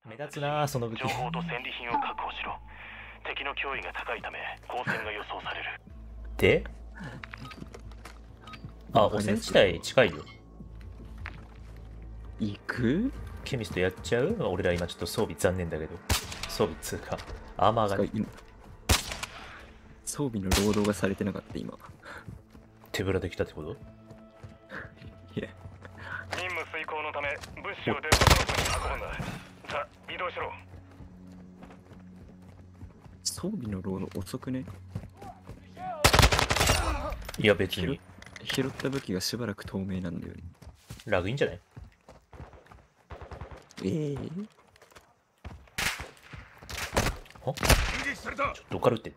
目立つな、その武器。 情報と戦利品を確保しろ。敵の脅威が高いため交戦が予想される。 で、あ、汚染地帯近いよ。 行く？ ケミストやっちゃう？俺ら今ちょっと装備残念だけど。装備つうか、アーマーが、ね、 装備の労働がされてなかった今。 手ぶらできたってこと？ いや。 任務遂行のため物資をデッドドロップに運ぶんだ。さあ移動しろ。 装備の労働遅くね？ いや別に。 拾った武器がしばらく透明なんだよね。 ラグいいんじゃない？は？どっから撃ってん？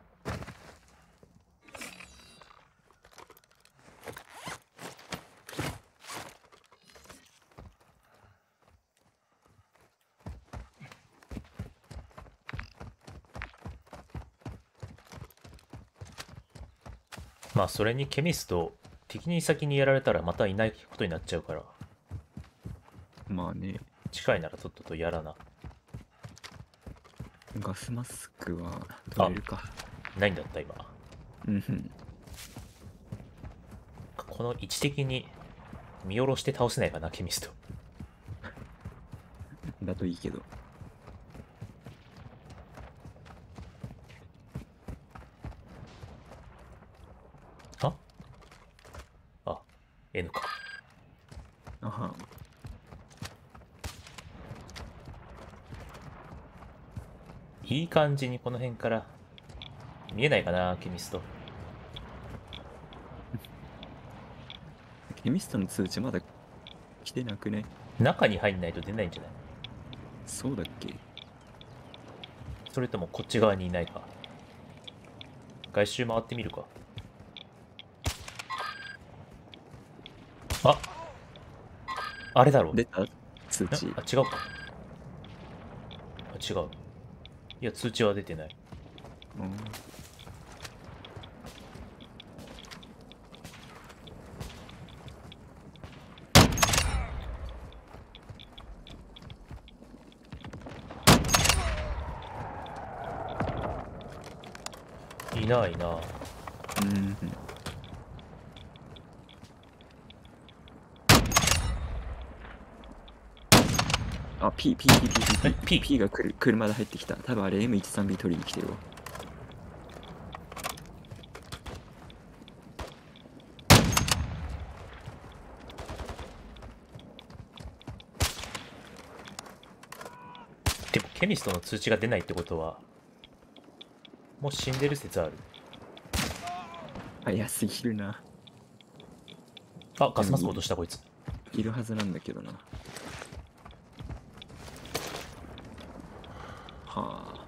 まあそれにケミスト敵に先にやられたらまたいないことになっちゃうから、 まあね。 近いならとっととやらな。 ガスマスクは取れるか。 ないんだった今。 うんふん。 この位置的に見下ろして倒せないかな、ケミスト。 だといいけど。 あ、N か。 あは。 いい感じにこの辺から見えないかな、ケミスト。 ケミストの通知まだ来てなくね？ 中に入んないと出ないんじゃない？ そうだっけ？ それともこっち側にいないか。外周回ってみるか。あ、あれだろう。 出た通知。 あ、違うか。あ、違う。いや、通知は出てない。 うん。 いないな。 うん。あ、P が車で入ってきた。多分あれ M13B 取りに来てるわ。 でも、ケミストの通知が出ないってことは、もう死んでる説ある。 早すぎるな。 あ、ガスマスク落としたこいつ。 いるはずなんだけどな。はあ。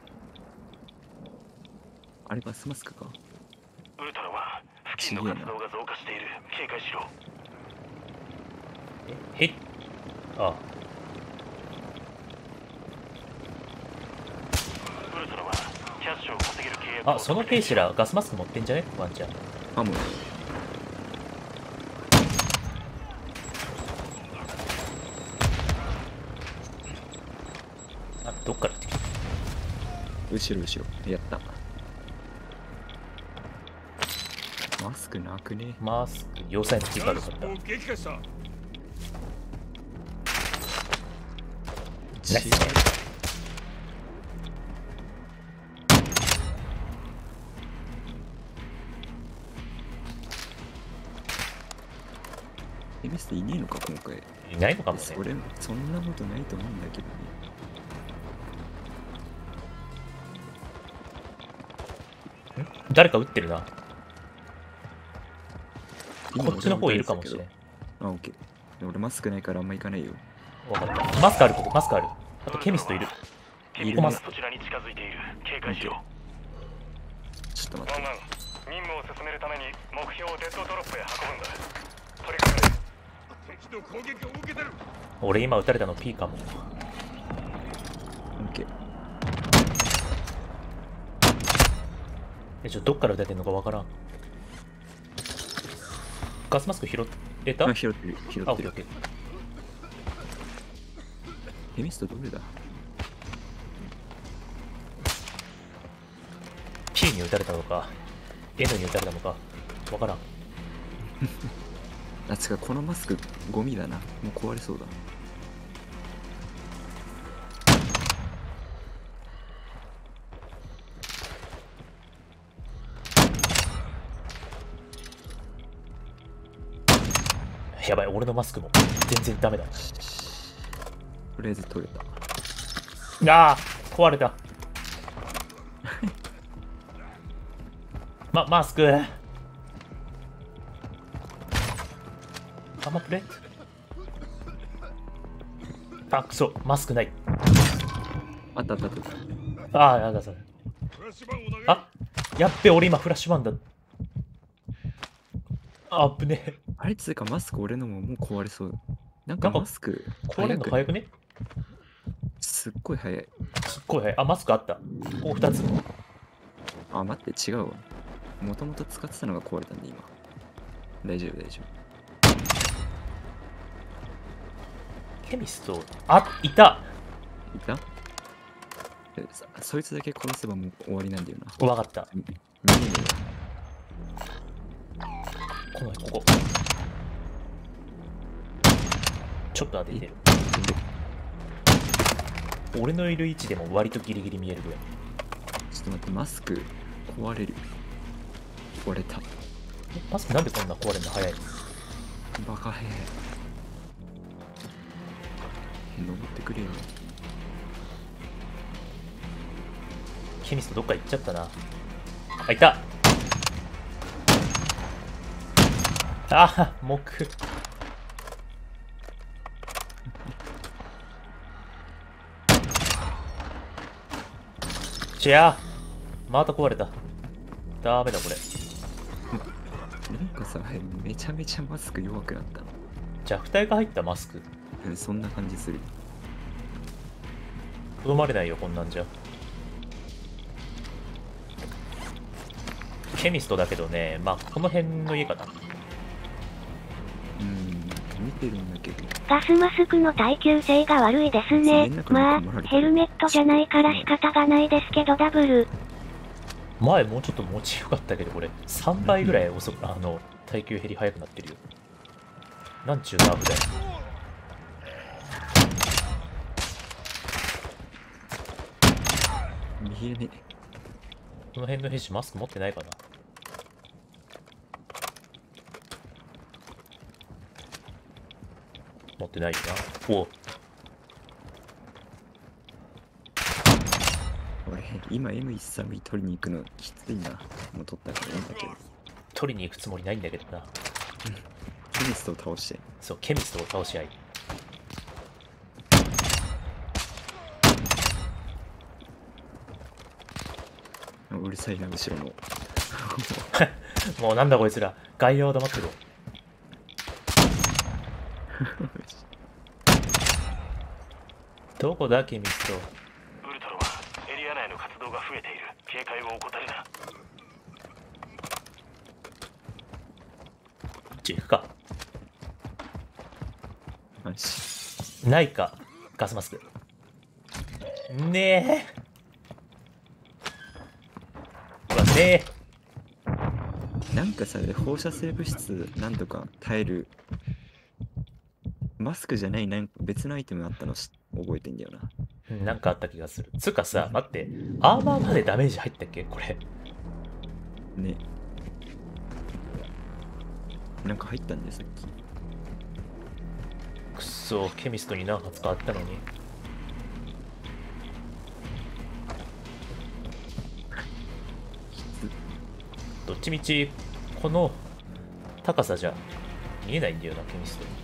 あれガスマスクか。 ウルトラは付近の活動が増加している。警戒しろ。 えあ、 ウルトラはキャッシュを稼げる契約を。 あ、その兵士らガスマスク持ってんじゃねワンちゃん。 あ、もう。 あ、どっから来てきた？ 後ろ。やった。マスクなくね？ マスク、要塞の追加だった。 撃破した。 ナイスね。 ケミストいねえのか今回。 いないのかもね。 そんなことないと思うんだけどね。 誰か撃ってるな。こっちの方いるかもしれん。 あ、オッケー。俺マスクないからあんま行かないよ。 わかった。マスクある、ここ。マスクある。あとケミストいる。 いる。そちらに近づいている。警戒しろ。 ちょっと待って。 任務を進めるために目標をデッドドロップへ運ぶんだ。取り掛かれ。敵の攻撃を受けてる。 俺今撃たれたの P かも。 オッケー。 どっから出てんのかわからん。ガスマスク拾えた？ 拾ってる。 あ、オッケーオッケー。 ケミストどれだ？ C に撃たれたのか N に撃たれたのかわからん。 あ、違う、このマスクゴミだな。もう壊れそうだ。 やばい、俺のマスクも全然ダメだ。 とりあえず取れた。 ああ、壊れた。マスク。アマプレート。あ、くそ、マスクない。 あったあったあった。 ああ、やだ、それ。あ、やっべ、俺今フラッシュバンだ。あぶねえ。 あれつうかマスク俺のももう壊れそう。なんかマスク壊れるの早くね？ すっごい早い。 すっごい早い。あ、マスクあった。お、2つ。 あ、待って、違うわ。もともと使ってたのが壊れたんで今。大丈夫大丈ケミスト、あ、いた。 夫。いた？そいつだけ殺せばもう終わりなんだよな。 わかった。 見えねここ。ちょっと当ててる。俺のいる位置でも割とギリギリ見えるぐらい。 ちょっと待って、マスク壊れる。壊れた。 マスクなんでこんな壊れるの早いの？ バカへ登ってくれよ。 ケミストどっか行っちゃったな。あ、いた。ああ、木。また壊れた。ダメだこれ。 なんかさ、めちゃめちゃマスク弱くなった。 弱体が入ったマスク。 そんな感じする。 とどまれないよ、こんなんじゃ。ケミストだけどね、まあこの辺の家かな。 見てるんだけど。 ガスマスクの耐久性が悪いですね。まあ、ヘルメットじゃないから仕方がないですけど、ダブル。 前もうちょっと持ちよかったけど、これ3倍ぐらい耐久減り早くなってるよ。なんちゅうナーフだよ。 見えねえ。 この辺の兵士マスク持ってないかな。持ってないよな。お俺、今 M13 取りに行くのきついな。もう取ったからいいんだけど。 取りに行くつもりないんだけどな。 ケミストを倒して。 そう、ケミストを倒し合い。 うるさいな、後ろの。 もうなんだこいつら。外野は黙ってろ。どこだケミスト。 ウルトラはエリア内の活動が増えている。警戒を怠るな。 行くか。 よし。 ないか。ガスマスク。ねえ。うわ、ねえ。 なんかさ、放射性物質なんとか耐えるマスクじゃないなんか別のアイテムあったの覚えてんだよな。 なんかあった気がする。つうかさ、待って。アーマーまでダメージ入ったっけこれ。 ね。なんか入ったんだよ、さっき。 くっそ、ケミストに何発かあったのに。どっちみち、この高さじゃ見えないんだよな、ケミスト。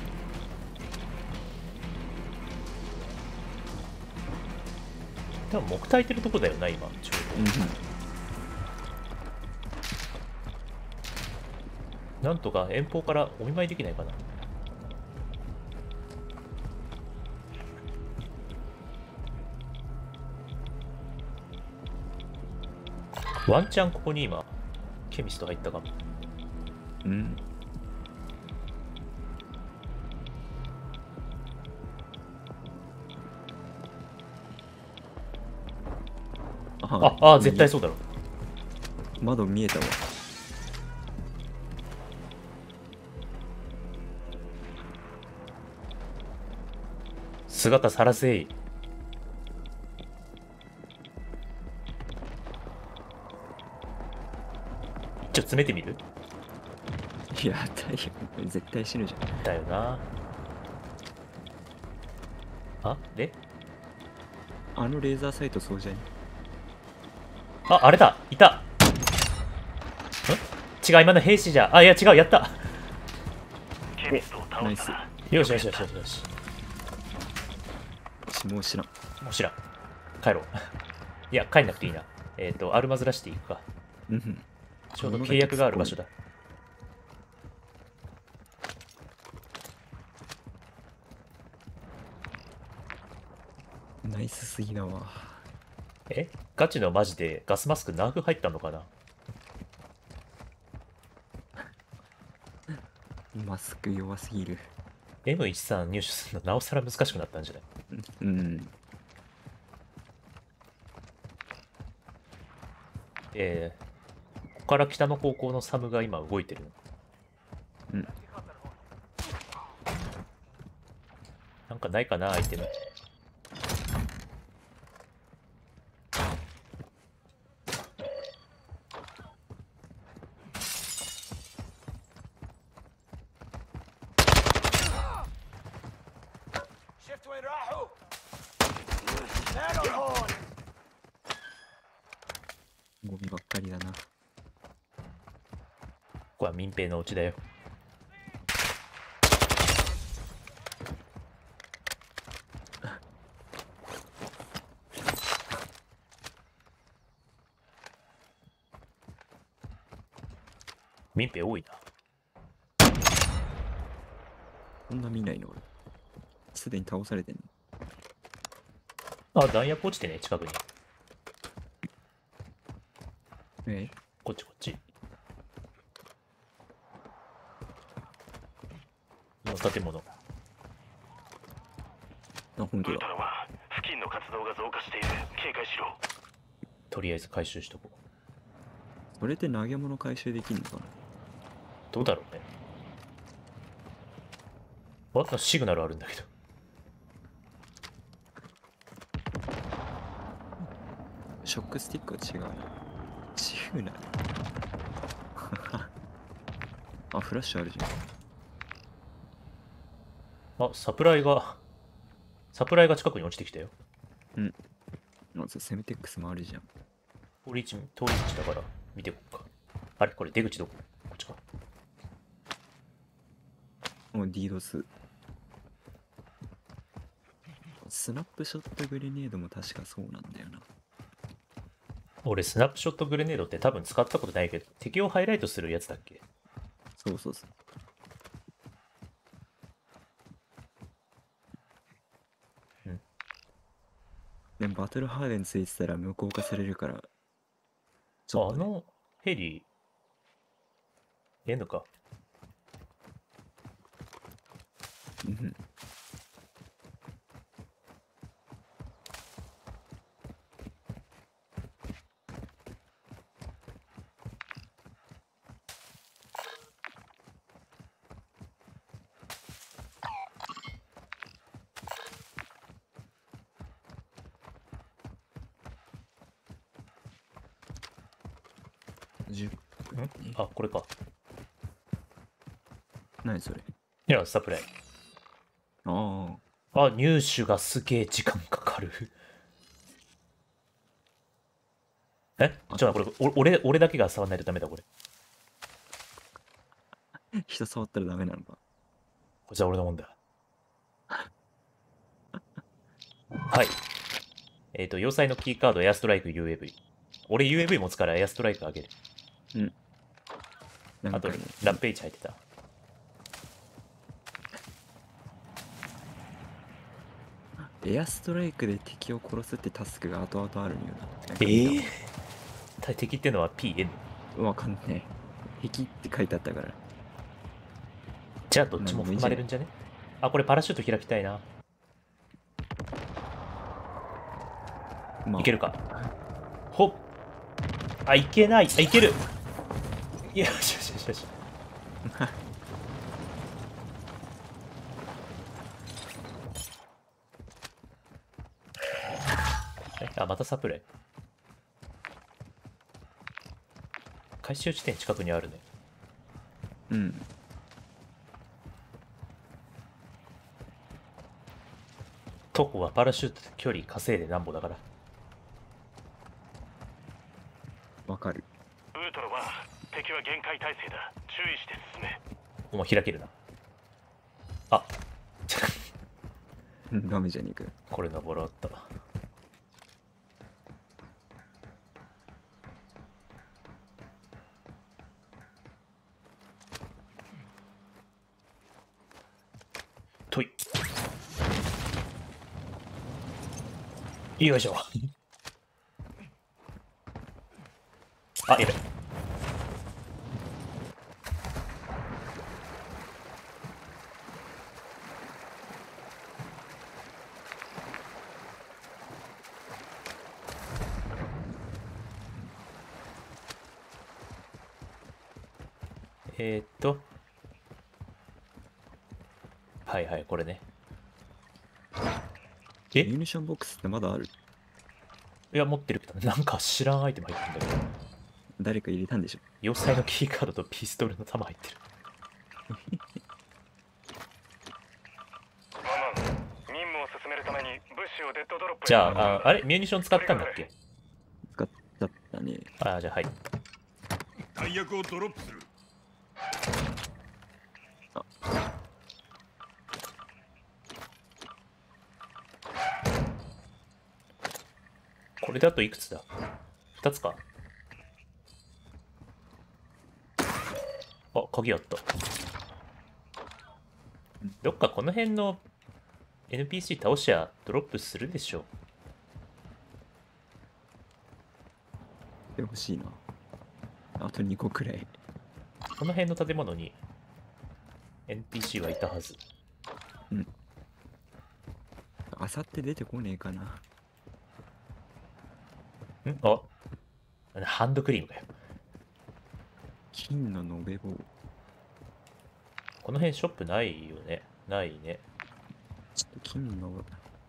多分木焚いてるとこだよな、今、ちょうど。なんとか遠方からお見舞いできないかな。ワンチャンここに今、ケミスト入ったかも。 うん。 あ、絶対そうだろ。 窓見えたわ。 姿さらせい。ちょっと詰めてみる？ いや、大変。絶対死ぬじゃん。 だよな。あであのレーザーサイトそうじゃね？ あ、あれだいた。違う、今の兵士じゃ。あ、いや違う、やった。 ケミストを倒ナイス。 したな。 よしよしよしよしよし。 もう知らん。 もう知らん。帰ろう。いや、帰んなくていいな。アルマズラシティ行くか。 うんちょうど契約がある場所だ。 ナイスすぎだわ。 えガチのマジでガスマスクナーフ入ったのかな？ マスク弱すぎる。 M13 入手するのなおさら難しくなったんじゃない？ うんここから北の高校のサムが今動いてるの。 うんなんかないかな、アイテム。 ゴミばっかりだな。 ここは民兵のうちだよ。民兵多いな。 こんな見ないの俺。すでに倒されてんの。 あ、弾薬落ちてね、近くに。 えこっちこっち。の建物。 あ、本当だ。 ウルトラは付近の活動が増加している。警戒しろ。 とりあえず回収しとこう。 それって投げ物回収できんのかな？ どうだろうね。あ、シグナルあるんだけど。 ショックスティックは違うな。違うな。あ、フラッシュあるじゃん。 あ、サプライが近くに落ちてきたよ。 あ、そうセメテックスもあるじゃん。 通り道だから見てこっか。あれこれ出口どこ？こっちか。 もう D ドス。スナップショットグレネードも確かそうなんだよな。 俺スナップショットグレネードって多分使ったことないけど、敵をハイライトするやつだっけ？ そうそうそう。でもバトルハーデンついてたら無効化されるからちょっと、ね、 あのヘリ N か。 うん10分あ、これか。 何それ？ いや、サプライ。 ああ、入手がすげえ時間かかる。えちょっとこれ、俺だけが触んないとダメだ、これ。 あ、人触ったらダメなのか。 これじゃ俺のもんだ。はい。要塞のキーカード、エアストライク UAV。俺 UAV 持つからエアストライクあげる。あと、ランページ入ってた。 エアストライクで敵を殺すってタスクが後々あるんよな。 敵ってのは PN。 わかんねえ。敵って書いてあったから。 じゃあどっちも含まれるんじゃね？あ、これパラシュート開きたいな。 まあ、 いけるか。ほっ。 あ、いけない。あ、いける。よしよしよしよし。あ、またサプライ。回収地点近くにあるね。 うん。 トコはパラシュートで距離稼いでなんぼだから。 わかる。 ウートロは敵は限界態勢だ。注意して進め。 もう開けるな。あダメじゃねえかよ。 これ登ろうっと。とい。よいしょ。あ、やべ。はいはい、これね。 ミュニションボックスってまだある？ いや、持ってるけど、なんか知らんアイテム入ってるんだけど。 誰か入れたんでしょ？ 要塞のキーカードとピストルの弾入ってる。 ワンマン、任務を進めるために物資をデッドドロップへじゃあ、あれミュニション使ったんだっけ？ 使っちゃったね。 あ、じゃあはい。 弾薬をドロップする。 これだといくつだ？ 2 つか。あ、鍵あった。どっかこの辺の NPC 倒しゃドロップするでしょ。 で欲しいな。あと2個くらい。 この辺の建物に NPC はいたはず。 うん。あさって出てこねえかな。 あ、ハンドクリームかよ。 金の延べ棒。 この辺ショップないよね。ないね。 ちょっと金の。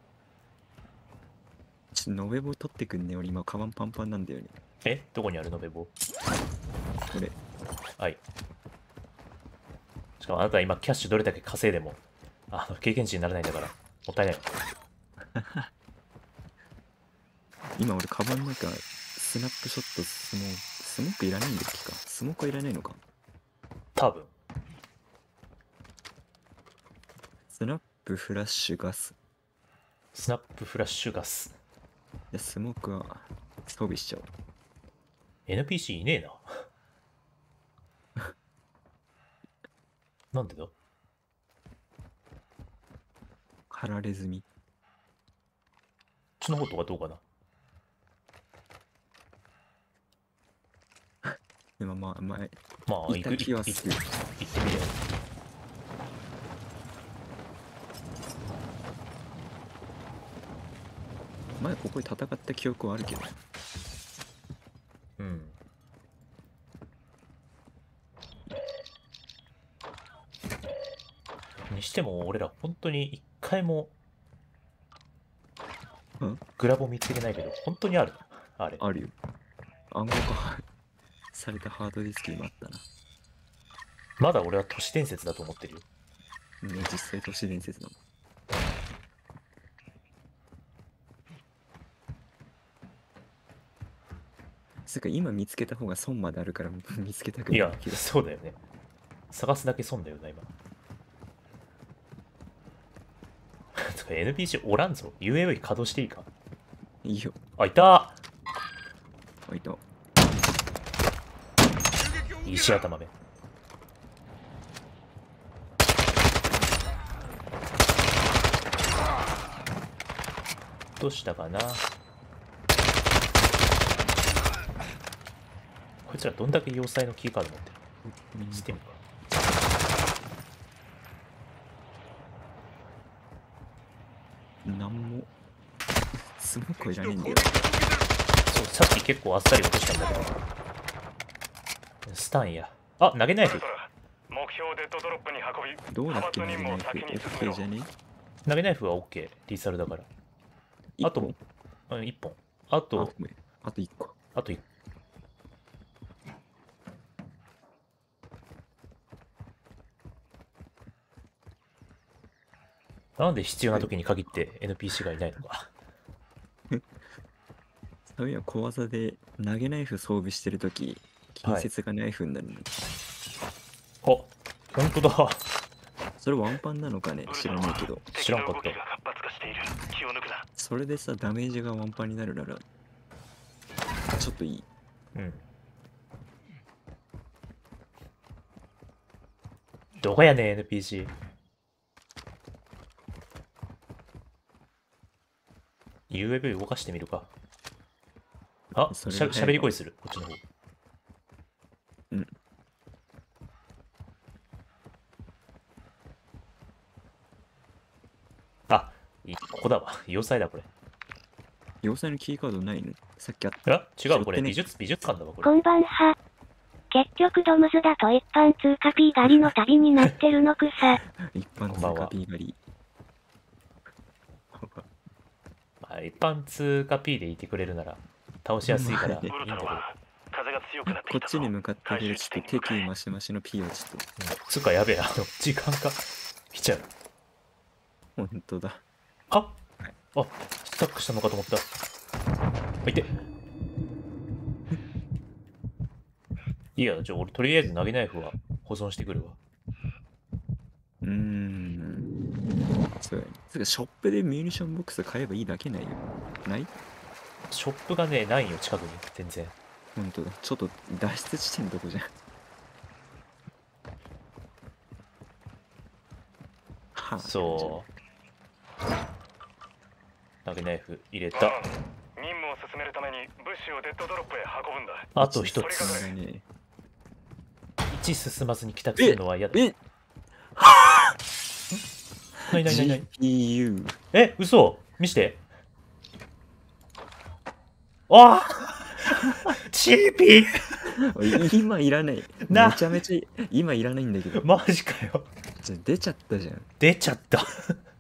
ちょっと延べ棒取ってくんね。俺今カバンパンパンなんだよね。 え、どこにあるのべ棒？ これ。 はい。しかもあなたは今キャッシュどれだけ稼いでも、経験値にならないんだから、もったいない。 今俺カバンなんかスナップショットスモークいらないんだっけか。スモークはいらないのか。 多分。 スナップフラッシュガス。 スナップフラッシュガス。 でスモークは装備しちゃおう。 NPC いねえな。なんでだ？ 貼られ済み。 そのことはどうかな。 でもまあまあ、 行った気はする。 行ってみるよ。 前ここで戦った記憶はあるけど。 うん。にしても俺ら本当に一回もグラボ見つけてないけど、本当にある？あれ。 あるよ。暗号化されたハードディスク今あったな。 まだ俺は都市伝説だと思ってるよ。 ね、実際都市伝説だもん。つうか今見つけた方が損まであるから見つけたくないいやけど。 そうだよね。探すだけ損だよな今。とか NPC おらんぞ。UAV 稼働していいか？ いいよ。 あ、いたあ、いた。 石頭目。どうしたかな。こいつらどんだけ要塞のキーカード持ってる？してみるか。 なんもスモークはいらねえんだよ。 さっき結構あっさり落としたんだけど。スタンや。あ、投げナイフ。 目標デッドドロップに運び、 どうだっけ、 派閥任務を先に進め OK ろ。 じゃね？ 投げナイフは OK。リーサルだから。あと、1本。あと、 あと1個。 あと1個。なんで必要な時に限って NPC がいないのか。 そういや、小技で投げナイフ装備してるとき、近接がナイフになるの。 あ、ほんとだ。 それワンパンなのかね、知らないけど。 知らんかった敵の動きが活発化している。気を抜くな。 それでさ、ダメージがワンパンになるなら、ちょっといい。 うん。どこやねん NPC。UAV 動かしてみるか。あ、しゃべり声する。こっちの方。 うん。 あ、ここだわ。要塞だ、これ。 要塞のキーカードないの？さっきあっあ、違う、これ。 拾ってね美術館だわ、これ。 こんばんは。結局ドムズだと一般通貨 P 狩りの旅になってるのくさ。 一般通貨 P 狩り。 まあ、一般通貨 P でいてくれるなら倒しやすいからいいんだウルけど。 トラマン、風が強くなってきたぞ。 こっちに向かってくるちょっと敵意マシマシの P をちょっと。 つうかやべえ、時間が来ちゃう。 ほんとだ。 あスタックしたのかと思った。いて。いや、じゃあ俺とりあえず投げナイフは保存してくるわ。 そうやね。つうかショップでミュニションボックス買えばいいだけないよ。ない？ ショップがね、ないよ、近くに。全然。 ほんとだ。ちょっと脱出地点のとこじゃん。はあ、 そう。投げナイフ入れた。 任務を進めるために物資をデッドドロップへ運ぶんだ。 あと一つ。 そうだね。 1進まずに帰宅するのは嫌だ。ないないないない。 GPU。 え、嘘見して。あCPU 今いらない。 なめちゃめちゃ今いらないんだけど。 マジかよ。 出ちゃったじゃん。 出ちゃった。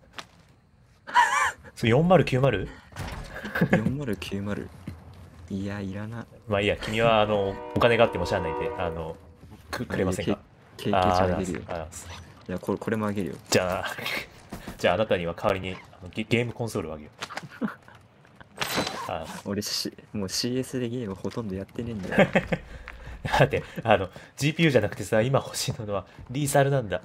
そう 4090？ 4090。いや、いらな。 まあいいや、君はお金があってもしゃあないんで、くれませんか？ 経験値あげるよ。 あいや、これもあげるよ。 じゃああなたには代わりにゲームコンソールをあげよう。 俺もう CS でゲームほとんどやってねえんだよ。 だってGPU じゃなくてさ、今欲しいのはリーサルなんだ。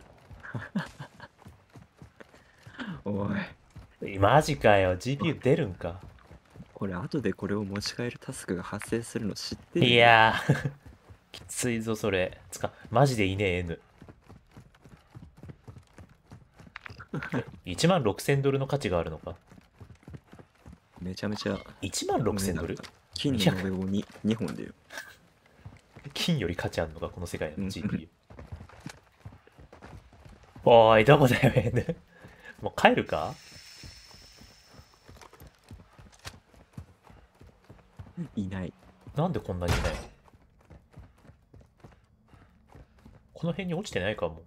おい。 マジかよ、GPU 出るんか。 これ後でこれを持ち帰るタスクが発生するの知ってる？ いやーきついぞそれ。マジでいねえ N。16000ドルの価値があるのか。 めちゃめちゃ 16000ドル？ 金の延べ棒に2本だよ。 金より価値あるのかこの世界の GPU。おーい、どこだよ N。もう帰るか？ いない。 なんでこんなにいないの？この辺に落ちてないかも。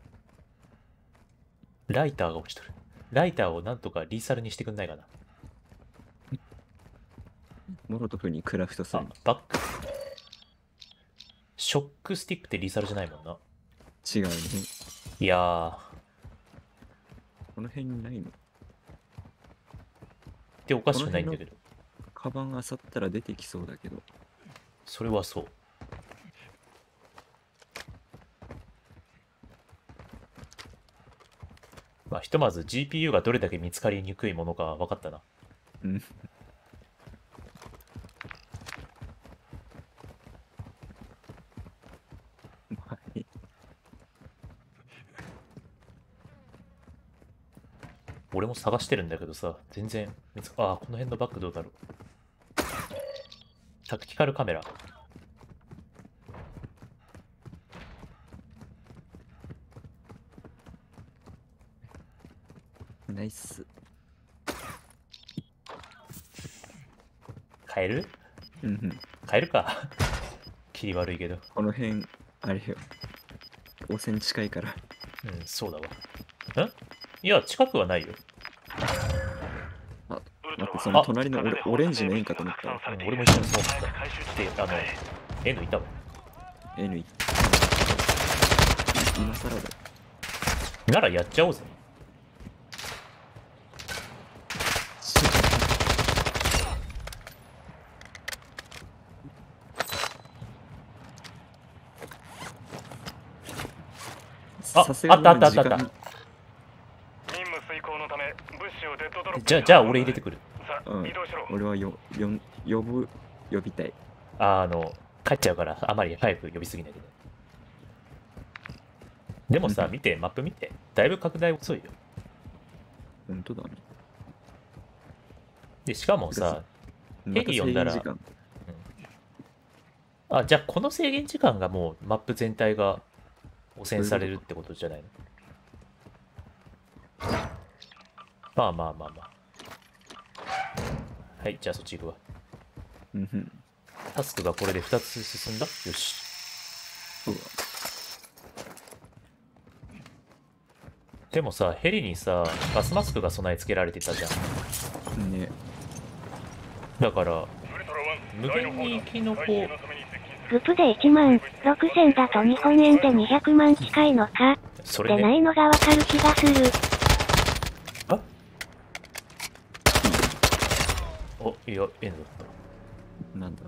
ライターが落ちとる。ライターをなんとかリーサルにしてくんないかな。 モロトフにクラフトする。 バック。ショックスティックってリーサルじゃないもんな。 違うね。 いやー。 この辺にないの？ っておかしくないんだけど。 カバン漁ったら出てきそうだけど。 それはそう。まあ、ひとまず GPU がどれだけ見つかりにくいものか分かったな。 うん。はい。 俺も探してるんだけどさ、全然この辺のバッグどうだろう。タクティカルカメラ。 ナイス。 買える？ うんうん。 帰るか。切り悪いけど。 この辺、あれよ。汚染近いから。 うん、そうだわ。んいや、近くはないよ。 あ、待って、その隣のオレンジの円かと思ったわ。 俺も一緒にそう思った。で、N いたわ。 N 今更だ。 ならやっちゃおうぜ。あったあったあったあった。 任務遂行のため物資をデッドドロップ。 じゃあ俺入れてくる。 うん、俺は呼びたい。 帰っちゃうからあまり早く呼びすぎないでね。でもさ、見て、マップ見て。だいぶ拡大遅いよ。 本当だね。 で、しかもさ、ヘリ呼んだら、あ、じゃあこの制限時間がもうマップ全体が汚染されるってことじゃないの？まあまあまあまあ。はい、じゃあそっち行くわ。タスクがこれで2つ進んだ？よし。でもさ、ヘリにさ、ガスマスクが備え付けられてたじゃん。 ね。 だから、無限に生き残る。 グプで1万6000だと日本円で200万近いのか。 それね、 でないのがわかる気がする。 あお、いや、N だった。 なんだ。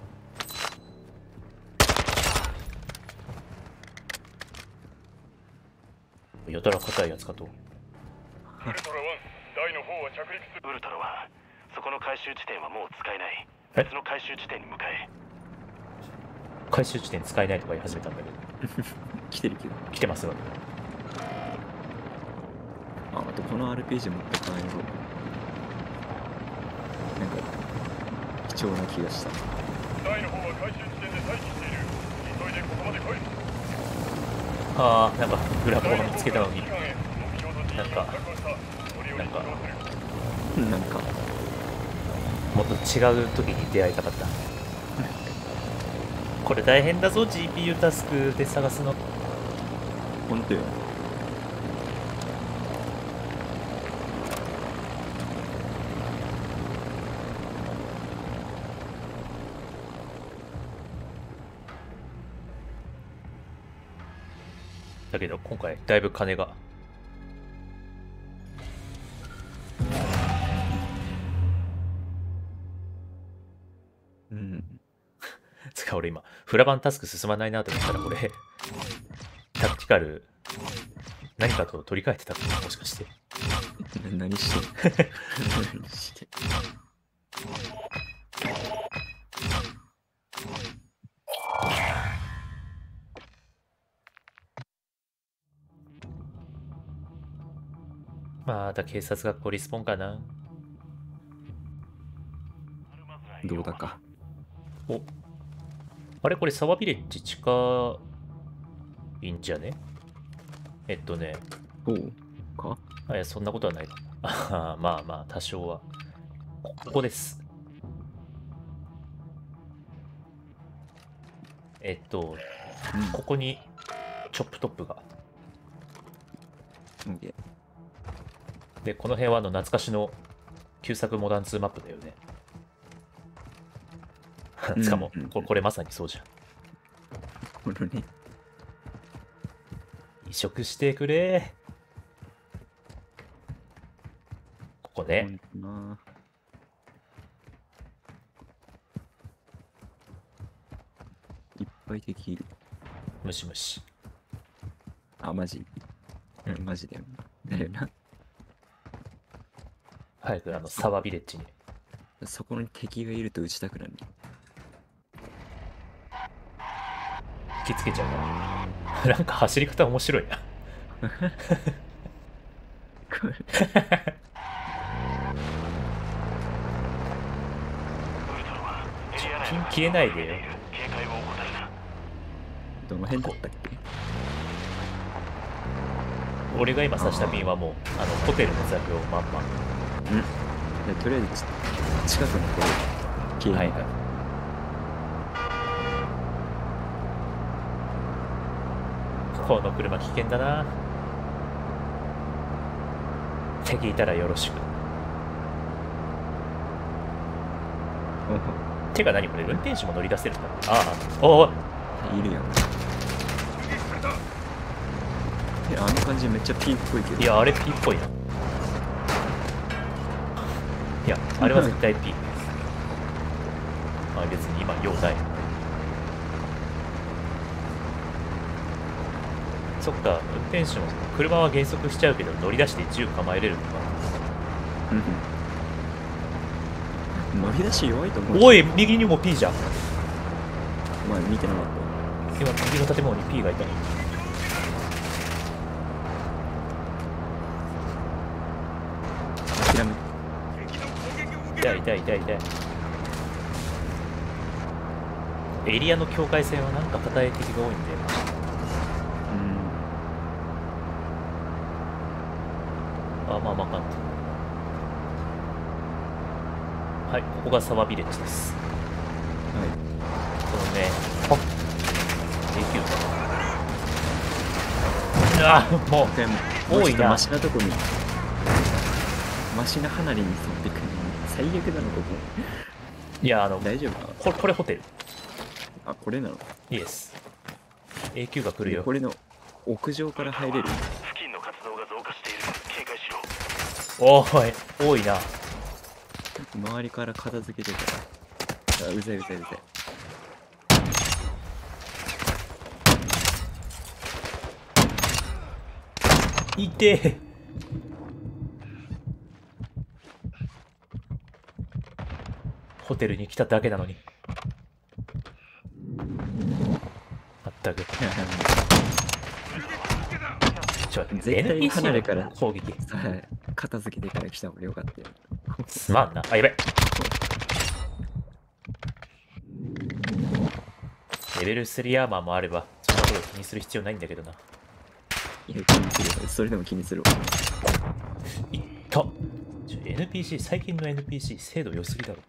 やたら硬いやつかと。 ウルトラ1、台の方は着陸する。ウルトラ1、そこの回収地点はもう使えない。別の回収地点に向かえ。 回収地点使えないとか言い始めたんだけど。 来てるけど。 来てますわ。 あとこの RPG 持って帰ろう。なんか貴重な気がした。 台の方は回収地点で待機している。急いでここまで来い。 ああ、なんかグラボを見つけたのに、なんかもっと違う時に出会いたかった。これ大変だぞ、 GPU タスクで探すの。 本当よ。 だけど今回だいぶ金が。 うん。 つか俺今フラバンタスク進まないなと思ったら、これタクティカル何かと取り替えてたの？もしかして何して何してまた警察学校リスポンかな。 どうだか。 お、あれこれ沢ビレッジ近いんじゃね？ おうか？ いや、そんなことはないの。あまあまあ、多少は。ここです。ここにチョップトップが。で、この辺は懐かしの旧作モダン2マップだよね。しかも、これまさにそうじゃん。 このね。 移植してくれ。ここね。 いっぱい敵いる。 ムシムシ。 あ、マジ？マジだよ。だよな。 早く沢ビレッジに。 そこに敵がいると撃ちたくなる。 引きつけちゃうから。なんか走り方面白いな。ピン消えないでよ。 どの辺だったっけ？ 俺が今刺したピンはもうホテルの座標まんま。 とりあえず近くのこれ消えない。 はいはい。 この車危険だな。敵いたらよろしく。てか何これ、運転手も乗り出せるんだ。ああ、おお、 いるよね。あの感じめっちゃ P っぽいけど。 いや、あれ P っぽいな。いや、あれは絶対 P。あ、別に今、用ない。そっか、運転手も車は減速しちゃうけど、乗り出して銃構えれるのか。 乗り出し弱いと思う。 おい、右にも P じゃん。 お前見てなかっ今、右の建物に P がいた。 た。諦め。 痛い痛い痛い痛い。エリアの境界線はなんか硬い敵が多いんで。あ、まあまあかんと。はい、ここがサバビレッジです。 はい。 このね、あっ、A9 だ。あ、もう、多いな。 マシなとこに。マシな離れに沿ってくる。最悪だな、ここ。 いや、 大丈夫か。 これホテル。 あ、これなの。 イエス。A9 が来るよ。 これの屋上から入れる。 付近の活動が増加している。警戒しろ。 おーい、多いな。 周りから片付けてたら。あ、うざいうざいうざい。 いてえ。ホテルに来ただけなのに。まったく。ちょっと待って、 絶対離れから NPC の攻撃。 はい。片付けてから来た方がよかったよ。 すまんな。あ、やべ。レベル3アーマーもあれば、そんなこと気にする必要ないんだけどな。 いや、気にするわ。それでも気にするわ。 いった。NPC、最近の NPC、精度良すぎだろ。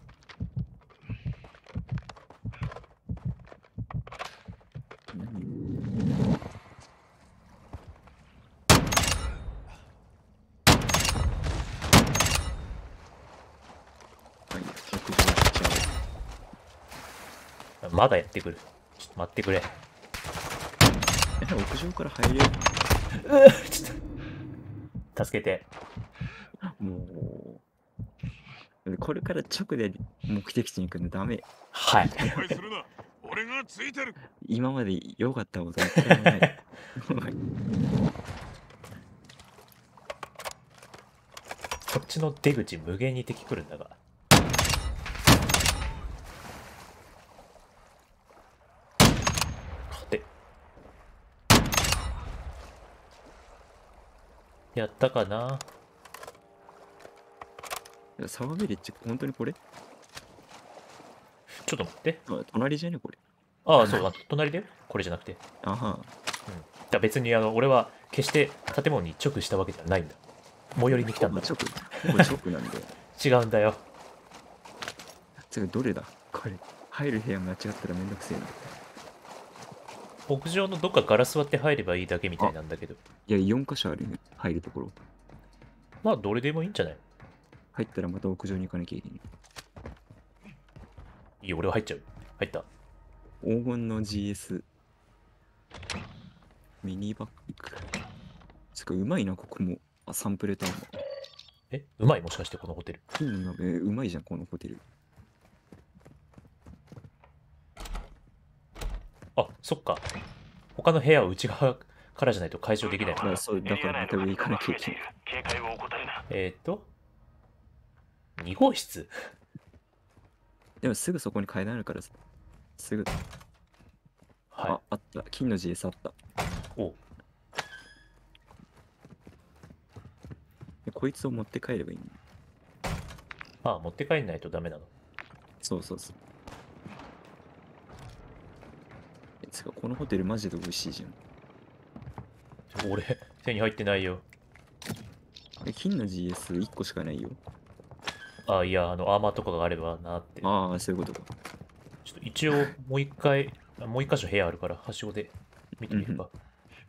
まだやってくる。ちょっと待ってくれ。 屋上から入れる。 ちょっと助けて。 もう、これから直で目的地に行くのダメ。 はい。 俺がついてる。 今まで良かったことは一回もない。 こっちの出口無限に敵来るんだが。勝て。やったかな。 サバビレッジ、本当にこれ？ ちょっと待って。 あ、隣じゃねこれ。 ああ、そうだ。隣でこれじゃなくて。 あは。 だ別に俺は決して建物に直したわけじゃないんだ。最寄りに来たんだ。 直なんだよ。 違うんだよ。 次どれだこれ。入る部屋間違ったらめんどくせえな。 屋上のどっかガラス割って入ればいいだけみたいなんだけど。 いや、4箇所あるね。入るところ。 まあ、どれでもいいんじゃない？ 入ったらまた屋上に行かなきゃいけない。 いいよ、俺は入っちゃう。入った。 黄金の GS。ミニバッグ。つか、うまいな、ここも。あ、サンプレターも。 うまいもしかしてこのホテル。 うまいじゃん、このホテル。 あ、そっか。他の部屋は内側からじゃないと解消できないのか。 そう、だからまた上行かなきゃいけない。 警戒を怠るな。 2号室。 でもすぐそこに階段あるからさ。すぐ。 はい。 あった。金の GS あった。 おこいつを持って帰ればいいの。 あ、持って帰んないとダメなの。 そうそうそう。つか、このホテルマジで美味しいじゃん。 俺、手に入ってないよ。 金の GS1 個しかないよ。 あ、いや、アーマーとかがあればなって。 ああ、そういうことか。 ちょっと一応、もう一箇所部屋あるから、はしごで見てみるか。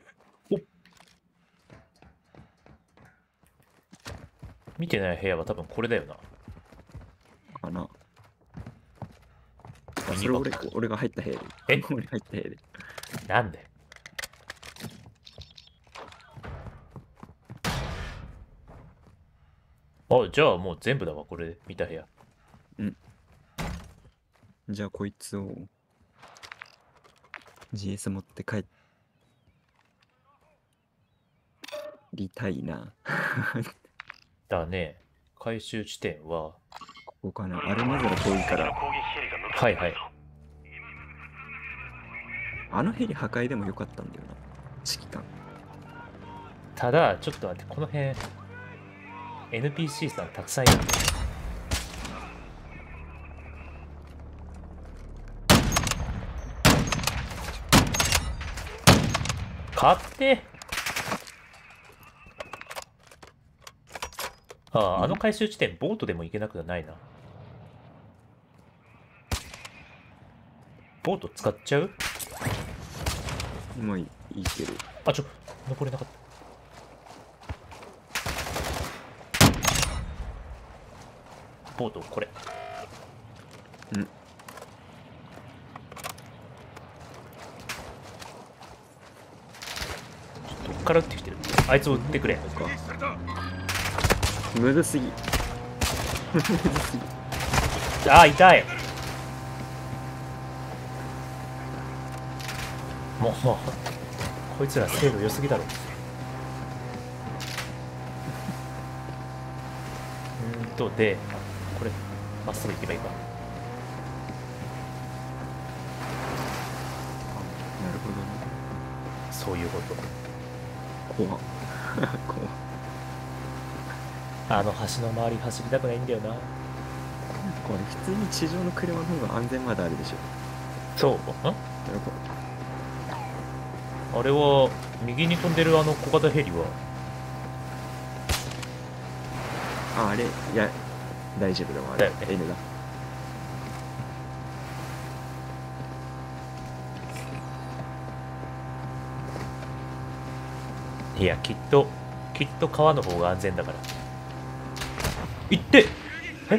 見てない部屋は多分これだよな。 かな。あ、それ俺が入った部屋で。 え俺が入った部屋で。 なんで？あ、じゃあもう全部だわ、これで見た部屋。 じゃあこいつを GS 持って帰りたいな。 だね。回収地点は、 ここかな。あれなぜら遠いから。 攻撃ヘリが向かはいはい。 あのヘリ破壊でもよかったんだよな。指揮官。 ただ、ちょっと待って、この辺、NPC さんたくさんいる。勝ってああ、あの回収地点、ボートでも行けなくはないな。ボート使っちゃう？ もういいけど。 あ、登れなかった。ボート、これ。 うん。 どっから撃ってきてる？あいつを撃ってくれ。 むずすぎ。むずすぎ。 ああ、痛い。もう、こいつら精度良すぎだろ。で、これ、まっすぐ行けばいいか。 なるほどね。 そういうこと。 怖っ。怖っ。 あの橋の周り走りたくないんだよな。 これ普通に地上の車の方が安全まであるでしょ。 そう。 なるほあれは、右に飛んでるあの小型ヘリは、 ど。あれ、いや、大丈夫だわ、あれ。 だよね N だ。 いや、きっと川の方が安全だから。行ってえ？ も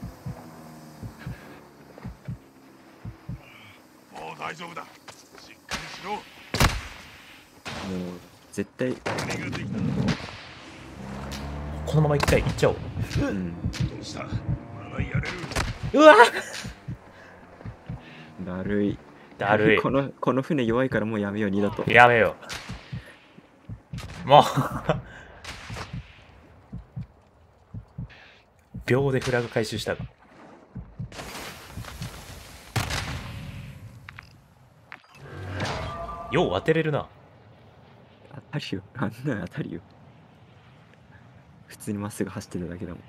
う大丈夫だ。しっかりしろ。 もう、絶対、 このまま行っちゃおう。 うん。 どうした？まだやれる。 うわだるい。 だるい。 この船弱いからもうやめよう、二度と。 やめよう。もう秒でフラグ回収したが。よう当てれるな。 当たるよ。あんなの当たるよ。普通にまっすぐ走ってるだけだもん。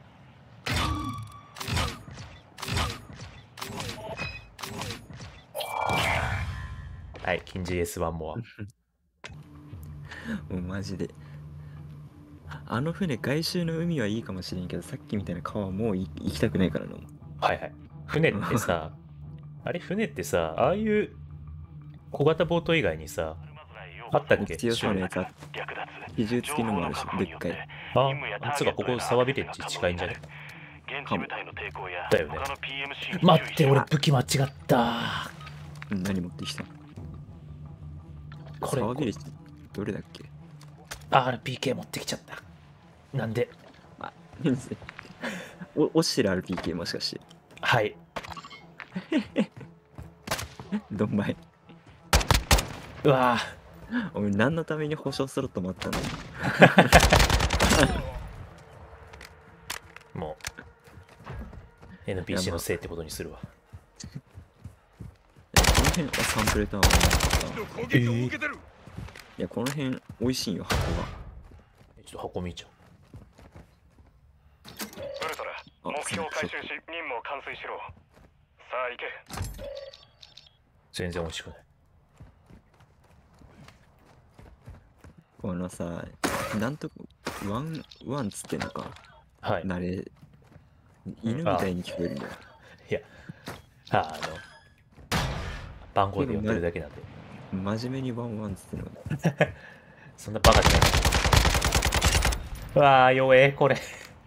はい、金 GS1 も。 もうマジで。あの船、外周の海はいいかもしれんけど、さっきみたいな川はもう行きたくないからな。 はいはい。船ってさ、船ってさ、ああいう小型ボート以外にさ、あったっけ？ 強そうなやつあ比重付きのもあるし、でっかい。 あつうかここ沢ビレッジ近いんじゃね？だよね。待って、俺武器間違った。 何持ってきた？ これ。 沢ビレッジどれだっけ？ RPK 持ってきちゃった。なんで？ オシラ RPK もしかして。 はい。 どんまい。 うわ俺何のために保証スロットもあったの？ もう NPC のせいってことにするわ。 この辺はサンプレターはいや、この辺美味しいよ、箱が。 ちょっと箱見ちゃウルトラ、目標を回収し、任務を完遂しろ。さあ行け。 全然美味しくない。 このさ、なんとワンつってんのか。 はい。 あれ、犬みたいに聞こえるんだよ。 いや、番号で呼んでるだけなんで。 真面目にワンつってんの。 そんなバカじゃない。うわー、弱え、これ。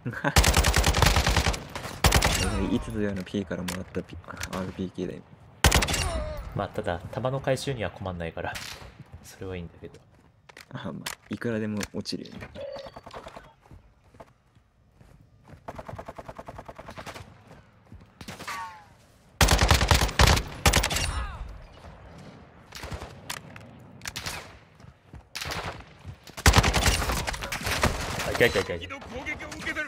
いつぞやの P からもらった、RPK だよ。 まあ、ただ、弾の回収には困んないから、それはいいんだけど。 まあ、いくらでも落ちるよね。 あ、痛い痛い痛い。 敵の攻撃を受けてる。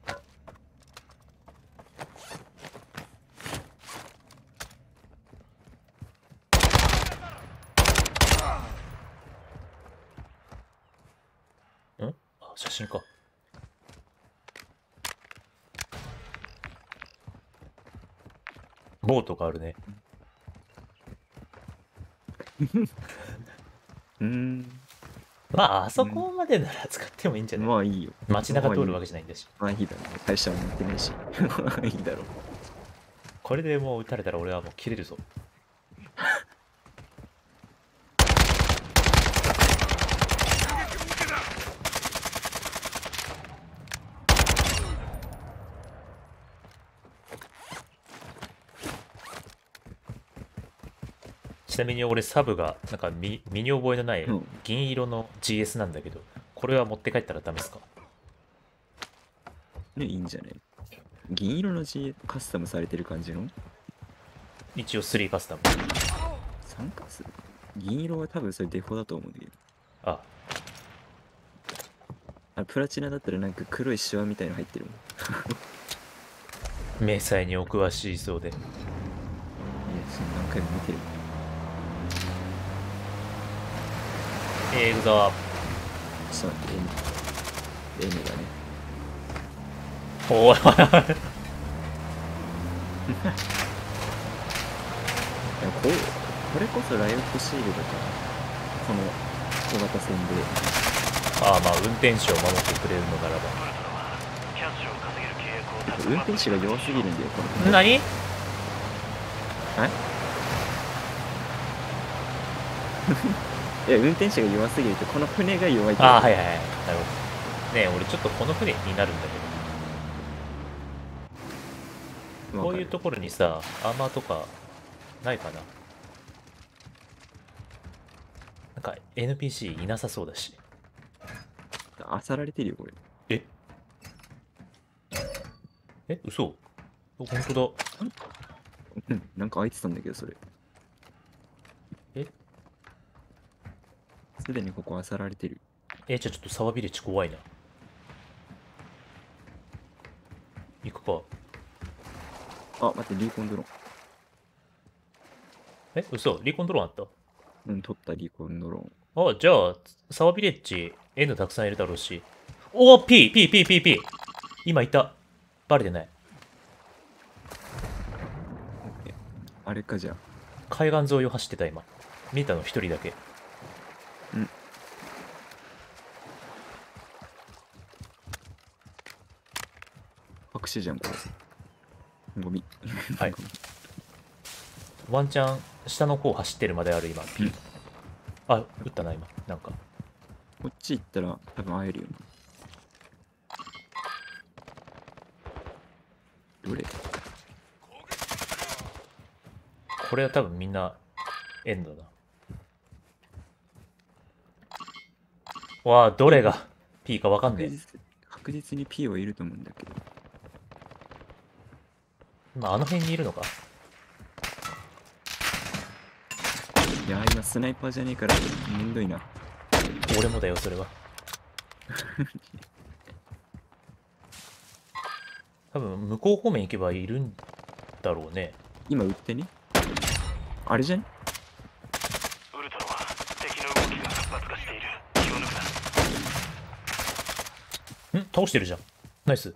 ん？あ、写真か。ボートがあるね。まあ、あそこまでなら使ってもいいんじゃない？ まあいいよ。 街中通るわけじゃないんだし。 まあいいだろう。会社は持ってないし。いいだろう。 これでもう撃たれたら俺はもう切れるぞ。ちなみに俺サブがなんか身に覚えのない銀色の GS なんだけど、これは持って帰ったらダメですか？ ね、いいんじゃない？銀色の G カスタムされてる感じの一応3カスタム。 3カス銀色は多分それデフォだと思うんだけど。 あ、 プラチナだったらなんか黒いシワみたいの入ってるもん。 明細にお詳しいそうで。 いや、何回も見てる。 行くぞ。 ちょっと待って、N がね。 おいおいおい。 いやこれこそライオットシールドか。この小型船で。 ああ、まあ運転手を守ってくれるのならば。 キャッシュを稼げる契約を運転手が弱すぎるんだよ、この船。 何？ はいいや、運転手が弱すぎると、この船が弱いって。 ああ、はいはいはい。なるほど。ねえ、俺ちょっとこの船気になるんだけど。こういうところにさ、アーマーとかないかな？なんか NPC いなさそうだし。 漁られてるよ、これ。 嘘？本当だ。 うん、なんか開いてたんだけど、それ。すでにここ漁られてる。 じゃあちょっと沢ビレッジ怖いな。行くか。 あ、待って、リーコンドロ嘘？リコンドローンあった？ ーン。うん、取ったリーコンドロあ、じゃあ、沢ビレッジ N たくさんいるだろうし。おー、P。今いた。バレてない。 ーン。あれか、じゃあ。 海岸沿いを走ってた今。見たの一人だけ。 うん。白紙じゃん、これ。ゴミ。 はい。ワンチャン、下の方走ってるまである今、P。あ、撃ったな、今。なんか。 こっち行ったら多分会えるよ。どれ？ これは多分みんな、エンドだ。わあ、どれが P かわかんねえ。 確実に P はいると思うんだけど。 今、あの辺にいるのか？ いや、今スナイパーじゃねえからめんどいな。 俺もだよ、それは。多分、向こう方面行けばいるんだろうね。 今撃ってね。あれじゃね？ ウルトラは敵の動きが活発化している。気を抜くな。 倒してるじゃん。ナイス。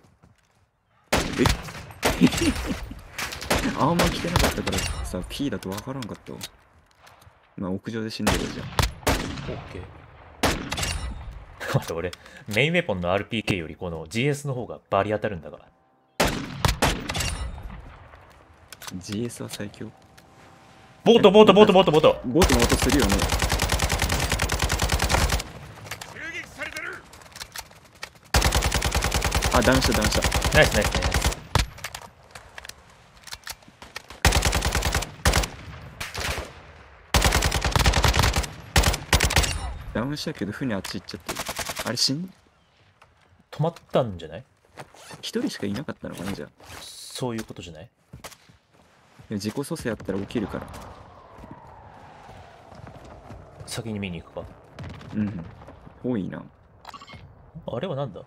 アーマー着てなかったからさ、P だとわからんかったわ。まあ、屋上で死んでるじゃん。 オッケー。待って、俺、メインウェポンの RPK よりこの GS の方がバリ当たるんだが。 GS は最強。 ボートボートも音するよね。 襲撃されてる。 あ、ダウンした、ダウンした。 ナイスナイスナイス。 ダウンしたけど、船あっち行っちゃってる。あれ、止まったんじゃない？ 一人しかいなかったのかな、じゃあ。 そういうことじゃない？ 自己蘇生やったら起きるから。 先に見に行くか。 うん。多いな。 あれはなんだ？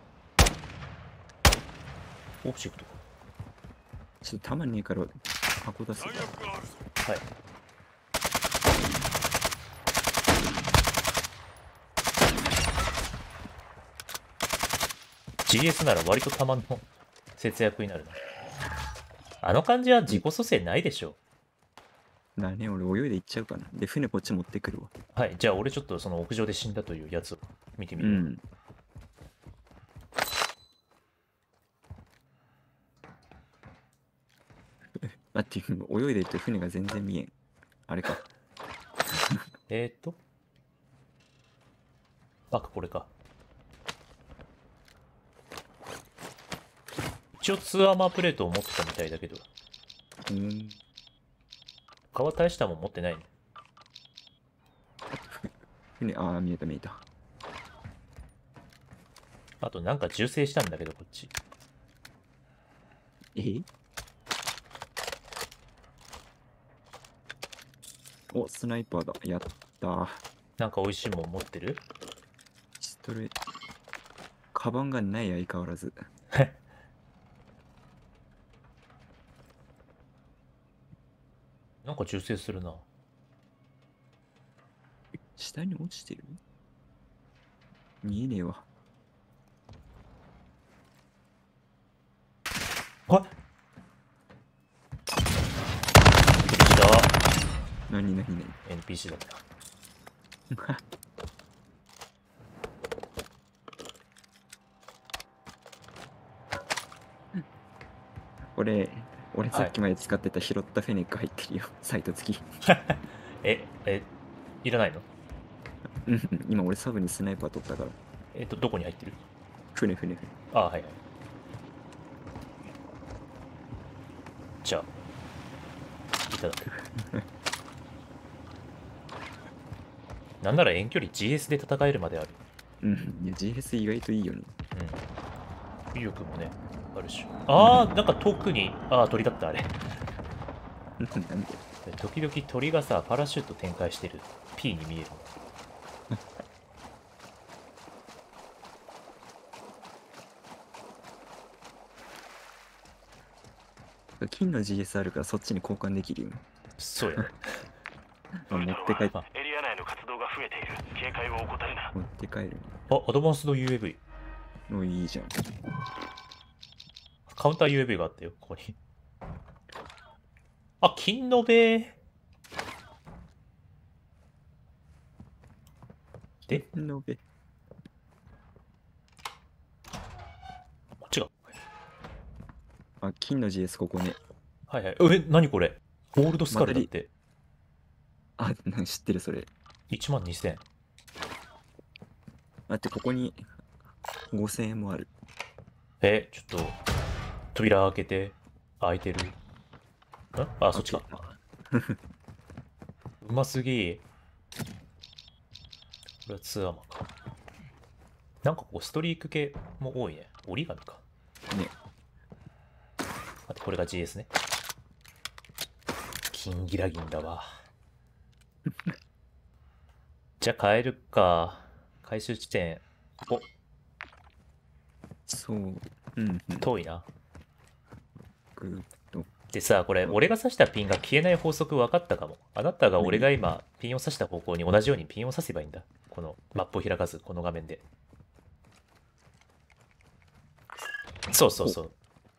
オブジェクトか。 ちょっとたまんねえから箱出す。 はい。GS なら割と弾の節約になるな。あの感じは自己蘇生ないでしょ。 なね、俺泳いで行っちゃうかな。で、船こっち持ってくるわ。 はい、じゃあ俺ちょっとその屋上で死んだというやつを見てみる。 うん。待って、泳いで行って船が全然見えん。あれか。 あ、これか。一応2アーマープレートを持ってたみたいだけど。川大したもん持ってないね。 船、ああ、見えた見えた。 あとなんか銃声したんだけど、こっち。 お、スナイパーだ。やったー。 なんか美味しいもん持ってる？ それ、カバンがない相変わらず。 なんか銃声するな。 下に落ちてる？見えねえわ。 あっ！びっくりした。 何 NPC だった。 俺さっきまで使ってた拾ったフェネック入ってるよ。サイト付き。 いらないの？ 今俺サブにスナイパー取ったから。 どこに入ってる？ 船。 あ、はいはい。じゃあ、いただく。なんなら遠距離 GS で戦えるまである。 いや GS 意外といいよね。 威力もね、あるし。なんか遠くに、鳥だったあれ。 なんで？ 時々鳥がさ、パラシュート展開してる P に見える。 金の GS あるからそっちに交換できるよ。 そうやね。 持って帰った。 エリア内の活動が増えている。警戒を怠るな。 持って帰る。 アドバンスド UAV。 いいじゃん。 カウンター UAV があったよ、ここに。金のべでのべ。 違う。 金の GS ここね。 はいはい。何これ？ゴールドスカルだって。 知ってるそれ。 12000。 待って、ここに5000円もある。 ちょっと、扉開けて、開いてる。そっちか。うますぎー。これは2アマか。なんかこう、ストリーク系も多いね。折り紙か。 ね。 あと、これが GS ね。金ギラ銀だわ。じゃあ帰るか。回収地点。 そう。 遠いな。 ぐーっと。 でさ、これ、俺が刺したピンが消えない法則分かったかも。あなたが俺が今、ピンを刺した方向に同じようにピンを刺せばいいんだ。このマップを開かず、この画面で。そうそうそう。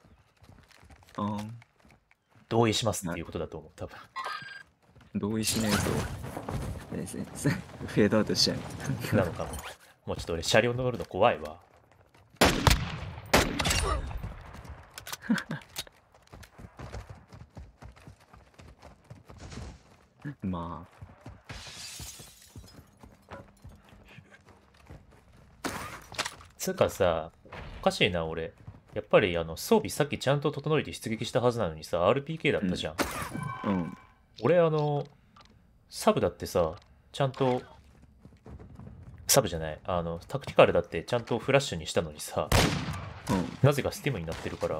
同意しますっていうことだと思う、多分。 同意しないと、フェードアウトしちゃう。 なのかも。もうちょっと俺、車両乗るの怖いわ。 まあ。 つうかさ、他かしいな、俺。やっぱり装備さっきちゃんと整えて出撃したはずなのにさ、RPK だったじゃん。 うん。 俺サブだってさ、ちゃんと、サブじゃない、タクティカルだってちゃんとフラッシュにしたのにさ、 うん。 なぜかスティムになってるから、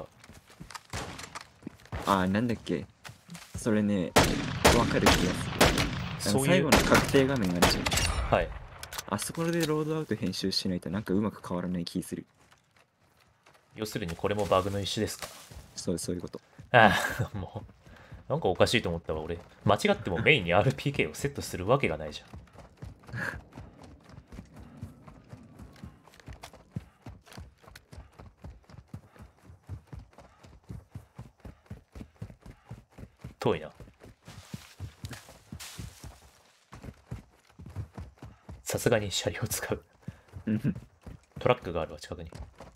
あ、なんだっけ。それね、わかる気がする。 そういう最後の確定画面あるじゃん。 はい。 あそこでロードアウト編集しないとなんかうまく変わらない気する。 要するにこれもバグの一種ですか。 そういうこと。 ああ、もう、なんかおかしいと思ったわ、俺。間違ってもメインに RPK をセットするわけがないじゃん。遠いな。さすがに車両を使う。 うんトラックがあるわ、近くに。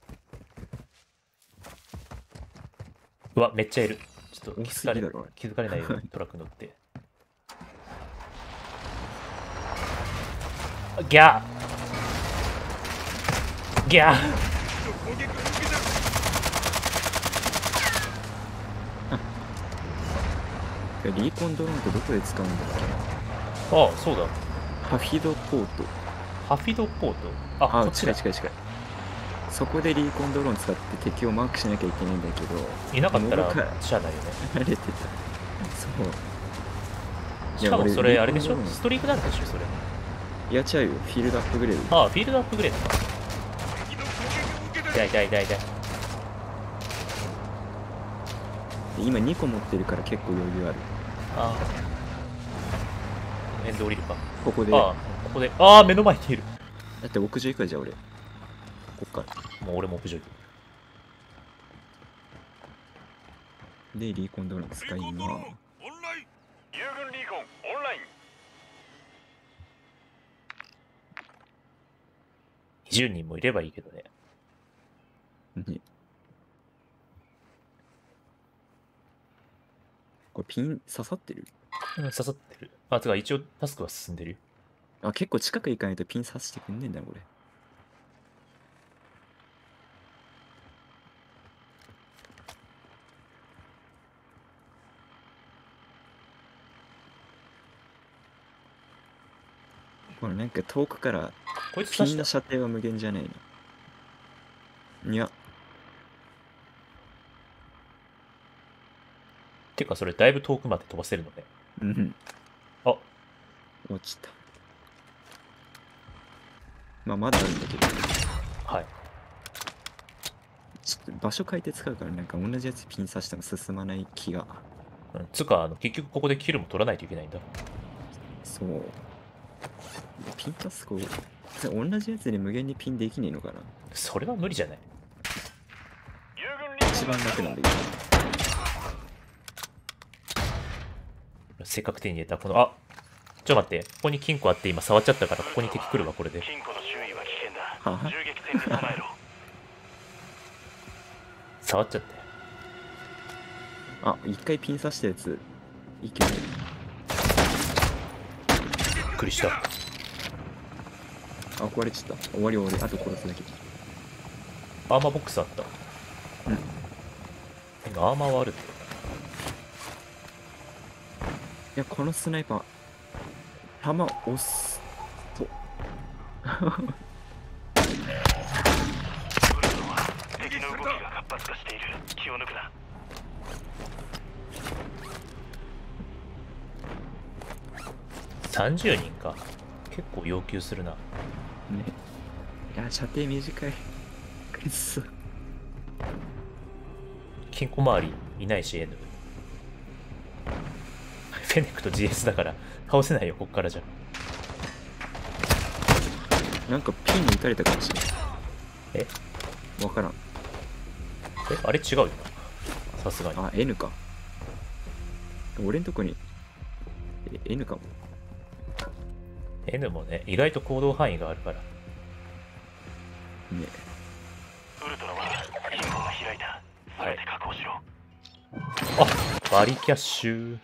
うわ、めっちゃいる。ちょっと多すぎだろ気づかれないようにトラック乗って。ギャーギャーリーコンドローンってどこで使うんだっけ。 ああ、そうだ。 ハフィドポート。 ハフィドポート。あ、こっちだ。 近い。そこでリーコンドローン使って敵をマークしなきゃいけないんだけど、 いなかったらモブからしゃあないよね。 慣れてた。そう。 しかもそれあれでしょ、 リーコンドローンストリークなんでしょそれ。 いや違うよ、フィールドアップグレード。 ああ、フィールドアップグレードか。痛い。 今2個持ってるから結構余裕ある。 ああ。この辺で降りるか。 ここで。 ああ、ここで。ああ、目の前にいる。 だって屋上行くじゃん俺。こっから。 もう俺も屋上行く。 で、リーコンドローン使いまオンライン。友軍リーコンオンライン。 20人もいればいいけどね。 ね。これピン刺さってる？ うん、刺さってる。あ、つか一応タスクは進んでるよ。 あ、結構近く行かないとピン刺してくんねえんだこれ。これなんか遠くからこいつピ刺した。 ンの射程は無限じゃないの。いや、 てかそれだいぶ遠くまで飛ばせるのね。 うん。 あ、 落ちた。まあまだあるんだけど、 はい。 ちょっと場所変えて使うからなんか同じやつピン刺しても進まない気が。 うん、つか結局ここでキルも取らないといけないんだ。 そう。ピンタスコ、同じやつで無限にピンできねえのかな。 それは無理じゃない。 一番楽なんだけど。 せっかく手に入れたこの、あ、ちょっと待って、ここに金庫あって今触っちゃったからここに敵来るわ、これで。 金庫の周囲は危険だ。 は銃撃戦に備えろ。 触っちゃって。 あ、一回ピン刺したやつ、いける。 びっくりした。 あ、壊れちゃった。終わり。あと殺すだけ。 アーマーボックスあった。 うん。 今アーマーはあるって。 いや、このスナイパー、弾押すと。 敵の動きが活発化している。気を抜くな。 30人か。結構要求するな。 ね。いや、射程短い。くっそ。 金庫周りいないし N。フェネクと GS だから倒せないよ、こっからじゃ。 なんかピンに打たれたかもしれえん。わからん。 あれ違うよな。さすがに。 あ、N か。俺んとこに、N かも。 N もね、意外と行動範囲があるから。 ね。 ウルトラは金庫が開いた。全て確保しろ。 あ、バリキャッシュ。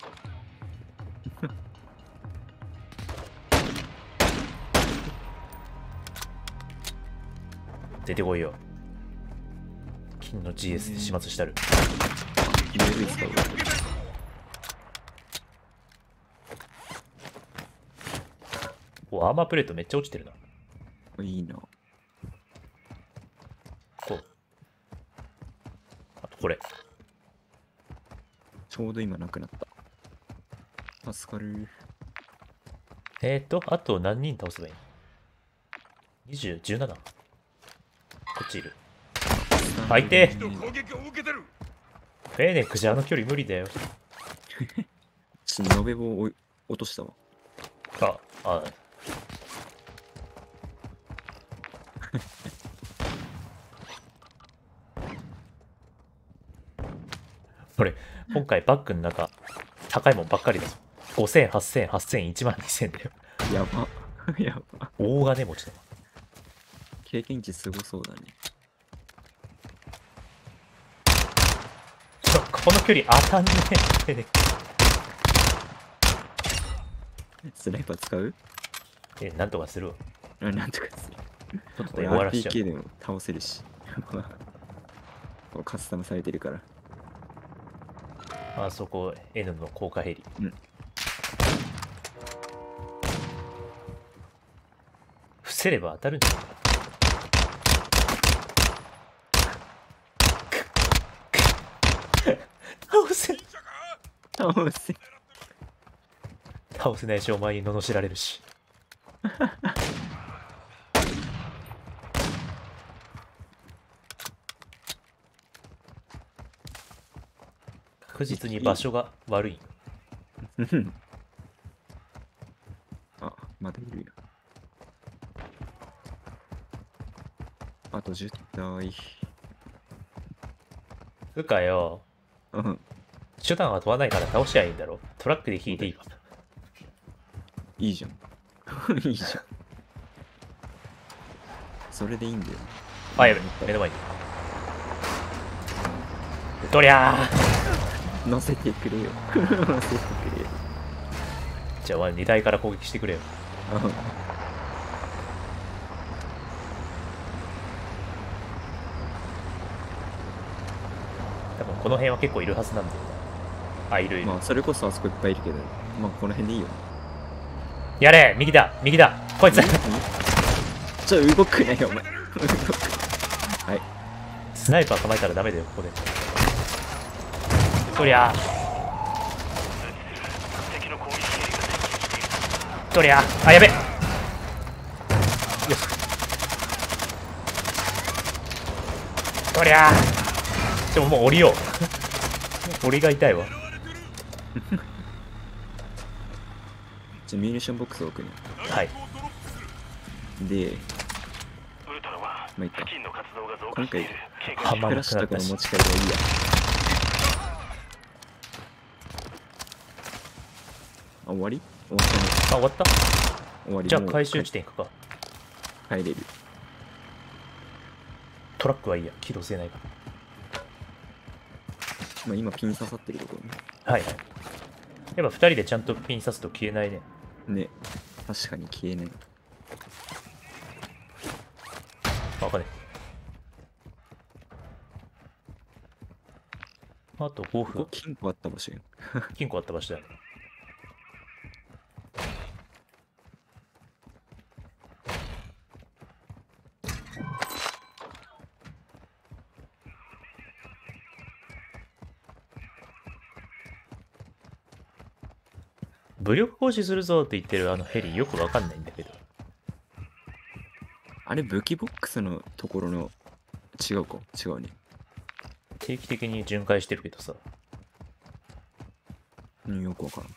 出てこいよ。 金の GS で始末したる。 UAV 使う。 お、アーマープレートめっちゃ落ちてるな。 いいな。 こう。あとこれ。 ちょうど今なくなった。助かる。 あと何人倒せばいいの？ 20、17。こっちいる。あ、いてー。フェーネックじゃあの距離無理だよ。 ちょっと延べ棒落としたわ。 あ。これ、今回バッグの中、高いもんばっかりだぞ。5000、8000、8000、1万2000だよ。 やば。やば。 大金持ちだわ。 経験値すごそうだね。 この距離当たんねえ。 スナイパー使う？ なんとかするわ。 なんとかする。 ちょっと終わらしちゃ RPK でも倒せるし。カスタムされてるから。 あそこ N の高架ヘリ。 うん。 伏せれば当たるんじゃないか。倒せ倒せないし、お前に罵られるし。確実に場所が悪い。 あ、まだいるよ。あと10体。 つうかよ、 うん。 手段は問わないから倒しゃいいんだろ。トラックで引いていいわ。 いいじゃん。いいじゃん。それでいいんだよ。 あ、やべ、目の前に。どりゃー。 乗せてくれよ。乗せてくれよ。 じゃあ、荷台から攻撃してくれよ。多分この辺は結構いるはずなんだよな。あ、いるいる。 まあ、それこそあそこいっぱいいるけど、まあ、この辺でいいよ。 やれ、右だ、右だ、こいつ。 動くなよ、お前。はい。 スナイパー構えたらダメだよ、ここで。とりゃとりゃあ、やべよし。とりゃでももう降りよう。俺が痛いわ。 ミュニションボックスを置くね。 はい。 で、まあ、いいか。今回、フラッシュとかの持ち帰りはいいや。あ、終わり？終わったね。 あ、終わった？ 終わり。 じゃあ回収地点行くか。 帰れる。 トラックはいいや、起動せないかまあ今ピン刺さってるところね。 ら。はいはい。やっぱ2人でちゃんとピン刺すと消えないね。 ね、確かに消えない。 わかんねえ。あと5 ここ分。 金庫あった場所よ。 金庫あった場所だよね。武力行使するぞって言ってるあのヘリよくわかんないんだけど。 あれ武器ボックスのところの違うか違うね。 定期的に巡回してるけどさ。 よくわからん。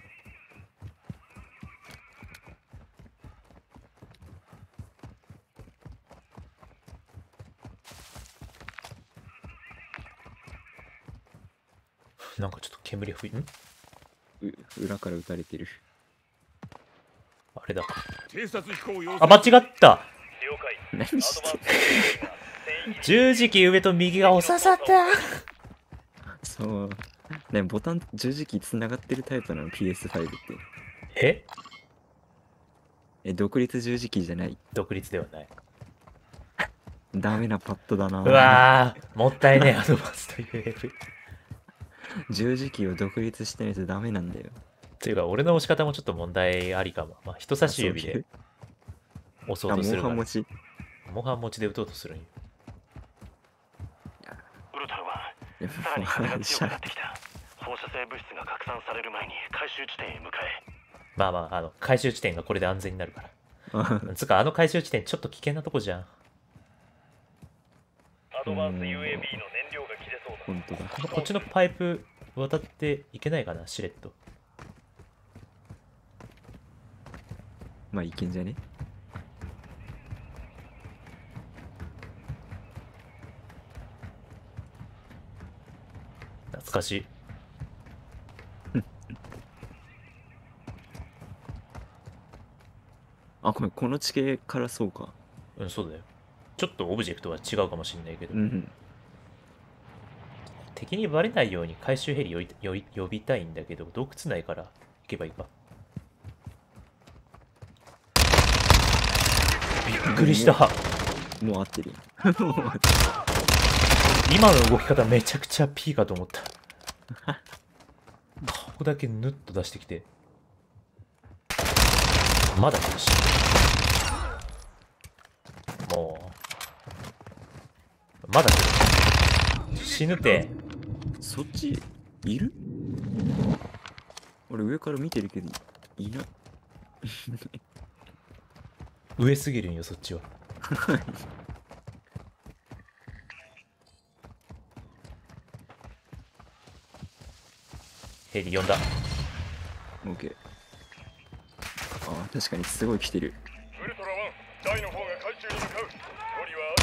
なんかちょっと煙が吹いて、 裏から撃たれてる。 あれだ。 偵察飛行要あ、間違った。 何して十字キー上と右がお刺さった。 そう。ね、ボタン十字キーつながってるタイプなの PS5 って。独立十字キーじゃない。 独立ではない。 ダメなパッドだな。 うわー、もったいねえ、アドバンスと UAV。 十字キーを独立してないとダメなんだよ。 というか、俺の押し方もちょっと問題ありかも。まあ、人差し指で押そうとするから。 モンハン持ち。 モンハン持ちで打とうとするんよ。 ウルトラ1、さらに風が強くなってきた。放射性物質が拡散される前に回収地点へ向かえ。 まあまあ、回収地点がこれで安全になるから。つうか、回収地点ちょっと危険なとこじゃん。 アドバンス UAV の燃料が切れそうだ。 本当だ。 こっちのパイプ渡っていけないかな、しれっと。 まあいけんじゃね。 懐かしい。 あ、ごめん、この地形からそうか。 うん、そうだよ。ちょっとオブジェクトは違うかもしんないけど。 うん。 敵にバレないように回収ヘリ呼びたいんだけど、洞窟内から行けばいいか。びっくりした。 もう合ってるよ。 今の動き方めちゃくちゃ P かと思った。顔だけヌッと出してきて。まだ来るし。もう。まだ来る。死ぬて。 そっち、いる？俺上から見てるけど、いない。 上すぎるんよ、そっちは。ヘリ呼んだ。 オッケー。ああ、確かにすごい来てる。 ウルトラ1、ダイの方が回収に向かう。距離は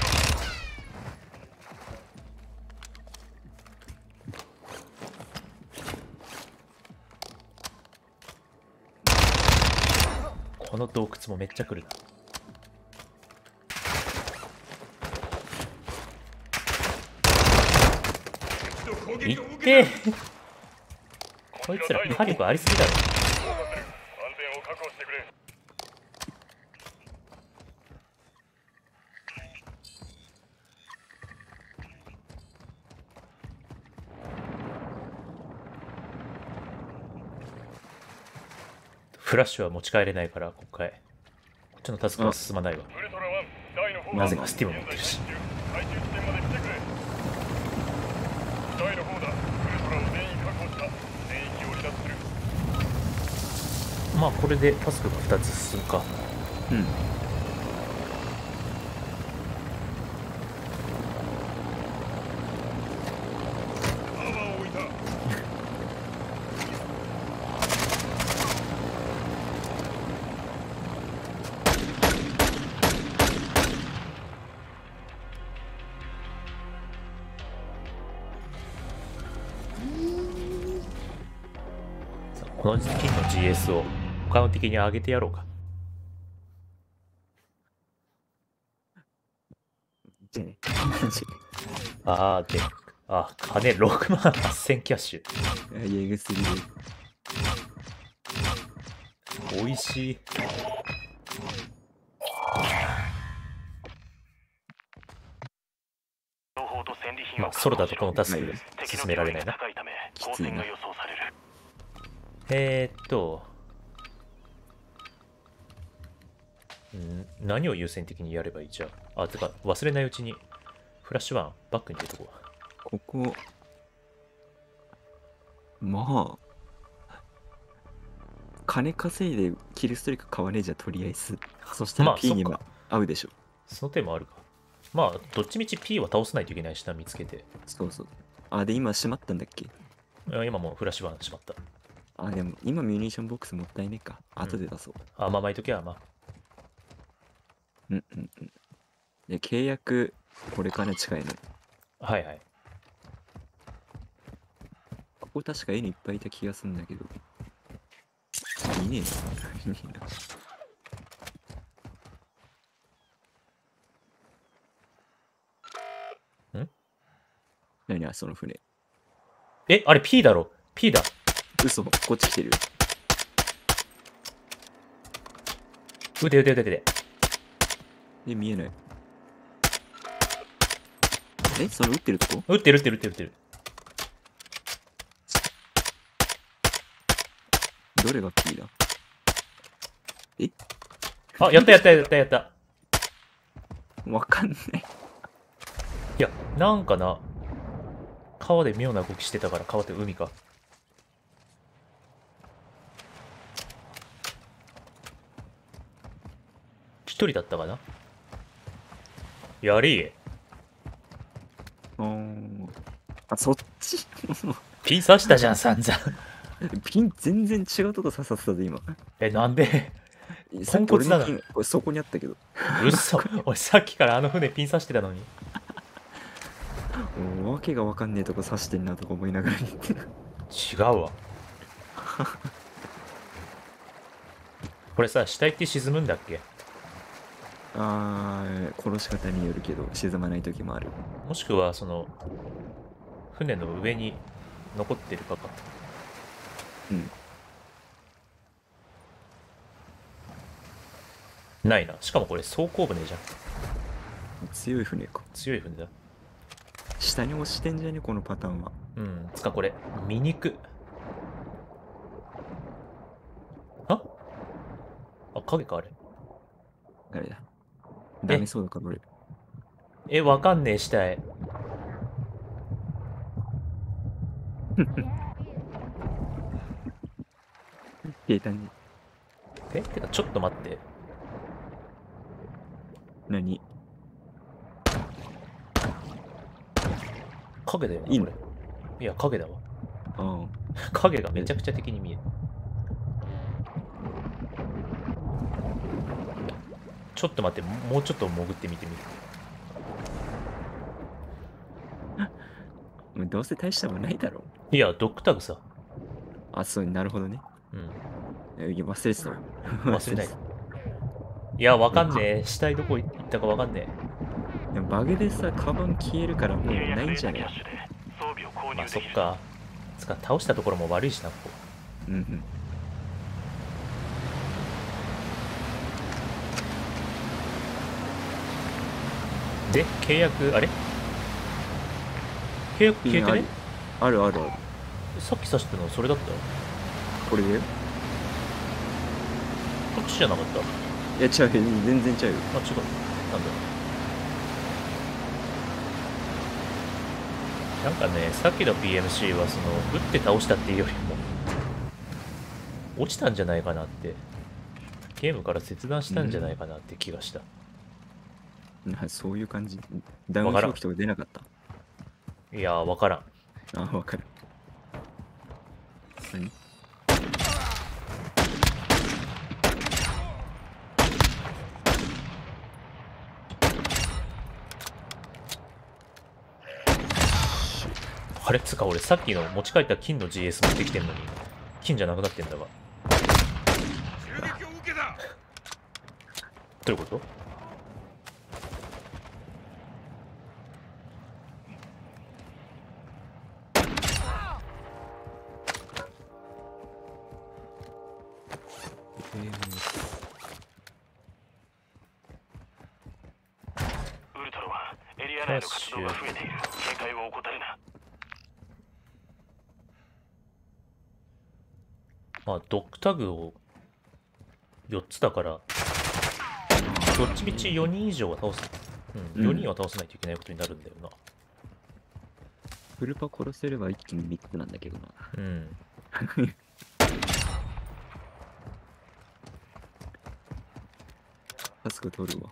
この洞窟もめっちゃ来るな。いってこいつら火力ありすぎだろ。 安全を確保してくれ。 フラッシュは持ち帰れないから、今回。こっちのタスクは進まないわ。 ウルトラ1、ダイの方なぜかスティム持ってるし。 回収地点まで来てくれ。ダイの方だ。ウルトラを全員確保した。全域を離脱する。 まあ、これでタスクが2つ進むか。 うん。 アーマーを置いた。 さあこの金の GS を他の敵に上げてやろうか。 じゃあね。 で、金6万8000キャッシュ。 いや、えぐすぎる。 美味しい。まあ、ソロだとこのタスク進められないな。 きついな。 何を優先的にやればいいじゃあ。てか、忘れないうちに、フラッシュ1バックに入れとこう。 ここ、まあ、金稼いでキルストリック買わねえじゃ、とりあえず。そしたら P にも合うでしょ。 その手もあるか。まあ、どっちみち P は倒さないといけないしな、見つけて。 そうそう。あ、で、今閉まったんだっけ？ 今もうフラッシュ1しまった。 あ、でも今ミュニションボックスもったいねえか。後で出そう。 まあ、巻いときはまあ。 うんうんうん。で、契約、これから近いの。 はいはい。 ここ確か絵にいっぱいいた気がするんだけど。いねえな。いねえな。何その船。 あれ P だろ ?P だ。 嘘、こっち来てるよ。 撃て。 見えない。 え、その撃ってるとこ？ 撃ってる撃ってる撃ってる撃ってる。 どれが P だ？え、 あ、やったやったやったやった。 わかんない。 いや、なんかな。川で妙な動きしてたから、川って海か。一人だったかな。やりあ、そっちピン刺したじゃん、散々。 ピン全然違うとこ刺さってたで、今。 え、なんでさっき俺ポンコツだなのピン、これそこにあったけど。 嘘。俺さっきからあの船ピン刺してたのに。 もうわけがわかんねえとこ刺してんなとか思いながら言ってる。 違うわ。これさ、死体って沈むんだっけ？ 殺し方によるけど、沈まない時もある。 もしくは、その、船の上に残ってるかか。 うん。 ないな。しかもこれ装甲船じゃん。 強い船か。 強い船だ。 下に落ちてんじゃねこのパターンは。 うん。つかこれ、見にく。あ影かあれ。 あれだ。ダメそうだから俺。 え、わかんねえ、死体。 消えたね。 えてか、ちょっと待って。 何？ 影だよな、 いいの？ これ。いや、影だわ。 あ影がめちゃくちゃ敵に見える。ちょっと待って、もうちょっと潜ってみてみる。 あ。どうせ大したもんないだろ。 いや、ドッグタグさ。 あ、そう、なるほどね。 うん。 いや忘れてたわ。 忘れない。いや、わかんねえ。死体どこ行ったかわかんねいやバグでさ、カバン消えるからもうないんじゃねえ。まあ、そっか。つか、倒したところも悪いしな、ここ。 うんうん。 で、契約、あれ契約消えてね。 あるあるある。 さっき刺したのそれだったこれで？いこっちじゃなかった？ や、違う、全然違うよ。 あ、違う。なんだなんかね、さっきの PMC はその、撃って倒したっていうよりも、落ちたんじゃないかなって、ゲームから切断したんじゃないかなって気がした。 そういう感じ。ダウン表記とか出なかった？ いやー、わからん。 あ、わかる。何？ あれつか俺さっきの持ち帰った金の GS 持ってきてんのに、金じゃなくなってんだが。どういうこと？ ウルトラはエリア内の活動が増えている。警戒を怠るな。 まあ、ドッグタグを4つだから、どっちみち4人以上は倒す。うん、4人は倒さないといけないことになるんだよな。 フルパ殺せれば一気に3つなんだけどな。 うん。 タスク取るわ。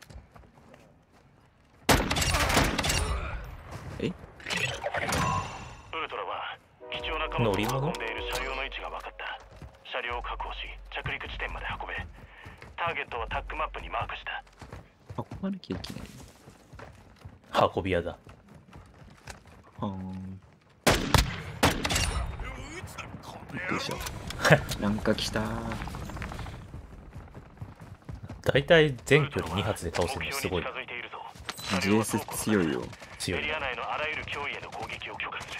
え？ ウルトラは貴重な貨物を運んでいる車両の位置が分かった。車両を確保し、着陸地点まで運べ。ターゲットはタックマップにマークした。 運ばなきゃいけない。 運び屋だ。 はーん。よいしょ。なんか来たー。 だいたい全距離2発で倒せるのすごい。 GS 強いよ。 強いエ。リア内のあらゆる脅威への攻撃を許可する。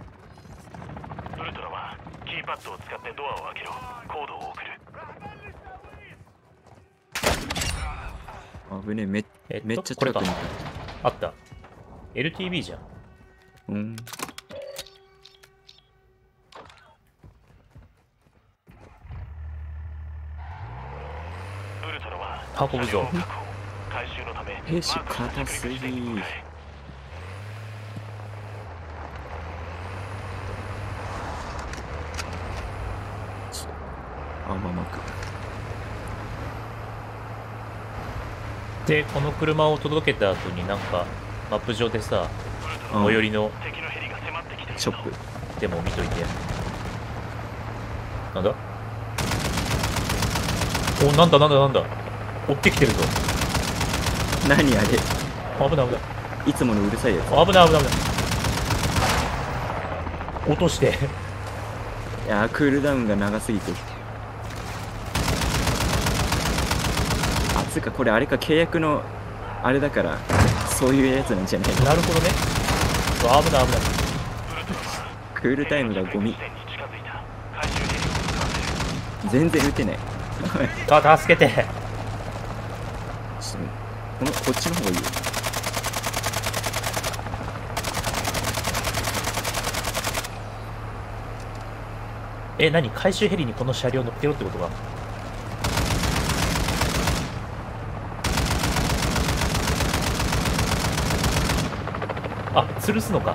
ウルトラはキーパッドを使ってドアを開けろ。コードを送る。 危ねえ、めっちゃこれか近くにいあった。LTB じゃん。 た。うん。 ウルトラは運ぶぞ。 回収のため兵士硬すぎ。あ、ままく。 で、この車を届けた後になんか、マップ上でさ、最寄りの敵のヘリが迫ってきているショップ。 でも見といて。なんだお、なんだ追ってきてるぞ。 何あれ、 危ない。 いつものうるさいやつ。 危ない。落として。 いやー、クールダウンが長すぎて。あ、つうかこれあれか、契約のあれだからそういうやつなんじゃないの。 なるほどね。危ない。 クールタイムがゴミ。 地点に近づいた。回収ヘリを使ってる。 全然撃てない。 あ、助けて。 ちょっとこっちの方がいいよ。 何回収ヘリにこの車両乗っけろってことか。あ、吊るすのか。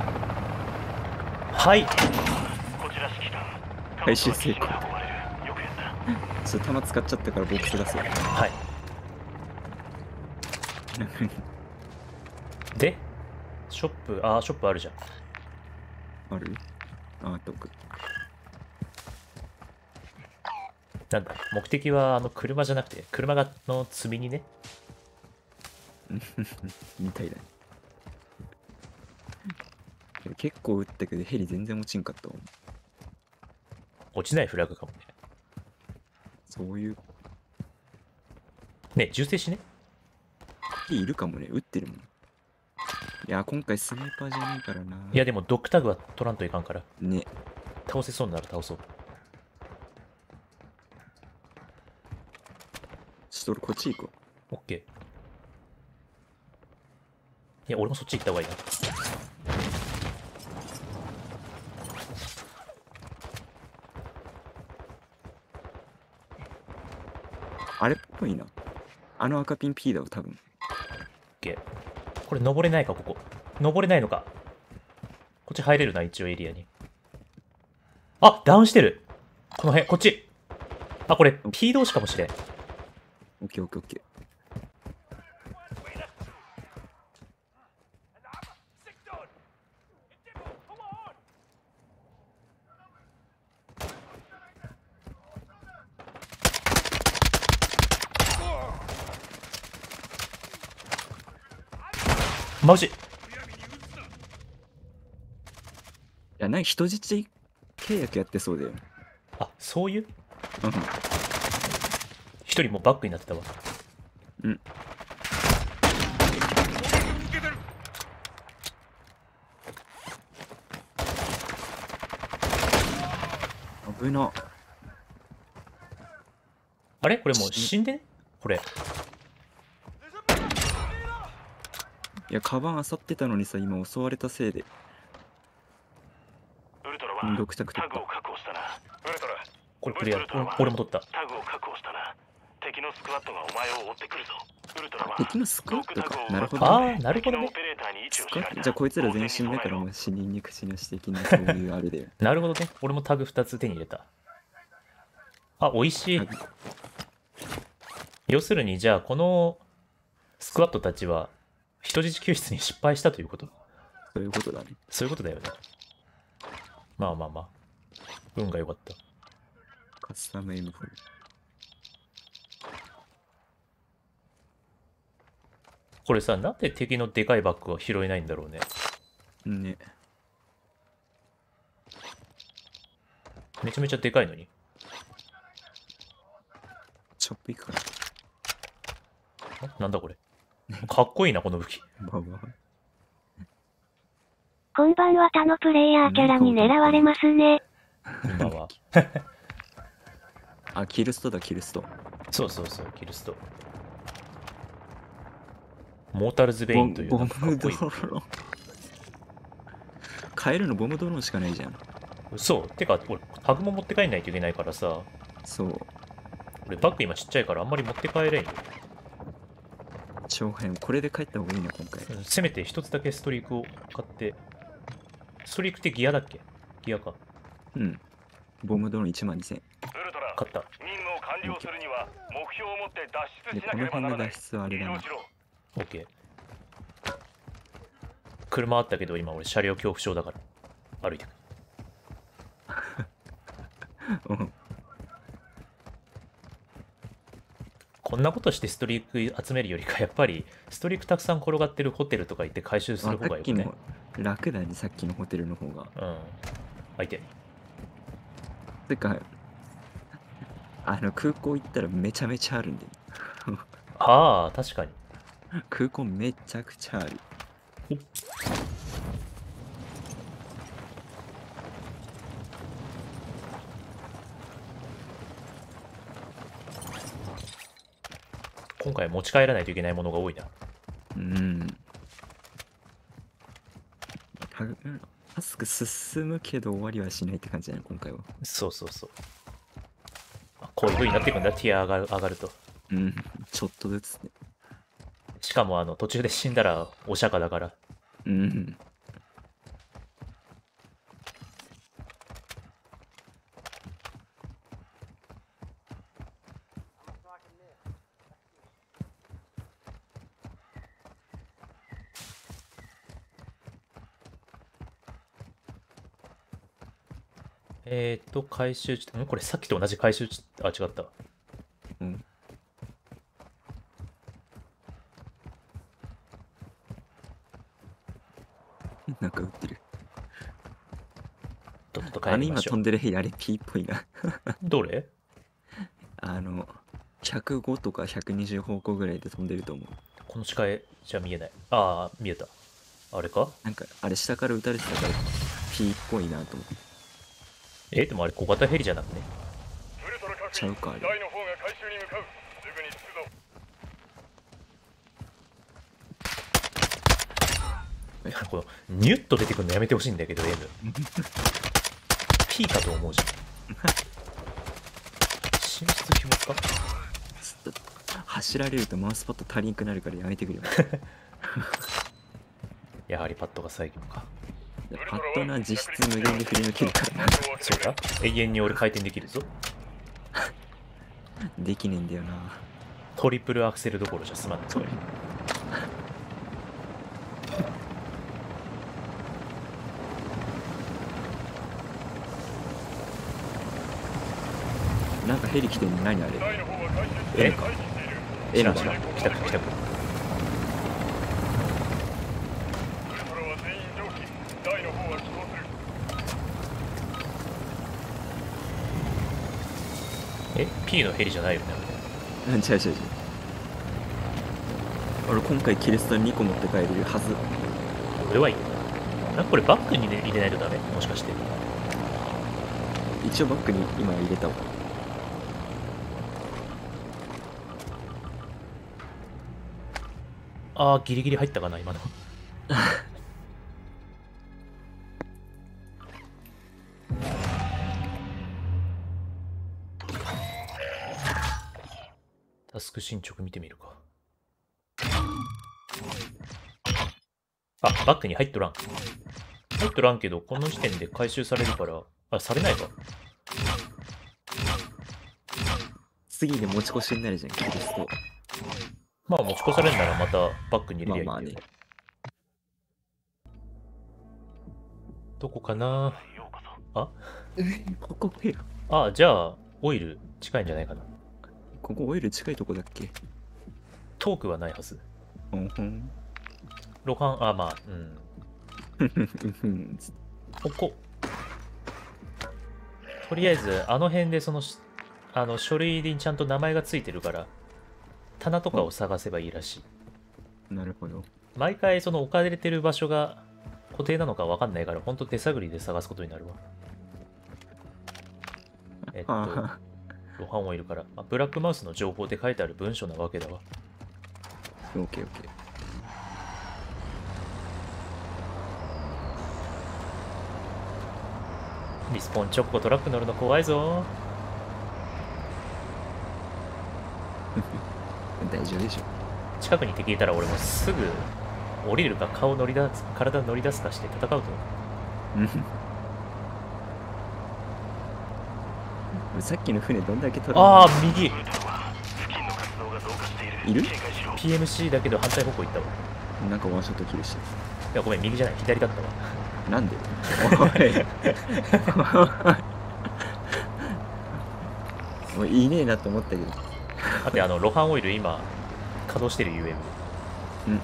はい。 こちら指揮官。 回収成功。 運ばれる。よくやった。 ちょっと弾使っちゃったからボックス出すよ。 はい。で、ショップあるじゃん。 ある？あ、どこ？ なんだ、目的は車じゃなくて、車がの積み荷ね。 みたいだね。結構撃ったけどヘリ全然落ちんかったわ。 落ちないフラグかもね。 そういうね、銃声しね。 ヘリいるかもね。撃ってるもん。いや、今回スナイパーじゃないからな。 いや、でもドッグタグは取らんといかんから。 ね。 倒せそうなら倒そう。 ちょっと俺こっち行こオッケー。いや、俺もそっち行った方がいいな。 あれっぽいな。あの赤ピン P だわ、多分。 オッケー。これ登れないか、ここ。登れないのか。こっち入れるな、一応エリアに。あ、ダウンしてる。この辺、こっち。あ、これ P 同士かもしれん。 オッケーオッケーオッケー。 マジ。 いや、人質契約やってそうだよ。 あ、そういううん。 一人もうバックになってたわ。 うん。危な。 あれこれもう死んでねこれ。 いや、カバン漁ってたのにさ、今襲われたせいで。 ウルトラはドクタク取ったタグを確保したな。ウルトラ、 これクリア。俺も取った。 タグを確保したな。敵のスクワットがお前を追ってくるぞ。ウルトラは敵のスクワットか。なるほど。 ああ、なるほどね。 スクワットじゃあこいつら全身だからもう死人に口なし的なそういうあれだよ。 なるほどね。俺もタグ2つ手に入れた。あ、美味しい。要するに、じゃあ、このスクワットたちは人質救出に失敗したということ。 そういうことだね。 そういうことだよね。まあまあまあ。運が良かった。 カスタム M4。 これさ、なんで敵のでかいバッグは拾えないんだろうね。 ね。 めちゃめちゃでかいのに。 チョップいくから。 なんだこれ。かっこいいな、この武器。 ババこんばんは他のプレイヤーキャラに狙われますね。 今は。 あ、キルストだ、キルスト。 そうそうそう、キルスト。 モータルズ・ベインというボなんかかムドっこいい。 ローン。買えるのボムドローンしかないじゃん。 そう。てか、俺、タグも持って帰んないといけないからさ、 そう。 俺バッグ今ちっちゃいからあんまり持って帰れんよ。 長編。これで帰った方がいいな、今回。 せめて一つだけストリークを買って。ストリークってギアだっけ？ギアか。 うん。ボムドローン1万2000。 ウルトラ、 買った。 任務を完了するには目標を持って脱出で、 しなけこのればならない。 辺の脱出はあれだな移動し。ろ。 オッケー。車あったけど今俺車両恐怖症だから歩いてく。 うんこんなことしてストリーク集めるよりかやっぱりストリークたくさん転がってるホテルとか行って回収する方がさっきよくね。 の楽だね、さっきのホテルの方が。 うん。相手。 てか、空港行ったらめちゃめちゃあるんで。 ああ、確かに。 空港めちゃくちゃある。 今回持ち帰らないといけないものが多いな。 タスク進むけど終わりはしないって感じだね、今回は。 そうそうそう。こういう風になっていくんだ、ティア上がると。 うん、ちょっとずつね。 しかも途中で死んだらお釈迦だから。 うん。 回収地点、これさっきと同じ回収地点、あ、違った。 うん。なんか売ってる。 とっとと帰りましょう。 今飛んでるヘリあれ P っぽいな。 どれ 105とか120方向ぐらいで飛んでると思う。 この視界じゃ見えない。ああ、見えた。あれか？ なんか、あれ下から撃たれてたから P っぽいなと思って。 でもあれ小型ヘリじゃなくね？ ウルトラ確認。 ちゃうかあれ。 台の方が回収に向かう。すぐに着くぞ。 いやこのニュッと出てくるのやめてほしいんだけど M P かと思うじゃん。進出希望か？ 走られるとマウスパッド足りんくなるからやめてくれよ。 やはりパッドが最強か。 パッドな実質無限で振り抜けるからな。 そうだ、永遠に俺回転できるぞ。 できねえんだよな。 トリプルアクセルどころじゃ済まんねそれ。 なんかヘリ来てんの何あれ。 台の方は回収してえ回避している。 エラ来た来た来た来た。 ウルトラは全員上機。台の方は起動する。 P のヘリじゃないよね。 違う違う違う。俺今回キレスタ2個持って帰れるはず。 俺はいいよ。なんかこれバッグに入れないとダメ？もしかして。 一応バッグに今入れたわ。 ああ、ギリギリ入ったかな、今の。タスク進捗見てみるか。あ、バッグに入っとらん。入っとらんけど、この時点で回収されるから、あ、されないか。 次で持ち越しになるじゃん、キレスト。 まあ持ち越されるならまたバッグに入れりゃいいんだよ。どこかなあここへ。 あ、じゃあ、オイル近いんじゃないかな。 ここオイル近いとこだっけ？ トークはないはず。 うんふん。 ロハン、あ、まあ、うん。ここ。とりあえず、あの辺で書類にちゃんと名前がついてるから、棚とかを探せばいいらしい。 なるほど。 毎回置かれてる場所が固定なのかわかんないから、ほんと手探りで探すことになるわ。ロハンオイルから、ブラックマウスの情報で書いてある文書なわけだわ。 オッケーオッケー。 リスポーン直後トラック乗るの怖いぞ。 大丈夫でしょ。 近くに敵いたら俺もすぐ降りるか体乗り出すかして戦うと。 さっきの船どんだけ取るああ右ウルトラは付近の活動が増加している。 いる警戒しろ。 PMC だけど反対方向行ったわ。 なんかワンショットキルしていやごめん右じゃない左だったわ。 る。なんでおい。もういいねえなと思ったけど。 あとロハンオイル今稼働してる UM。 うん。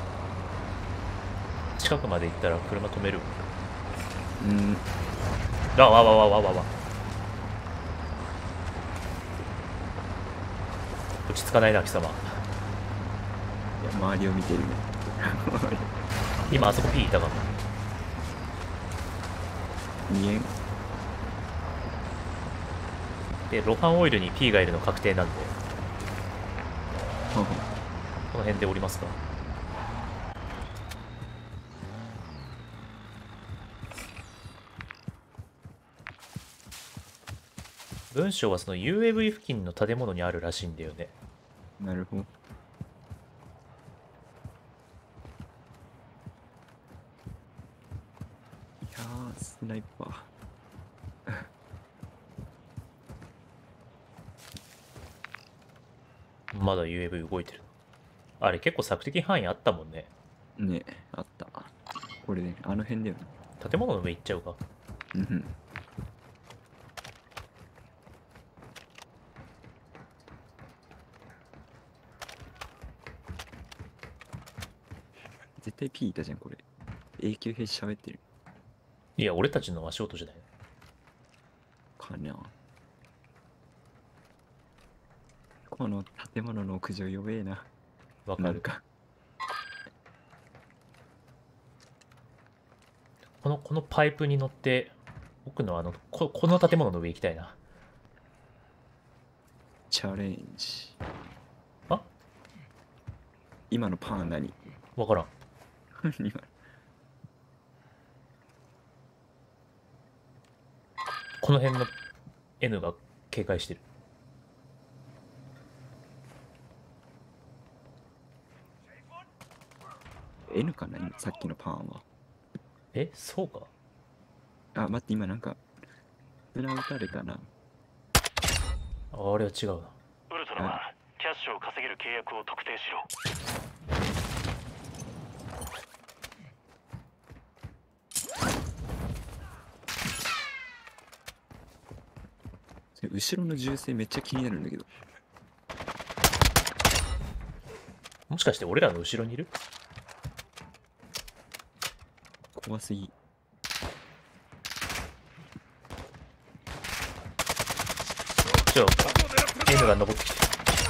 近くまで行ったら車止める。 うん。 わわわわわわわ。落ち着かないな貴様。 いや、周りを見てるね。 今あそこ P いたかも。 見えん。 でロハンオイルに P がいるの確定なんでこの辺で降りますか。文章はその UAV 付近の建物にあるらしいんだよね。 なるほど。いやー、スナイパー。 まだ UAV 動いてる。あれ結構索敵範囲あったもんね。 ねえ、あった。これね、あの辺だよね。 建物の上行っちゃうか。 うん。絶対 P いたじゃん、これ。永久兵士喋ってる。 いや俺たちの足音じゃない。 かな。この建物の屋上弱えな。 わかる。 なんか。 このパイプに乗って奥のこの建物の上行きたいな。 チャレンジ。 あ今のパン何？ わからん。 今この辺の N が警戒してる。 N かなさっきのパンは。 えそうか。 あ、待って、今なんか、裏打たれたな。 あれは違うな。 ウルトラはキャッシュを稼げる契約を特定しろ。 後ろの銃声めっちゃ気になるんだけど。 もしかして俺らの後ろにいる？ 怖すぎ。 N が登ってきて。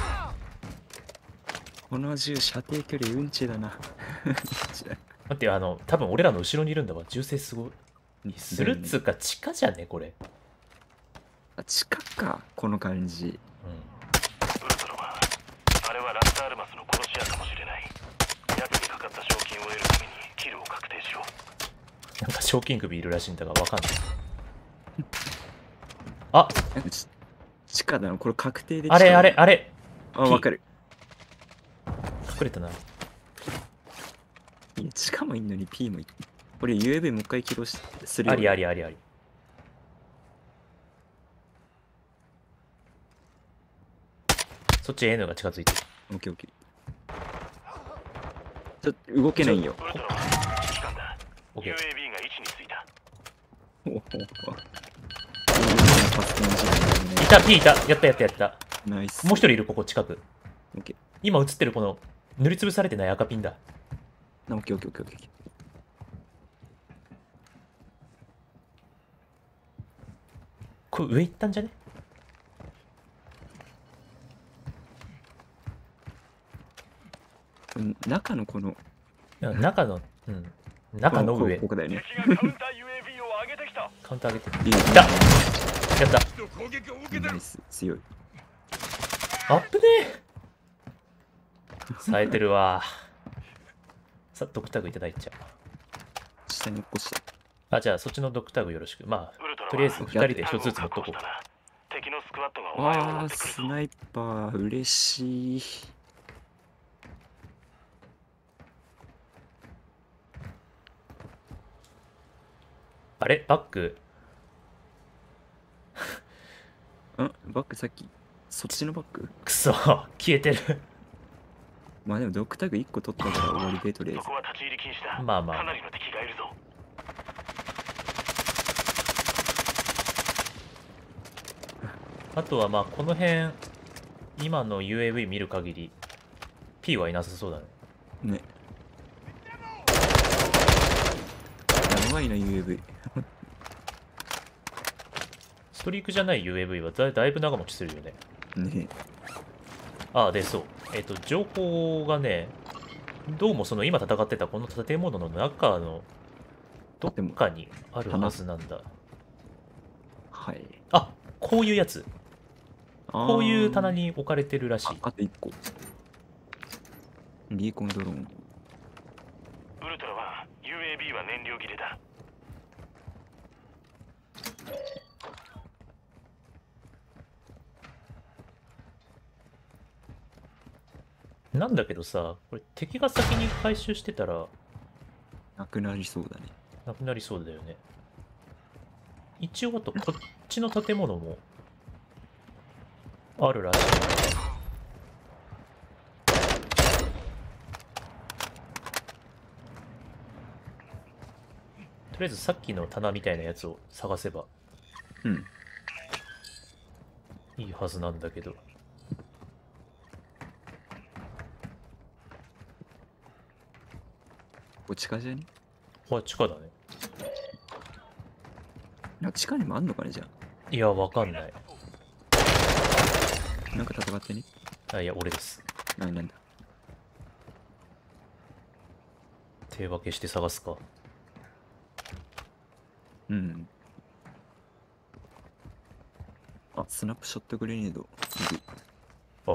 この銃射程距離うんちだな。 待って多分俺らの後ろにいるんだわ。銃声すごい。するっつうか地下じゃねこれ。 あ、地下か、この感じ。 ウルトラはあれはラスタールマスの殺し屋かもしれない。役にかかった賞金を得るためにキルを確定しろ。 なんか賞金首いるらしいんだがわかんない。あなんか地下だな、これ確定で。 あれ。 あ、わかる。 隠れたな。 いや、地下もいんのに P もい。これ UAV もう一回起動するよ。 ありありありあり。そっち N が近づいてる。 オッケーオッケー。ちょっと動けないよ。 ウルトラは指揮官だ。 オッケ UAV ー。 が位置についた。 ほうほうほう。パスコン時代だね。 いた P いた。やったナイス。 もう一人いるここ近く。 オッケ今映ってるこの塗りつぶされてない赤ピンだ。 ー。オッケーオッケーオッケーオッケー。 これ上行ったんじゃね？ 中のこの中の中の上。 ここだよね。 敵がカウンター UAV を上げてきた。 カウンター上げてる。 いいいた。やった。 ナイス、強い。 あっぶねえ。冴えてるわ。さあドクタグいただいちゃう。 下に落っこした。 あじゃあそっちのドクタグよろしく。まあウルトラとりあえず2人で1つずつ持っとこう。 敵のスクワットがお前を追わあ、 ってくるぞ。 スナイパー、嬉しい。 あれバック。 バックさっき、そっちのバック。 くそ消えてる。 まあでもドッグタグ1個取ったから終わりで、とりあえずそこ。は立ち入り禁止だ。 まあまあかなりの敵がいるぞ。 あとはまあこの辺今の UAV 見る限り P はいなさそうだね。 ね。やばいな、UAV。 ストリークじゃない UAV はだいぶ長持ちするよね。 ね。 ああ、で、そう。情報がね、どうもその今戦ってたこの建物の中のどっかにあるはずなんだ。 はい。 あ、こういうやつ。こういう棚に。 に置かれてるらしい。 あと1個。リーコンドローン。 ウルトラは UAB は燃料切れだ。 なんだけどさ、これ敵が先に回収してたらなくなりそうだね。 なくなりそうだよね。一応あとこっちの建物もあるらしい。とりあえずさっきの棚みたいなやつを探せばうん。 いいはずなんだけど。 これ地下じゃね？ あ、地下だね。 地下にもあんのかね、じゃいや、わかんない。 あ。なんか戦ってね。 あ、いや、俺です。 なんだ。 手分けして探すか。 うん。あ、スナップショットグレネード。いる。 あ、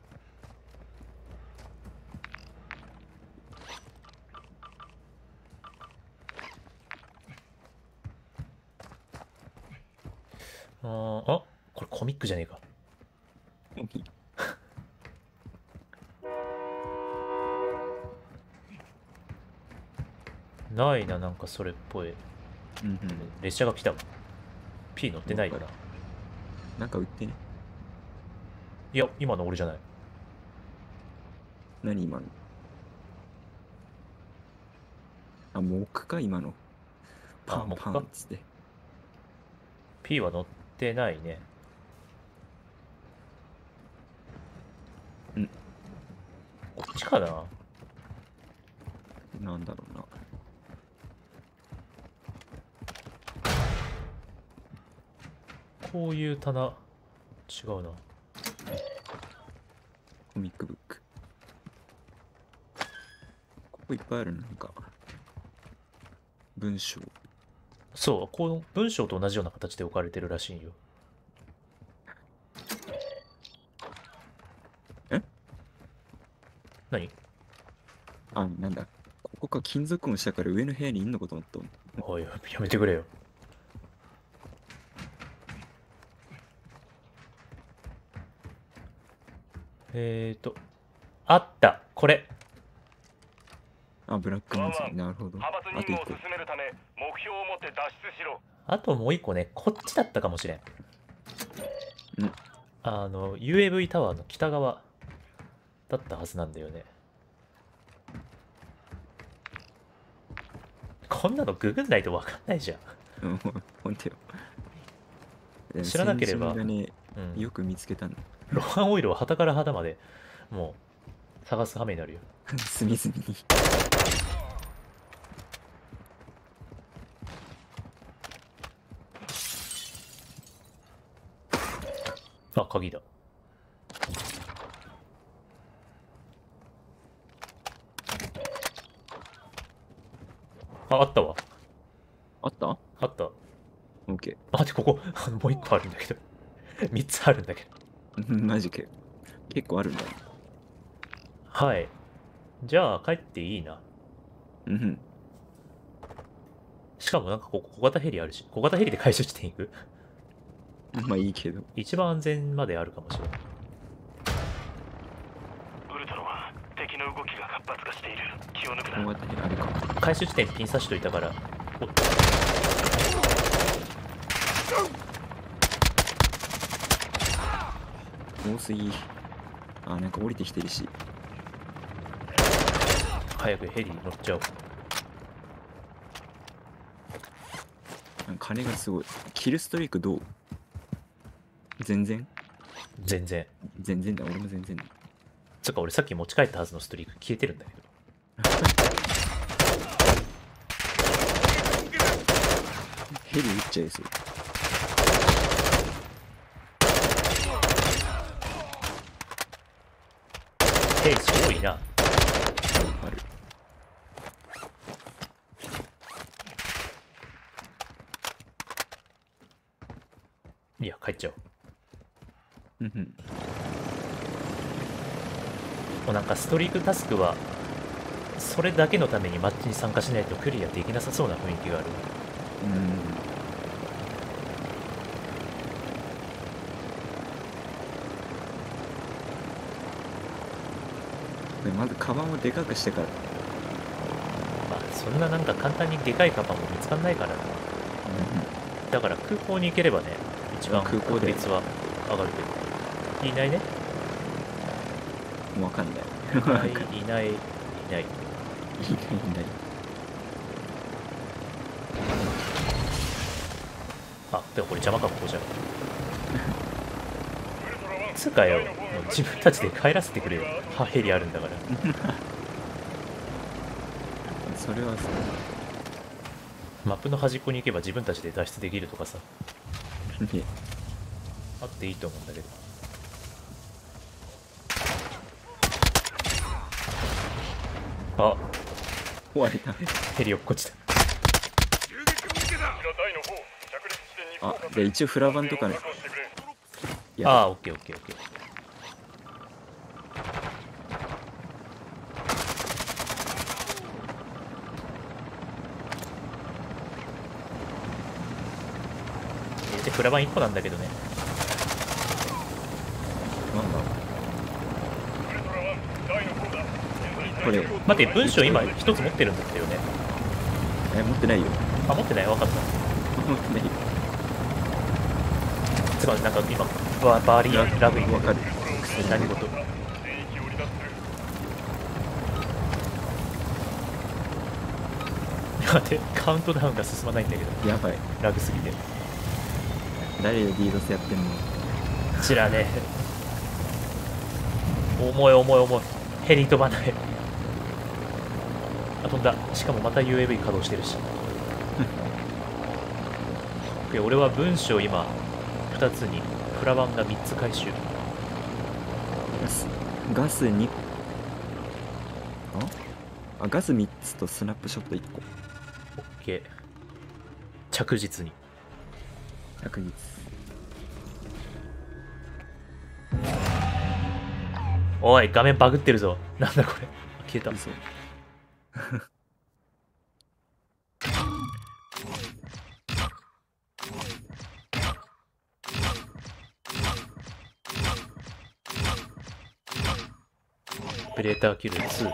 これコミックじゃねえか。ないな、なんかそれっぽい。 うんうん。 列車が来たわ。P 乗ってないかな。 なんか売ってね。 いや、今の俺じゃない。 何今の？あ、木か今の。パン木かパンっつって。 P は乗ってないね。 んこっちかな。 なんだろうな。 こういう棚違うな。 コミックブック。ここいっぱいあるの、なんか。文章。 そう、この文章と同じような形で置かれてるらしいよ。 え？ 何？ あ、なんだ。ここか金属音したから上の部屋にいんのかと思った。 おい、やめてくれよ。あった、これ。 あ、ブラックマンズ。なるほど。 派閥あと1個任務を。進めるため目標を持って脱出しろ。 あともう一個ね、こっちだったかもしれん。 うん。 UAV タワーの北側だったはずなんだよね。こんなのググんないと分かんないじゃん。 うん、ほんとよ。 知らなければ先人がね、 うん、 よく見つけたの。 ロハンオイルを旗から旗までもう探す羽目になるよ。 隅々に。 あ、鍵だ。あったわ。 あった？ あった。 オッケあ、で、ここ、もう一個あるんだけど。3つあるんだけど。 ー。マジかよ。結構あるんだね。 はい。じゃあ、帰っていいな。 うん。 しかもなんかここ小型ヘリあるし、小型ヘリで回収地点行く。 まあいいけど。 一番安全まであるかもしれない。 ウルトラは敵の動きが活発化している。気を抜くな。 大型ヘリあるか。 回収地点ピン刺しといたから。お多すぎ。あ、なんか降りてきてるし。 早くヘリに乗っちゃおう。 なんか金がすごい。キルストリークどう？全然全然。 全然だ、俺も全然だ。 つうか俺さっき持ち帰ったはずのストリーク消えてるんだけど。 ヘリ撃っちゃいそう。 ヘリすごいな。 ある。 いや、帰っちゃおう。 うんうん。 もうなんかストリークタスクはそれだけのためにマッチに参加しないとクリアできなさそうな雰囲気がある。 でまずカバンをでかくしてから。 まあそんななんか簡単にでかいカバンも見つかんないからな。だから空港に行ければね、一番空港で確率は上がるけど。いないね。 わかんない。 いない、いない、いない。 いないいない。 あ、でもこれ邪魔か、ここじゃ。つうかよ、もう自分たちで帰らせてくれよ。ハヘリあるんだから。 それはそう。 マップの端っこに行けば自分たちで脱出できるとかさ、 ね、 あっていいと思うんだけど。あ、 壊れた。 ヘリ落っこちた。 あ、で一応フラバンとかね。 ああ、オッケーオッケーオッケー。で、フラバン1個なんだけどね。 なんだこれ。 待って、文章今1つ持ってるんだったよね。 持ってないよ。 あ、持ってない、分かった。 持ってないよ。 つまりなんか今、バーリーラグインわかる。 何事。待って、カウントダウンが進まないんだけど、 やばい。 ラグすぎて。 誰でリードスやってんの？ 知らねえ。重い重い重い。ヘリ飛ばない。あ、飛んだ。しかもまた UAV 稼働してるし。俺は文章今2つにフラバンが3つ回収。 ガス2あ、ガス3つとスナップショット1個。 オッケー。着実に。 確実。 おい、画面バグってるぞ。なんだこれ。消えた。 嘘。 オペレーターキル2。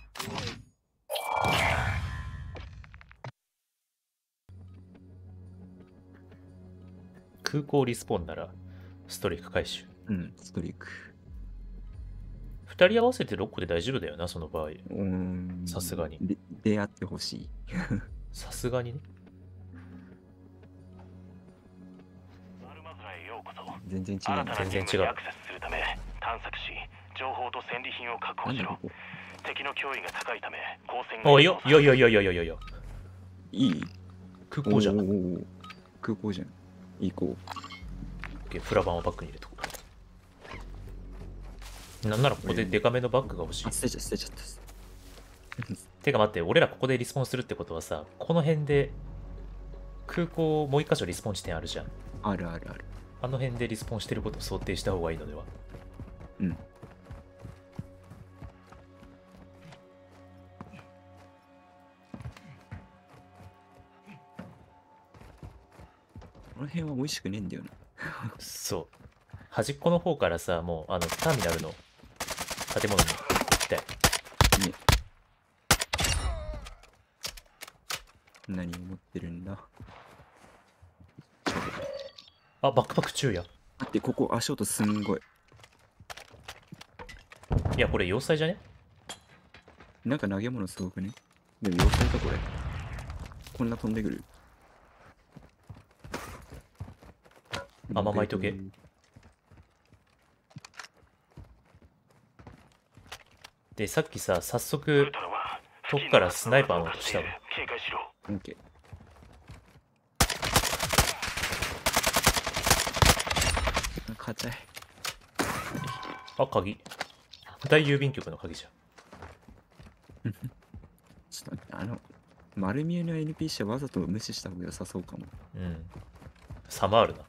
空港リスポーンならストリーク回収。 うん、ストリーク。 2人合わせて6個で大丈夫だよな、その場合。さすがに。 出会ってほしい。 さすがにね。 全然違う。 新たな全然違う任務にアクセスするため探索し情報と戦利品を確保しろ。敵の脅威が高いため光線がおいよ、よよよよよよよ。 いい？ 空港じゃん。 おー空港じゃん。行こフラバンをバッグに入れとこう。なんならここでデカめのバッグが欲しい。 捨てちゃった。 てか待って、俺らここでリスポンするってことはさ、この辺で空港もう一箇所リスポン地点あるじゃん。 あるあるある。 あの辺でリスポンしてることを想定した方がいいのでは。 うん。 この辺は美味しくねえんだよな。 そう。端っこの方からさ、もう、ターミナルの建物に行きたい。 ね。何を持ってるんだ。 あ、バックパック中や。 待って、ここ足音すんごい。 いや、これ要塞じゃね？ なんか投げ物すごくね。でも要塞かこれ。こんな飛んでくる。 あ、ままいとけ。で、さっきさ、早ウ速ル、トラは遠くからスナイパーの音したわ。 警戒しろ。 オッケー。硬い。 あ、鍵。大郵便局の鍵じゃん。 ちょっと待って、丸見えの NPC はわざと無視した方が良さそうかも。 うん。サマールな。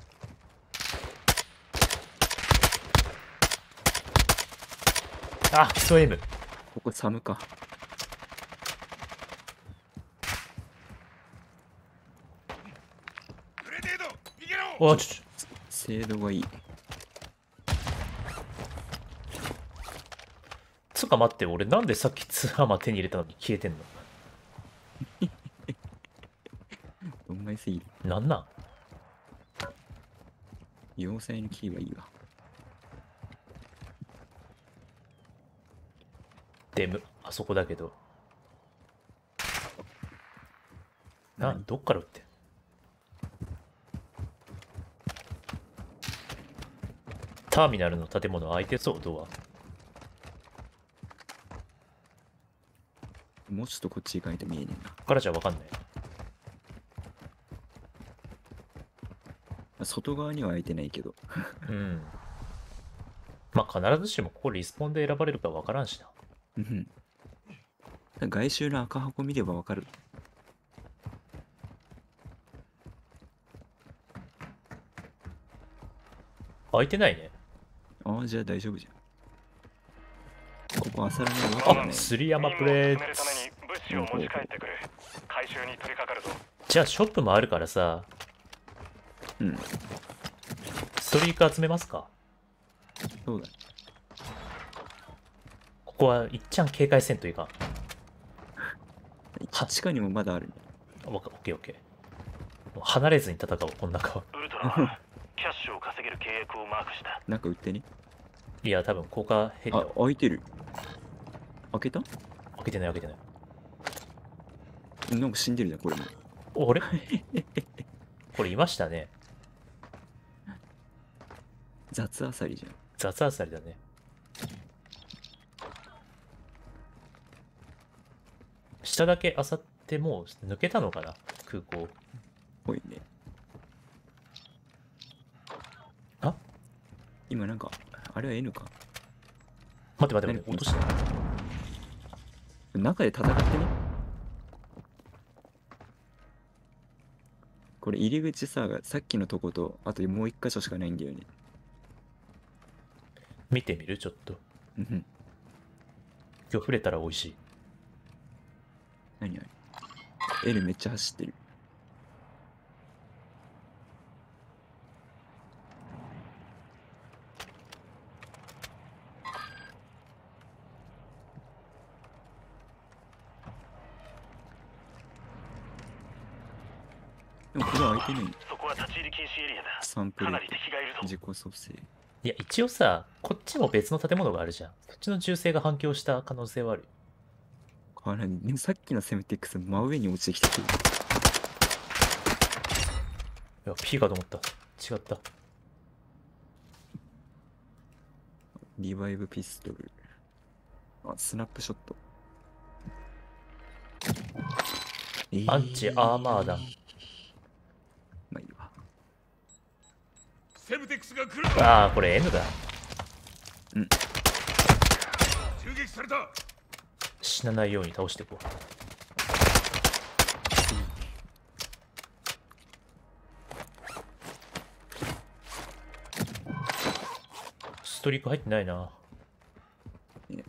あ、クソ M。 ここ寒か。 おちょ。 精度がいい。 つうか待って、俺なんでさっきツーハマー手に入れたのに消えてんの？ うまいすぎる。 なんなん？ 要塞のキーはいいわ。 デム、あそこだけど。どっから撃ってん？ターミナルの建物開いてそう、ドア。 もうちょっとこっち行かないと見えねえな。 ここからじゃわかんない。 外側には開いてないけど。 うん。まあ必ずしもここリスポンで選ばれるかわからんしな。 うん。外周の赤箱見ればわかる。 開いてないね。 ああ、じゃあ大丈夫じゃん。ここ浅らないわけがあ、 ない。 スリヤマプレー任務を進めるために物資を持ち帰ってくる。回収に取り掛かるぞ。 じゃあショップもあるからさ、 うん。 ストリーク集めますか？ そうだ。 ここはいっちゃん警戒せんといかん。 地下にもまだある。 オッケーオッケー。もう離れずに戦おう、こん中は。 ウルトラはキャッシュを稼げる契約をマークした。 なんか売ってね。 いや、多分効果ヘリあだ。、 開いてる。開けた？ 開けてない開けてない。 なんか死んでるじゃん、これも。 お、あれこれいましたね。 雑あさりじゃん。 雑あさりだね。下だけあさってもう抜けたのかな、空港。 ぽいね。 あ、 今なんか、あれは N か。 待って待って待って、落とした。 中で戦ってね。これ入り口さ、さっきのとこと、あともう一箇所しかないんだよね。 見てみるちょっと。 うん。 今日触れたら美味しい。 何あれ ?N めっちゃ走ってる。でもこれは開いてない。 そこは立ち入り禁止エリアだ。 サンプルかなり敵がいるぞ。 自己蘇生。 いや、一応さ、こっちも別の建物があるじゃん。そっちの銃声が反響した可能性はあるよ。 あれ、でもさっきのセムテックス真上に落ちてきてる。 いや、P かと思った。違った。 リバイブピストル。あ、スナップショット。 アンチアーマー弾。 まあいいわ。 セムテックスが来る。 ああ、これ N だ。 銃撃された。 死なないように倒していこう。ストリーク入ってないな。 ね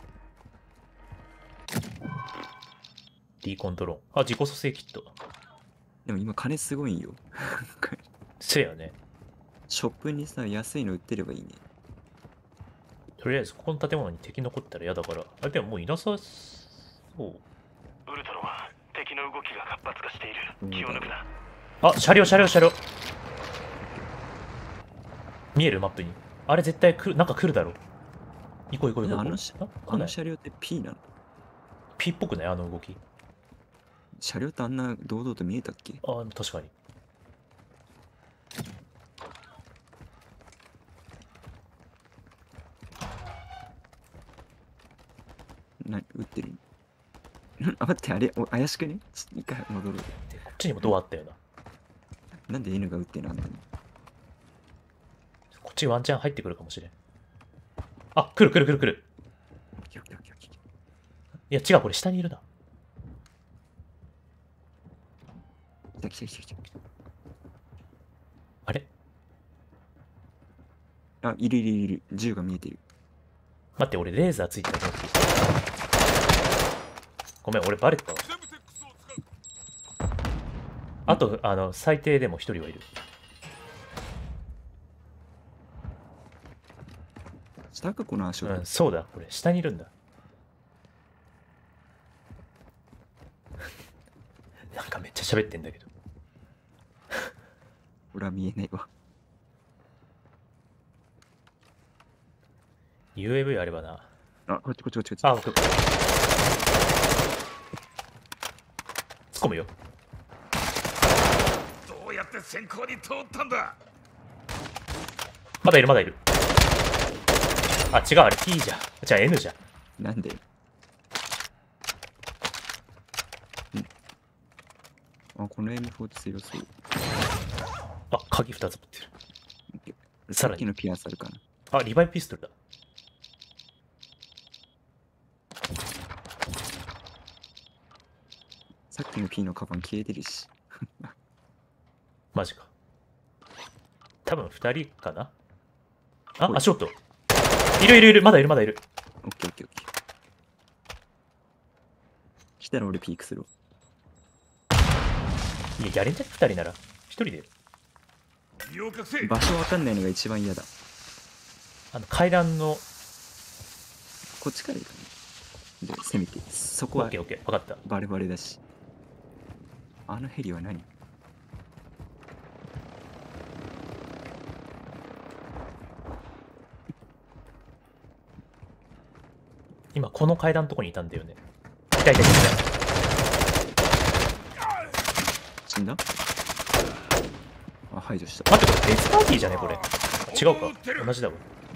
リコントローン。あ、自己蘇生キット。 でも今金すごいんよ。 せやね。 ショップにさ、安いの売ってればいいね。 とりあえず、ここの建物に敵残ったら嫌だから。あ、でももういなさそう。 ウルトラは敵の動きが活発化している。気を抜くな。 あ、車両、車両、車両。見えるマップに。あれ絶対なんか来るだろ。行こう行こう行こう。 あの車両って P なの？ P っぽくないあの動き。 車両ってあんな堂々と見えたっけ？ あ、確かに。 撃ってるあ、待って、あれ、怪しくね？一回戻る。 でこっちにもドアあったよな。 なんで N が撃ってるのあんなに。 こっちワンチャン入ってくるかもしれん。あ、来る来る来る来る。いや、違う、これ下にいるな。 来た。 あれあ、いる。銃が見えてる。 待って、俺レーザーついてたと思って。ごめん、俺バレてたわ。 セムテックスを使う。 あと、最低でも一人はいる。 下かこの足音。 うん、そうだ、これ下にいるんだ。なんかめっちゃ喋ってんだけど。 俺は見えないわ。 UAV あればな。 あ、こっち。 あ、僕。突っ込むよ。 どうやって先行に通ったんだ。 まだいる。あ、違う、あれ T じゃん。じゃあ N じゃん。 なんで？あ、この M4 強そう。 あ、鍵2つ持ってる。さらにさっきのピアスあるかな。 あ、リバイブピストルだ。 さっきの P のカバン消えてるし。 マジか。多分2人かな。あ、 おい足音。いる。まだいる。 オッケー。来たら俺ピークするわ。 いや、やれんじゃん、2人なら。1人で。 身を隠せ。 場所わかんないのが一番嫌だ。 階段の。 こっちから行くね。で、攻めて。そこはオッケー、分かった。 バレバレだし。あのヘリは何？ 今、この階段のとこにいたんだよね。いた。 死んだ？あ、排除した。 待って、これ別パーティーじゃねこれ。違うか。同じだわ。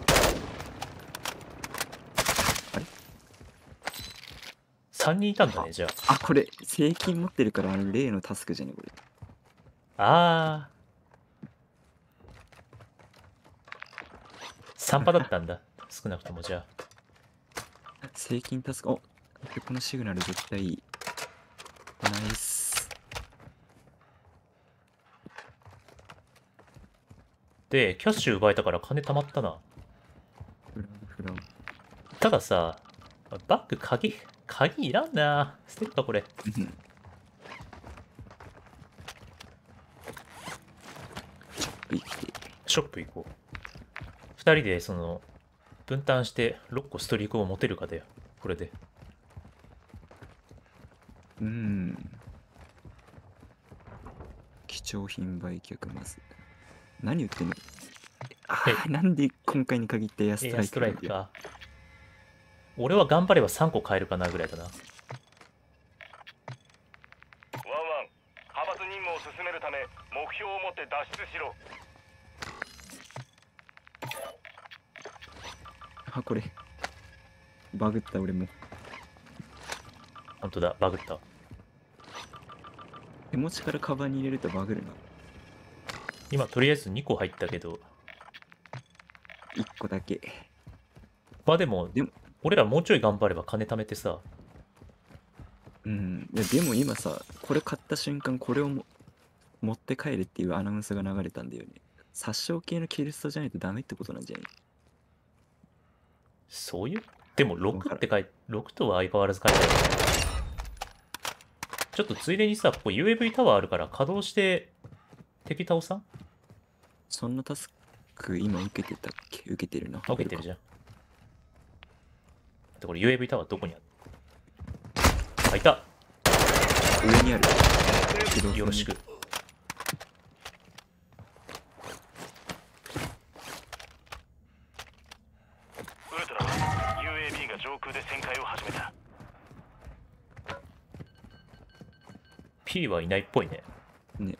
あれ ?3 人いたんだね、じゃあ。 あ、これ、正金持ってるから、例のタスクじゃねこれ。 あー。3パだったんだ。少なくともじゃあ。 正金タスク、お、このシグナル絶対いい。ナイス。 で、キャッシュ奪えたから金貯まったな。 フラン。 たださ、バッグ鍵いらんな。捨てるかこれ。 うんショップ行きて。 ショップ行こう。2人で分担して6個ストリークを持てるかだよ。これで。 貴重品売却まず。何言ってんの？ えなんで今回に限ってエアストエアスライクトライクか。俺は頑張れば3個買えるかなぐらいだな。 ワンワン、派閥任務を進めるため目標を持って脱出しろ。 あ、これ。バグった俺も。 本当だ、バグった。 手持ちからカバンに入れるとバグるな。 今とりあえず2個入ったけど、 1個だけ。 まあでもでも俺らもうちょい頑張れば金貯めてさ。 いやでも今さ、これ買った瞬間これを持って帰れっていうアナウンスが流れたんだよね。殺傷系のキルストじゃないとダメってことなんじゃない？ そういうでも6って書いて、6とは相変わらず書いてある。 ちょっとついでにさ、ここ UAV タワーあるから稼働して敵倒さん？ そんなタスク今受けてたっけ？受けてるな。 受けてるじゃん。で、これ UAV タワーどこにある？あ、いた。 上にある。 よろしく。 ウルトラは UAB が上空で旋回を始めた。 P はいないっぽいね。 ね。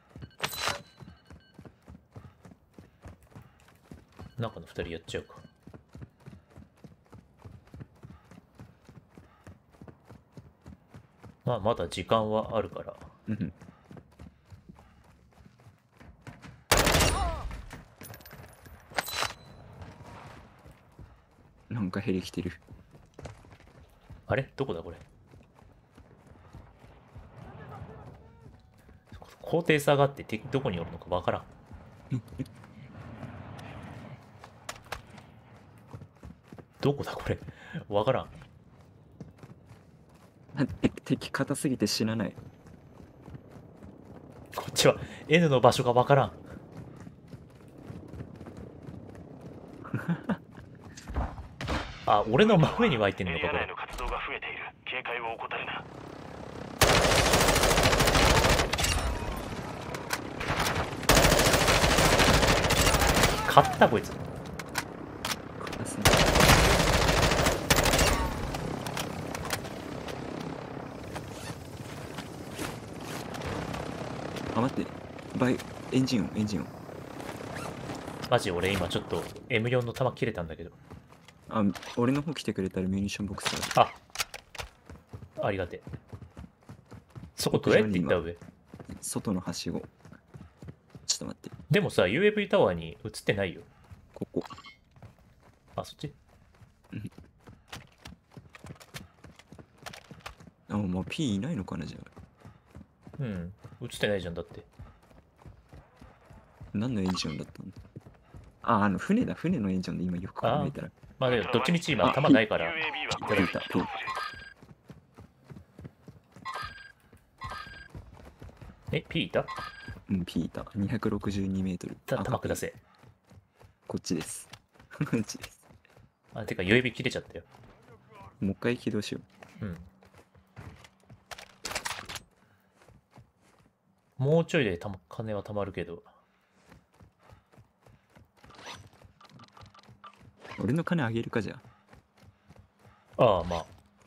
中の2人やっちゃうか。まあまだ時間はあるから。 うん。なんかヘリ来てる。 あれどこだこれ。高低差があって敵どこにおるのかわからん。どこだこれ。わからん。 敵硬すぎて死なない。 こっちは N の場所がわからん。あ、俺の真上に湧いてんのかこれエリア内の。活動が増えている。警戒を怠るな。 勝ったこいつ。 硬すぎあ、待って。エンジン音、エンジン音。 マジ俺今ちょっと M4 の弾切れたんだけど。 あ、俺の方来てくれたらミュニションボックスある。 あ、ありがてえ。そこどうやって行った上？ 外のはしご。ちょっと待って。 でもさ、UAV タワーに映ってないよ。 ここ。 あ、そっち？ あ、もう P いないのかな、じゃあ。 うん。映ってないじゃん、だって。 何のエンジンだったんだ。あ、船だ。船のエンジンで今よく考えたら。 まあでもどっちみち今弾ないから。 UAB はピータ、ピー。 え、P いた？ うん、ピータ。262メートル。 弾くだせ。 こっちです。こっちです。 あ、てか UAB 切れちゃったよ。 もう一回起動しようん。もうちょいで金は貯まるけど。 う。俺の金あげるかじゃあ。 ああ、まあ。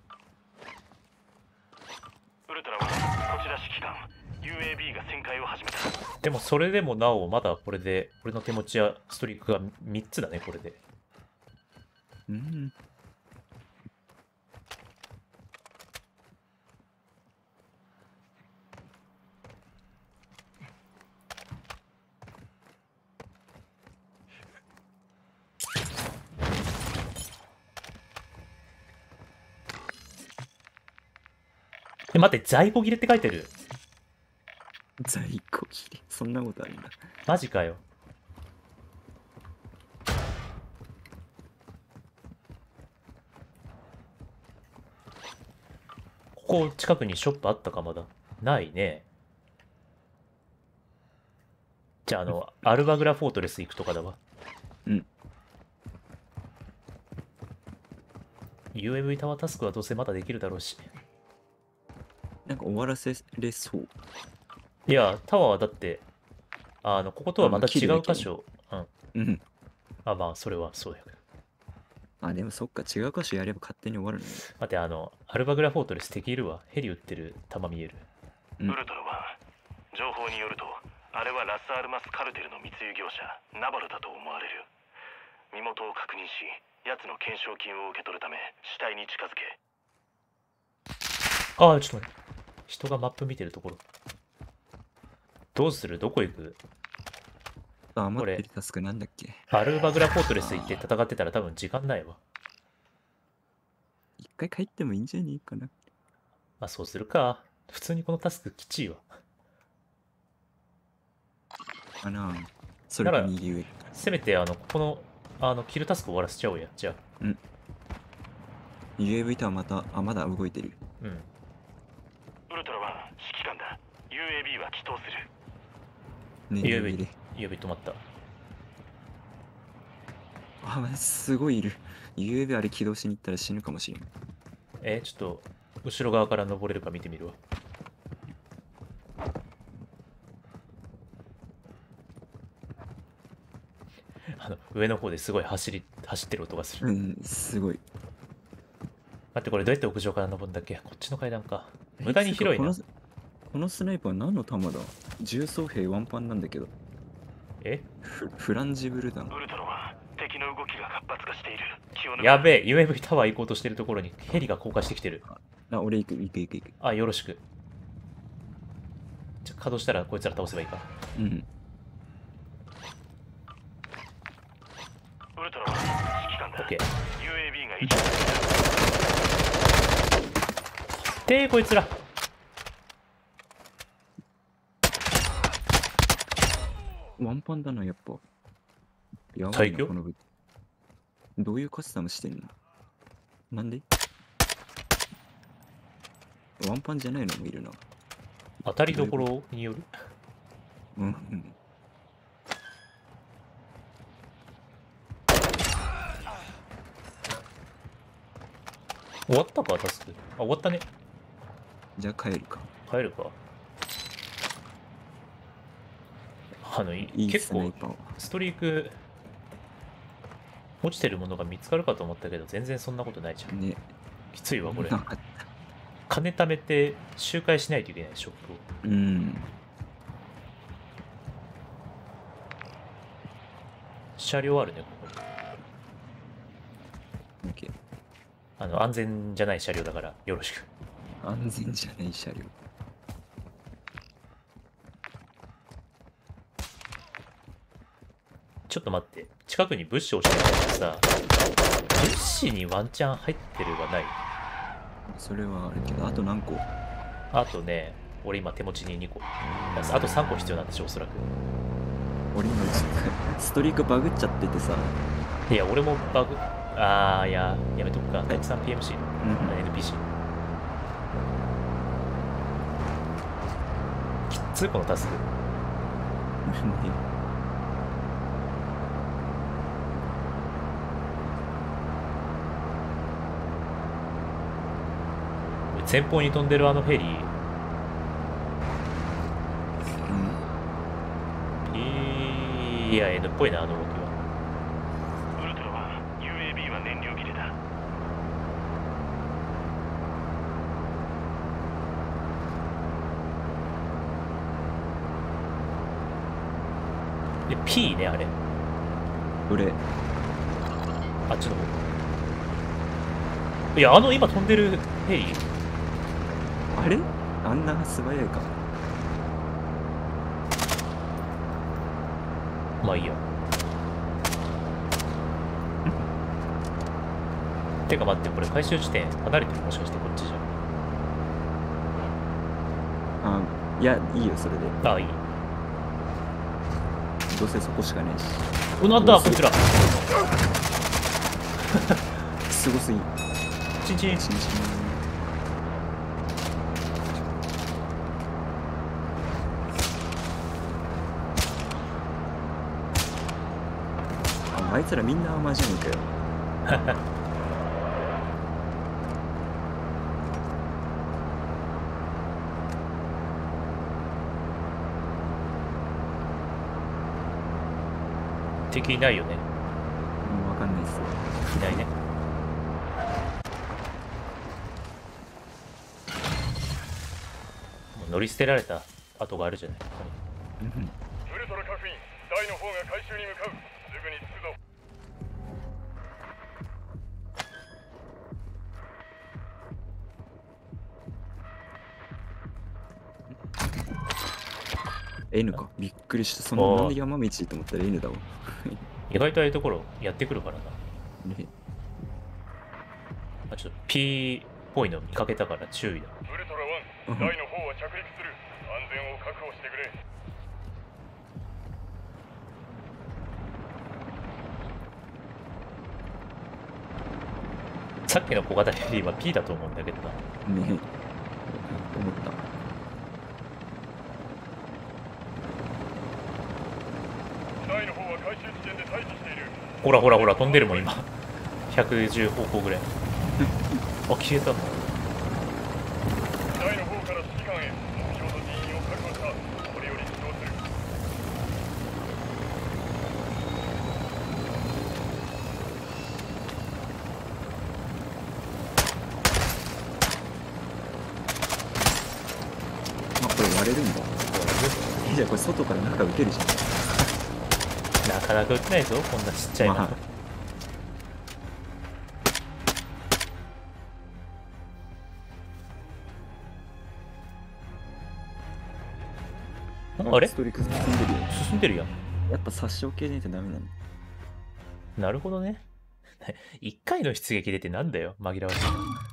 ウルトラはこちら指揮官 UAB が旋回を始めた。 でもそれでもなお、まだこれで、俺の手持ちやストリークが3つだね、これで。 うん。 え、待って、在庫切れって書いてる。 在庫切れ。そんなことあるんだ。 マジかよ。ここ近くにショップあったかまだ。ないね。じゃあアルバグラフォートレス行くとかだわ。 うん。 UAV タワータスクはどうせまだできるだろうし。 なんか終わらせれそう。 いや、タワーはだって、こことはまた違う箇所。うん。 うん。 あ、まあ、それはそうやけど。 あ、でもそっか、違う箇所やれば勝手に終わるのね。 待って、アルバグラフォートレス敵いるわ。ヘリ撃ってる弾見える。 うんウルトラは情報によると、あれはラスアルマスカルテルの密輸業者ナバルだと思われる。身元を確認し、奴の懸賞金を受け取るため死体に近づけ。 ああ、ちょっと待って。人がマップ見てるところ。どうする？どこ行く？ あ、待ってるタスクなんだっけ。 アルバグラフォートレス行って戦ってたら多分時間ないわ。 一回帰ってもいいんじゃねえかな。 まあそうするか。普通にこのタスクきちいわ。 かな。それか右上。 せめてここのキルタスク終わらせちゃおうや。じゃあ。 UAV とはまだ動いてる。 うん。 ウルトラは指揮官だ。 UAB は起動する。 ね UAV で UAV 止まった。 あ、すごいいる。UAV あれ起動しに行ったら死ぬかもしれん。 ちょっと後ろ側から登れるか見てみるわ。上の方ですごい走ってる音がする。 うん、すごい。 待って、これどうやって屋上から登るんだっけ？こっちの階段か。無駄に広いな。 このスナイパー何の弾だ？重装兵ワンパンなんだけど。フランジブル弾。 ウルトラは敵の動きが活発化している。気を抜く。 やべえ、UAV タワー行こうとしてるところにヘリが降下してきてる。 あ、俺行く。 あ、よろしく。じゃあ稼働したらこいつら倒せばいいか。 うん。 ウルトラは指揮官だ。 オッケー。 UAB が位置でこいつら。 ワンパンだな、やっぱ。やばい最強なこの武器。どういうカスタムしてんの？なんで？ワンパンじゃないのもいるな。 当たりどころによる。 うん。 終わったかタスク。あ、終わったね。 じゃあ帰るか。 帰るか。 いい結構スナイパーは。 ストリーク落ちてるものが見つかるかと思ったけど全然そんなことないじゃん。 ね。 きついわこれ。 なかった。 金貯めて周回しないといけないショップを。 うん。 車両あるねここに。 オッケー。 安全じゃない車両だからよろしく。 安全じゃない車両。 ちょっと待って、近くに物資落ちてるからさ、物資にワンチャン入ってるはない？ それはあるけど、あと何個？ あとね、俺今手持ちに2個。あと3個必要なんでしょ、おそらく。 俺今ストリークバグっちゃっててさ。 いや、俺もバグ、いや、やめとくか。たくさん PMC、NPC。きっついこのタスク。前方に飛んでるあのフェリー。いや、N っぽいな、あの動きは。 ウルトラは UAB は燃料切れだ。 で、P ね、あれ。 どれ？ あっちの方。いや、今飛んでるヘリ。 あれ？あんな素早いか。 まあいいや。てか待って、これ回収地点離れてる？もしかしてこっちじゃん。 あ、いや、いいよ、それで。 ああ、いい。 どうせそこしかねえし。 なんだ、こいつら。 すごすぎ。 チンチン。 チンチン。あいつらみんな甘じゃねえかよ。 敵いないよね。 わかんないっす。 いないね。もう乗り捨てられた跡があるじゃない。ここに。 ウルトラカフイン、ダイの方が回収に向かう。すぐに着くぞ。 N か。びっくりした。そのなんで山道と思ったら N だわ。 意外とああいうところやってくるからな。 ね、 ちょっと P っぽいの見かけたから注意だ。 ウルトラ1、ダイの方は着陸する。安全を確保してくれ。 さっきの小型ヘリは P だと思うんだけどな。 ね、思った。 台の方は回収地点で待機している。 ほらほらほら、飛んでるもん今。110方向ぐらい。あ、消えたんだ。 台の方から指揮官へ目標の人員を確保した。これより始動する。 あ、これ割れるんだ。じゃあこれ外から中受けるじゃん。 なかなか撃てないぞ、こんなちっちゃいの。 まああれストリック進んでるよ。 進んでるやん。 やっぱ殺傷系ないとダメなの。 なるほどね。1回の出撃出てなんだよ、紛らわしい。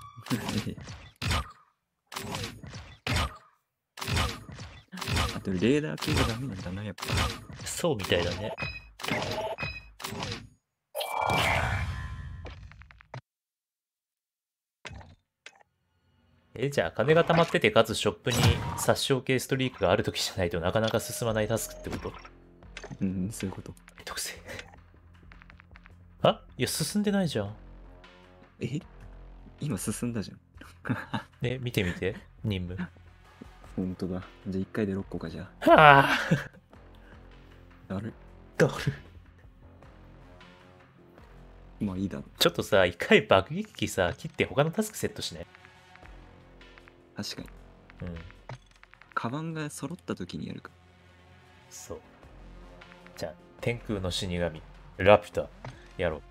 あとレーダー系がダメなんだな、やっぱ。 そうみたいだね。じゃあ金が溜まっててかつショップに殺傷系ストリークがあるときじゃないとなかなか進まないタスクってこと？ うん、そういうこと。 めんどくせえ。あ、いや進んでないじゃん。 え今進んだじゃん。 ね、見てみて、任務。 ほんとだ。じゃあ1回で6個かじゃはあ、 あ。あれだる。 まあいいだろ。 ちょっとさ、一回爆撃機さ、切って他のタスクセットしない？ 確かに。 うん、 カバンが揃った時にやるか。 そう。じゃあ、天空の死神、ラピュタ、やろ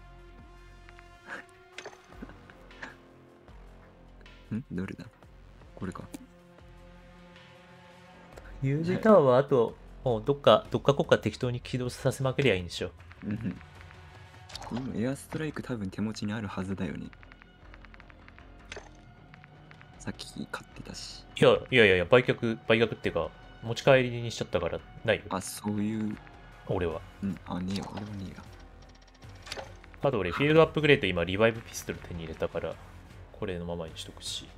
う。 どれだこれか。 ユージタワーはあと、もうどっか国家適当に起動させまくりゃいいんでしょ。 うん今エアストライク多分手持ちにあるはずだよね。さっき買ってたし。 いや、売却っていうか、持ち帰りにしちゃったからないよ。 あ、そういう。 俺は。 あ、ねえよ。俺はねえよ。 あと俺、フィールドアップグレード今、リバイブピストル手に入れたから、これのままにしとくし。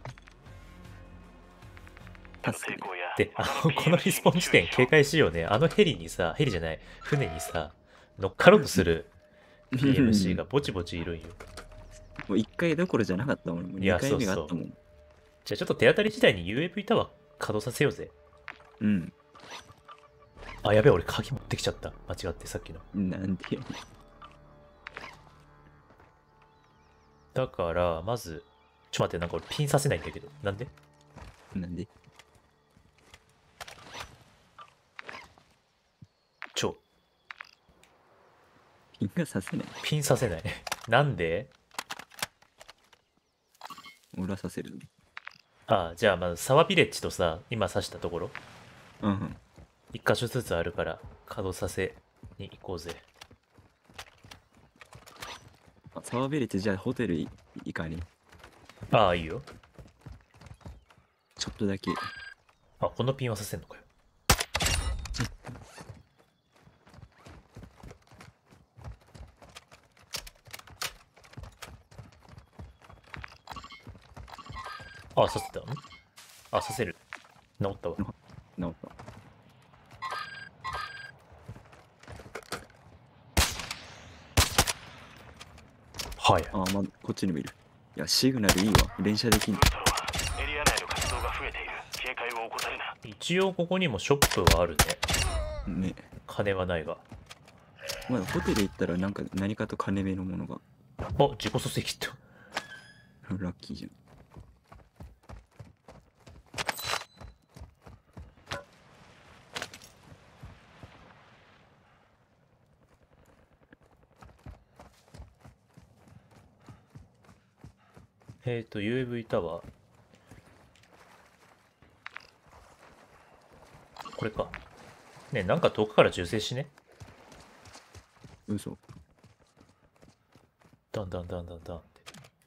確かに。 で、このリスポン地点警戒しようね。あのヘリにさ、ヘリじゃない、船にさ、乗っかろうとする PMC がぼちぼちいるんよ。 もう1回どころじゃなかったもん。もういや 2回目があったもん。 じゃあちょっと手当たり次第に UAV タワー稼働させようぜ。 うん。 あ、やべえ、俺鍵持ってきちゃった。間違ってさっきの。 なんでよ。 だから、まず、ちょっと待って、なんか俺ピンさせないんだけど。なんで？ なんでピンがさせない。 ピンさせない。なんで？ 俺はさせる。 ああ、じゃあまず沢ビレッジとさ、今刺したところ、 うん。 一箇所ずつあるから稼働させに行こうぜ。 あ、サワベレッジじゃあホテル行かね。 ああ、いいよ。 ちょっとだけ。 あ、このピンはさせんのかよ。あ、させた。あ、させる。治ったわ。 治った。 はい。 あ、まあ、こっちにもいる。いや、シグナルいいわ。連射できんの。 ムートロはエリア内の活動が増えている。警戒を怠るな。 一応ここにもショップはあるね。 ね。 金はないが。 まあ、ホテル行ったらなんか何かと金目のものが。 あ、自己蘇生キット。 ラッキーじゃん。 UAV タワー。これか。ねえ、なんか遠くから銃声しね。 嘘。 ダンダンダンダンダンって。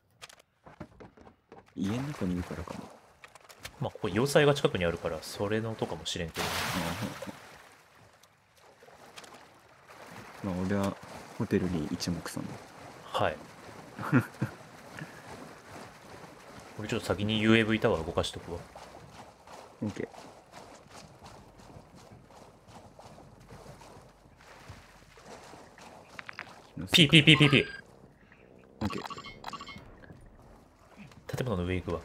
家の中にいるからかな。 まあ、ここ要塞が近くにあるから、それの音かもしれんけど。 まあ、俺はホテルに一目散だ。 はい。俺ちょっと先に UAV タワー動かしとくわ。 オッケー。 P、P、P、P、P。 オッケー。 建物の上行くわ。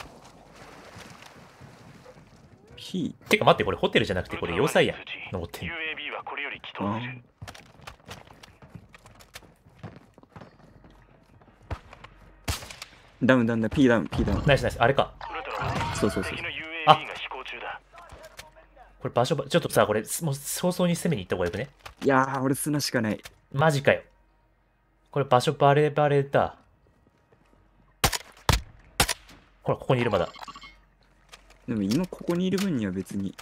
P。 てか待って、これホテルじゃなくて、これ要塞やん。登ってんの。 UAB はこれより祈あ祷する。 ダウンダウンだ。P ダウン。P ダウン。 ナイスナイス。あれか。 ウルトラはそうそうそう敵。の UAB あが飛行中だ。 これ場所、ちょっとさ、これ、もう早々に攻めに行った方がよくね。 いやー、俺砂しかない。 マジかよ。これ場所バレバレだ。ほら、ここにいるまだ。 でも今ここにいる分には別に。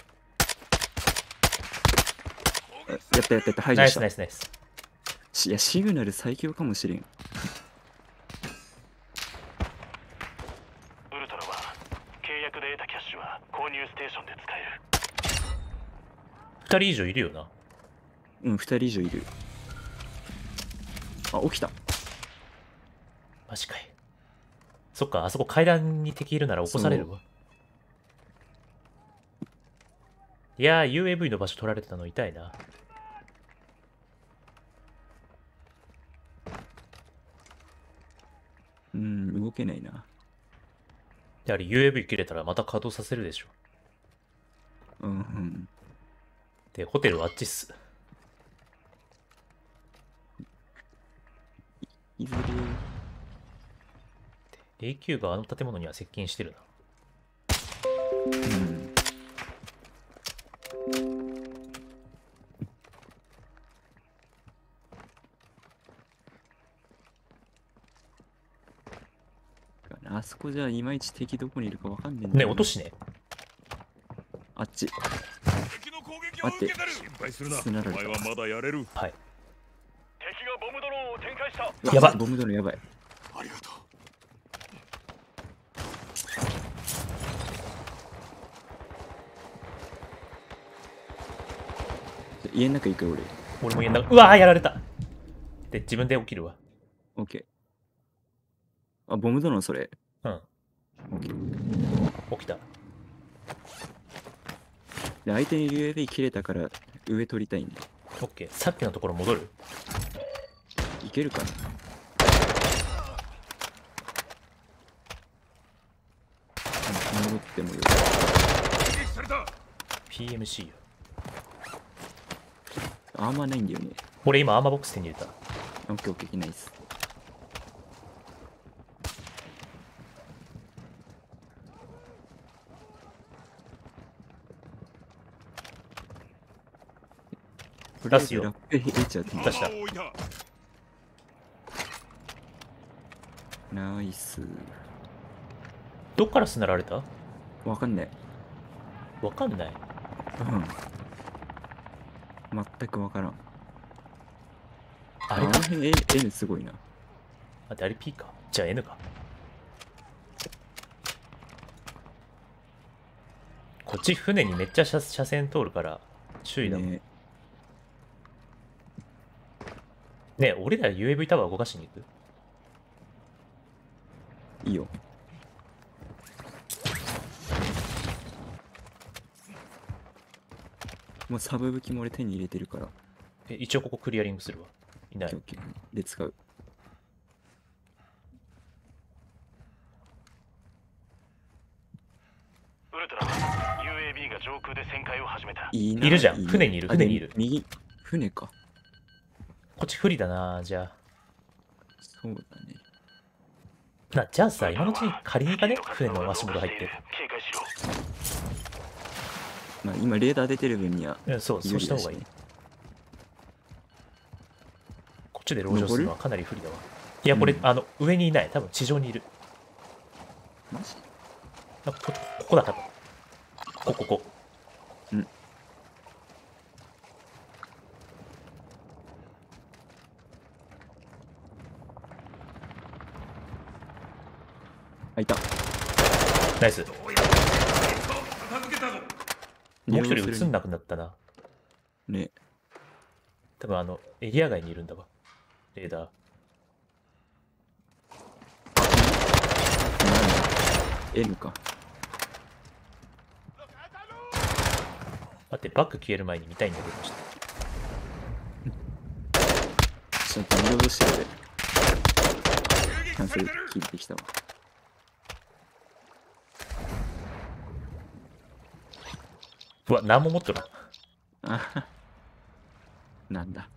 あやったやったやった。排除したナイスナイ。スナイス。 いや、シグナル最強かもしれん。 ウルトラは契約で得たキャッシュは購入ステーションで使える。 2人以上いるよな。 うん、2人以上いる。あ、起きた。 マジかい。そっか、あそこ階段に敵いるなら起こされるわ。いやー、UAV の場所取られてたの痛いな。 うん、動けないな。 やはり UAV 切れたらまた稼働させるでしょ。 うん、うん。 で、ホテルはあっちっす。 いずれ。 AQ があの建物には接近してるな。 うん。あそこじゃいまいち敵どこにいるかわかんねえんだね、 よな落としね。 あっち。 敵の攻撃を受けてる。心配するな。 砂られたお前はまだやれる。 はい。 敵がボムドローンを展開した。 うわやばいボムドローンやばい。 ありがとう。 家の中行くよ俺。 俺も家の中、うわーやられた。で、自分で起きるわ。 オッケー。あ、ボムドローンそれ。 うん。 オッケー。 起きた。 で、相手に UAV 切れたから上取りたいんで。 オッケー。さっきのところ戻る。 いけるかな。戻ってもよ。 攻撃された。 PMC よ。 あんまないんだよね。 俺今アーマーボックス手に入れた。 オッケーオッケー、ナイス。 出すよラップ入れちゃってんだ出した弾を置いた。 ナイス。 どっから砂られた？ わかんない。 わかんない。 うん。全くわからん。 あれか。 の辺 N すごいな。 待って、あれ P か。じゃあ N か。こっち船にめっちゃ車線通るから注意だもん。 ねねえ、俺ら UAV タワー動かしに行く？ いいよ。もうサブ武器も俺手に入れてるから。 え、一応ここクリアリングするわ。いない。 オッケーで使う。 ウルトラは UAB が上空で旋回を始めた。 いいな。 いるじゃんいいね船にいるあ船にいるで右、船か。 こっち不利だな、じゃあ。 そうだね。 じゃあさ、今のうちに借りに行かね？船の足元入って。 警戒しろ。 まあ今レーダー出てる分には。 うん、そう、そうした方がいい。こっちで籠城するのはかなり不利だわ。いや、これ、 うん上にいない。多分地上にいる。 マジここだ、多分。ここ。 うん。あ、いた。 ナイス。 片付けたぞ。 もう一人する映んなくなったな。 ね。 多分エリア外にいるんだわ。レーダー。 なんだ N か。 待って、バック消える前に見たいんだけど、ちょっちょっと見戻してる。キャンセル聞いてきたわ。 うわ、何も持っとる。 あははなんだ。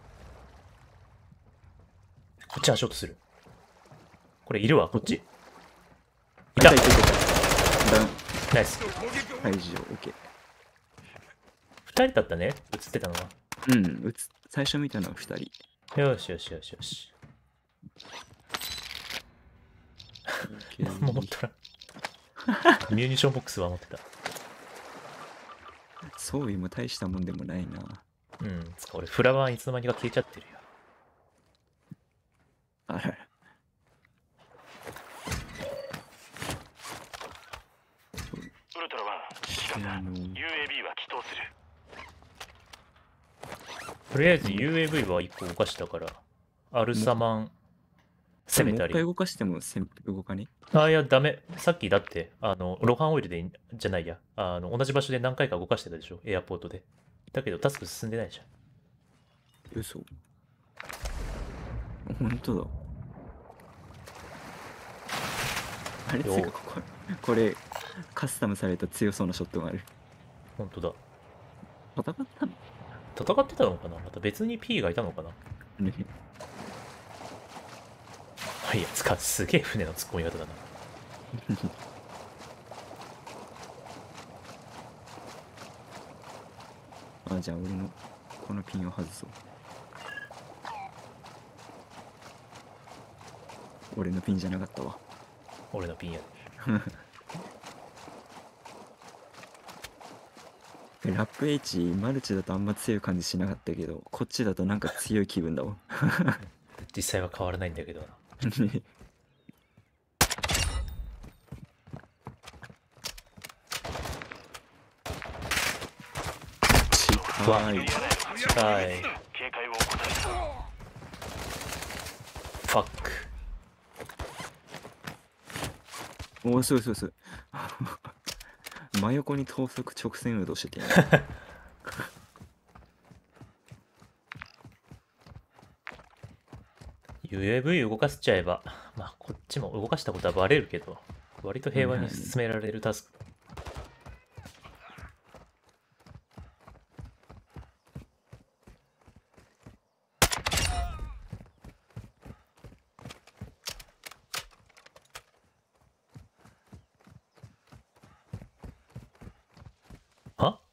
こっち足音する。これいるわ、こっち。いいた。 た。ダウン。 ナイス。 攻撃を退場。オッケ二人だったね、映ってたのは。 ー。うん。最初見たのは2人。 よしよしよしよし。何も持っとらん。ミューニションボックスは持ってた。 装備も大したもんでもないな。 うん。つか俺、フラワーいつの間にか消えちゃってるよ。 あらら。 ウルトラワン、指揮官だ。UAB は起動する。 とりあえず UAV は1個動かしたから、アルサマン攻めたり。 もう一回動かしても動かね。 あ、いや、ダメ。さっきだって、ロハンオイルでじゃないや。同じ場所で何回か動かしてたでしょ、エアポートで。だけど、タスク進んでないじゃん。 嘘。本当だ。あれ、つうかこれ、カスタムされた強そうなショットがある。 ほんとだ。 戦ったの戦ってたのかな、また別に P がいたのかな。 ね。 いや、すげえ船の突っ込み方だな。 あ、じゃあ俺のこのピンを外そう。俺のピンじゃなかったわ。 俺のピンやで。 ラップ H マルチだとあんま強い感じしなかったけど、こっちだとなんか強い気分だわ。 実際は変わらないんだけどな。 ね。 うわ近い。 近い。 警戒を怠るな。 ファック。 おお、そうそうそう。真横に等速直線移動してて、ね。 UAV 動かしちゃえば、まあこっちも動かしたことはバレるけど、割と平和に進められるタスク。はあ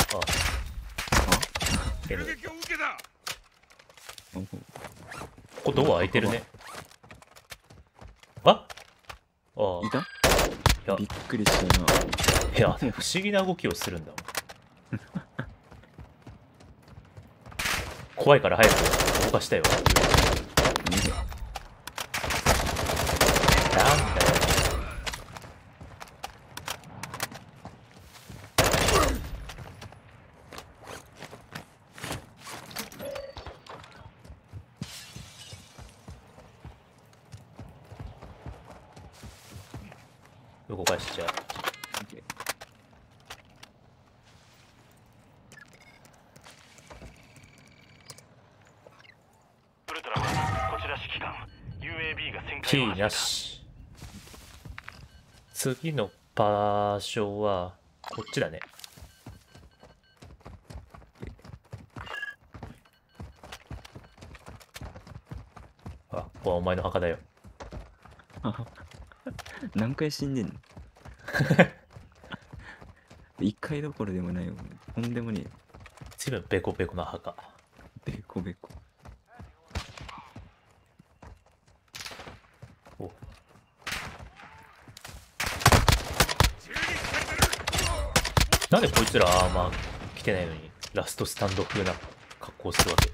けど攻撃を受けた。 ここドア開いてるね。ああいたいやびっくりしたな。 いや、不思議な動きをするんだもん。怖いから早く動かしたよ。なんだよ。動かしちゃう。 ウルトラマン、こちら指揮官。UAB が旋回 P を始めた。 なし。次の場所はこっちだね。あ、ここはお前の墓だよ。 何回死んでんの？一回どころでもないよ。とんでもねえよ。 随分ベコベコな墓。 ベコベコ。 おなんでこいつらアーマー着てないのにラストスタンド風な格好をするわけ？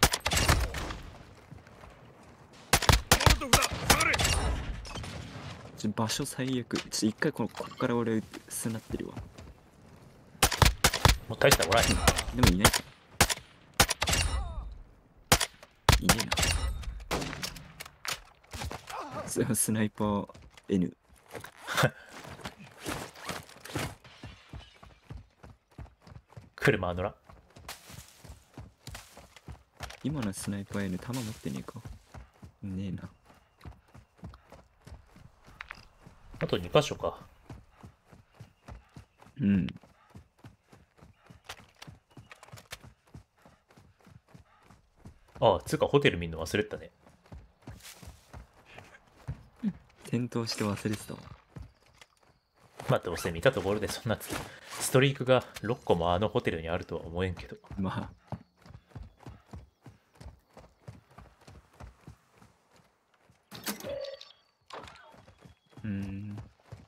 モルトフだ。下がれ。 場所最悪。一回ここから俺巣なってるわ。 もう大したらおらんよ。 でもいないか。いねえな。スナイパー N。 車乗らん。 今のスナイパー N 弾持ってねえか。ねえな。 あと2箇所か。 うん。 ああ、つうかホテル見るの忘れてたね。 転倒して忘れてたわ。 まあどうせ見たところでそんなストリークが6個もあのホテルにあるとは思えんけど。 まあ。 うん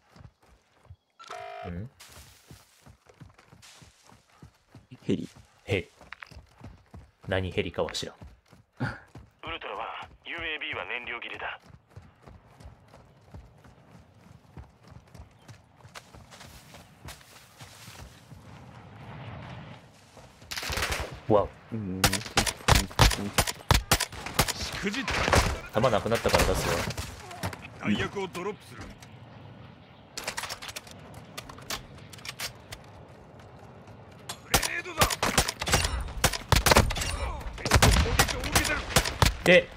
ヘリ。 ヘリ。何ヘリかは知らん。 ウルトラは UAB は燃料切れだ。 わお。 しくじった。 弾なくなったから出すよ。 弾薬をドロップする。グレネードだ。攻撃を受けてる。 で、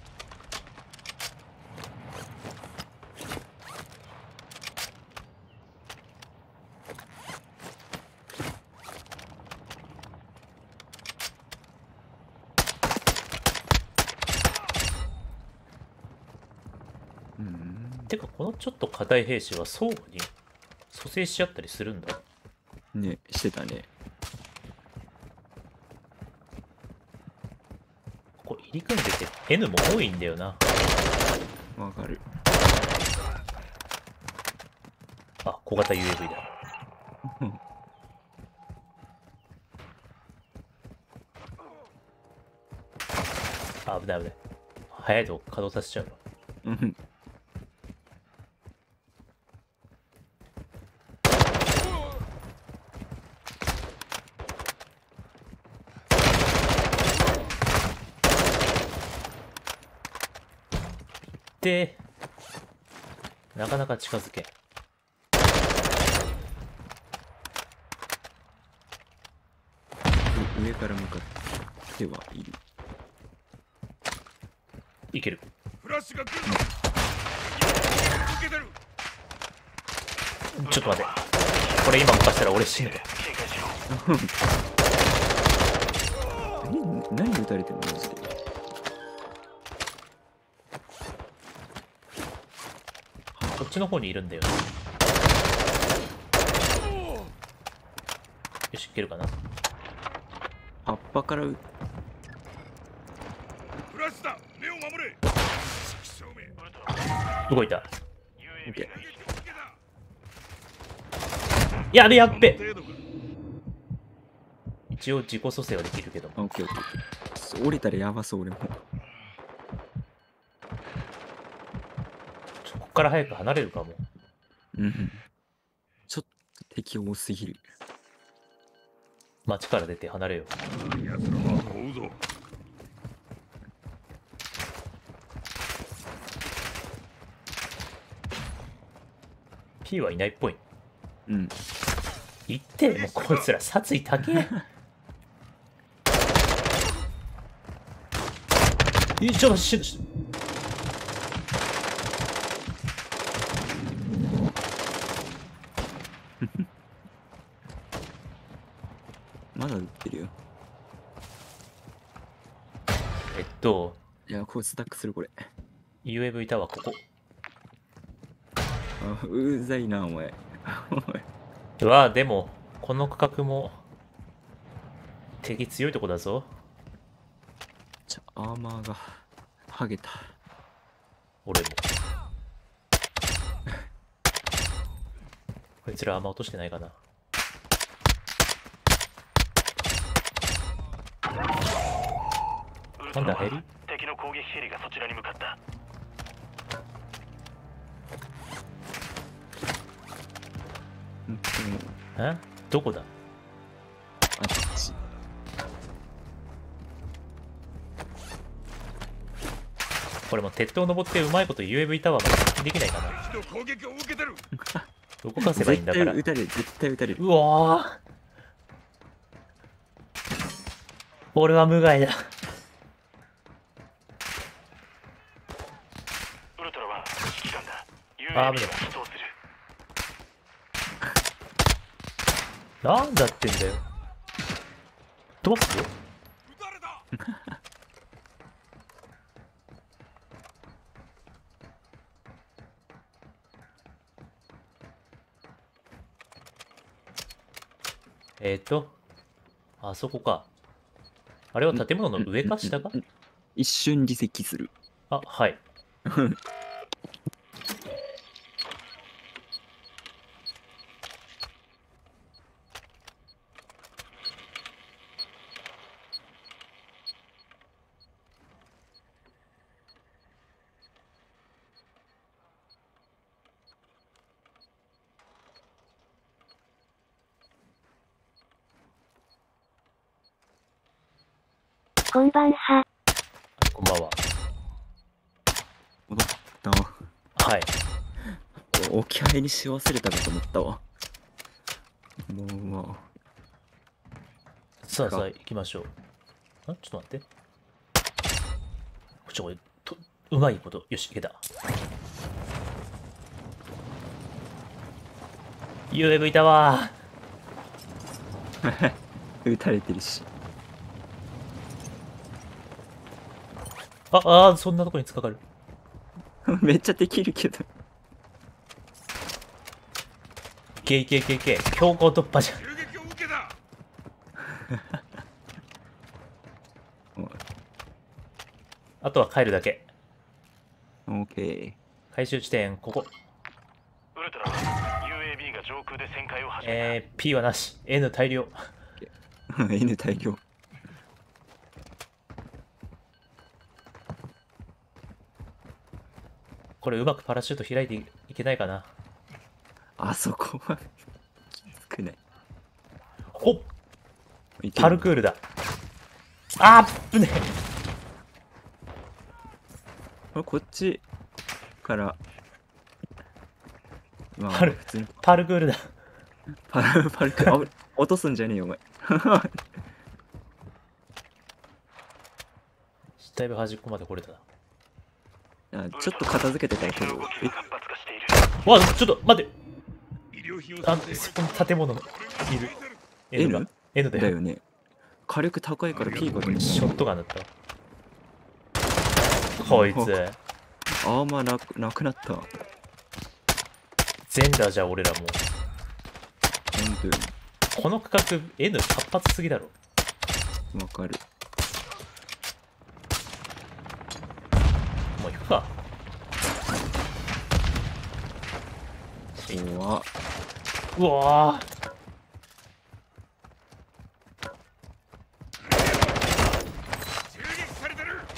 てかこのちょっと硬い兵士は相互に蘇生し合ったりするんだ。 ね、してたね。 ここ入り組んでて N も多いんだよな。 わかる。 あ、小型 UAV だ。あ、危ない危ない。早いとこ稼働させちゃうわ。 うん。 で、なかなか近づけん。 上から向かってはいる。 いける。 フラッシュが来るぞ。受けてる。 ちょっと待って。これ今動かしたら俺死ぬわ。 警戒しろ。 何撃たれてんのマジで。 こっちの方にいるんだよね。よし、いけるかな。 葉っぱからフラッシュだ。目を守れ。正面。 動いた。 UAB がやべやっべ。 程度か。 一応自己蘇生はできるけど。 オッケーオッケー。降りたらやばそう俺も。 こっから早く離れるかも。 うん。ちょっと敵多すぎる。 街から出て離れよう。 奴らは追うぞ。 P はいないっぽい。 うん。 言ってもうこいつら殺意高え。ちょっとまだ撃ってるよ。 いや、こいつスタックするこれ。 UAV タワーここ。 あ、うざいなお前。おい。 うわでもこの区画も敵強いとこだぞ。 アーマーが剥げた。 俺も。こいつらあんま落としてないかな。なんだヘリ？ 敵の攻撃ヘリがそちらに向かった。 え？どこだ？ あっち。 これも鉄塔登ってうまいこと UAV タワーができないかな。 一度攻撃を受けてる。 動かせばいいんだから。 絶対撃たれる、絶対撃たれる。 うわー、俺は無害だ。 あ、危ない。なんだってんだよ。飛ばすよ。あそこか。あれは建物の上か下か？ 一瞬離席する。 あ、はい。 こんばんは。 こんばんは。 戻ったわ。 はい。 置き配にし忘れたかと思ったわ。もうまさあさあ、行きましょう。あ、ちょっと待って。これうまいこと。よし、いけた。UAV いたわあ、撃たれてるし。 そんなとこに突っかかる。 めっちゃできるけど。 いけいけいけいけ。強行突破じゃん。 襲撃を受けた。 あとは帰るだけ。 オッケ回収地点、ここ。 ウルトラ UAB が上空で旋回を始めた。 P はなし。N 大量。 ー。N 大量。 これうまくパラシュート開いていけないかな。 あそこは少ない。 お、 いけるパルクールだ。あっぶねこっちからまあパル普通にパルクールだ。 パルクあ落とすんじゃねえよお前。 だいぶ端っこまで来れたな。 あちょっと片付けてたけど動きが活発化している。 わ、ちょっと待って。 医療品をそこの建物のいる。N が N？ N だよ。 だよね。火力高いから P が出る。 ショットガンだったわ。こいつ。 アーマーなくなった。 全裸じゃ俺らもう。 本当にこの区画 N 活発すぎだろ。 わかる。 もう行くか。 怖っ。 うわー。 襲撃されてる。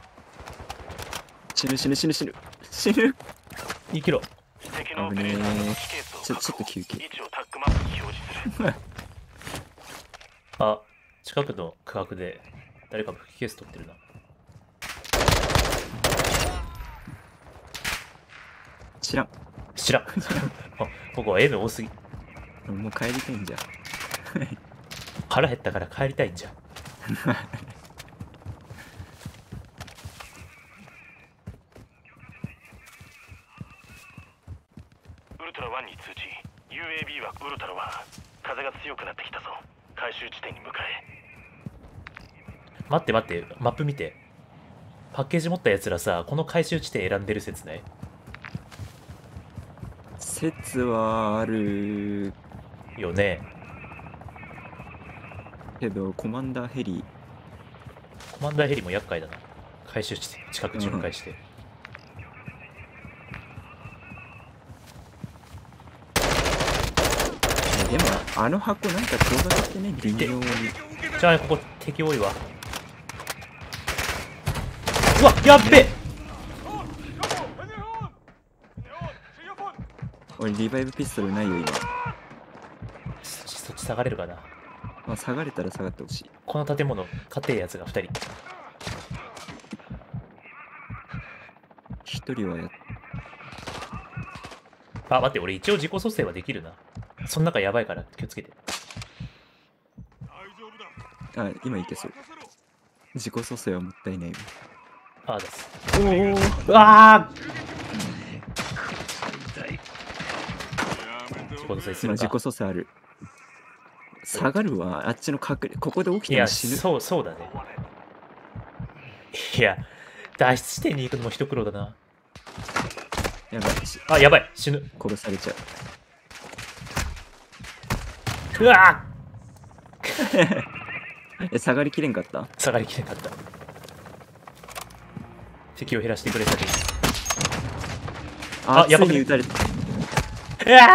死ぬ死ぬ死ぬ死ぬ死ぬ。 生きろ。 敵のオペレーターのキーケースを確保。 ちょっと休憩。 位置をタッグマップに表示する。 あ、近くの区画で誰か武器ケース取ってるな。 知らん。 知らん。あ、ここは N 多すぎ。 もう帰りたいんじゃん。 腹減ったから帰りたいんじゃん。 ウルトラ1に通知。 UAB はウルトラ1、風が強くなってきたぞ。回収地点に向かえ。 待って待って、マップ見て。パッケージ持ったやつらさ、この回収地点選んでる説ね。 説はあるよね。 けど、コマンダーヘリ、 コマンダーヘリも厄介だな。回収地点近く巡回して。 でも、あの箱なんか遠ざけてね、微妙に。 じゃあ、ここ敵多いわ。うわ、やっべ。 俺、リバイブピストルないよ、今。 そっち下がれるかな。 まあ、下がれたら下がってほしい。 この建物、勝てえやつが2人。 一人はあ、待って、俺一応自己蘇生はできるな。その中やばいから気をつけて。 あ、今いけそう。自己蘇生はもったいないわ。 あ、です。 おお。 うわー。 自己蘇生するか。 今自己蘇生ある。下がるわ。あっちの隠れ、ここで起きいや、 たら死ぬ。 そうだね。いや、脱出地点に行くのも一苦労だな。 やばい。 あ、やばい、死ぬ。 殺されちゃう。 うわ下がりきれんかった？ 下がりきれなかった。敵を減らしてくれたり。 あ、 やばくねついに撃たれた。 うわ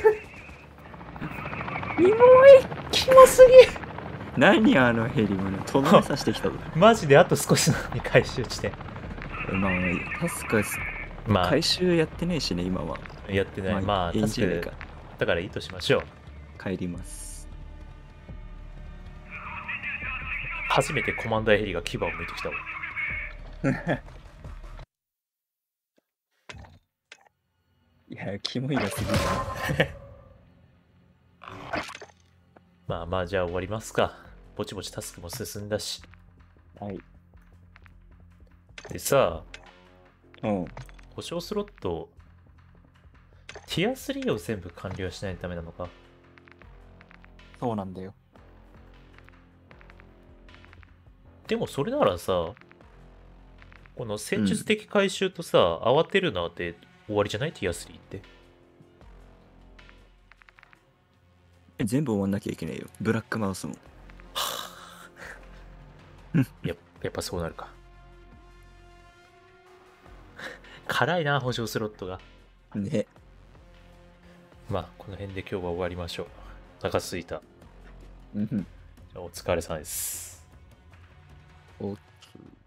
キモいキモす何あのヘリもね、とどめさしてきたぞ。 ぎマジであと少しなのに回収地点。 まあ、確かま回収やってねえしね、今は。 あ、やってない。まあ、 いいんじゃないか。 確かだからいいとしましょう。 帰ります。 初めてコマンダーヘリが牙を向いてきたわ。 いや、キモいがすぎる。 まあまあ、じゃあ終わりますか。ぼちぼちタスクも進んだし。 はい。 でさ、 うん。 保証スロット、ティア3を全部完了しないとダメなのか。 そうなんだよ。 でもそれならさ、この戦術的回収とさ、慌てるなって終わりじゃない？ティア3って。 全部終わんなきゃいけないよ。ブラックマウスも。 やっぱそうなるか。辛いな、補助スロットが。 ね。 まあ、この辺で今日は終わりましょう。お腹すいた。 うん。 じゃあお疲れ様です。 おっつ。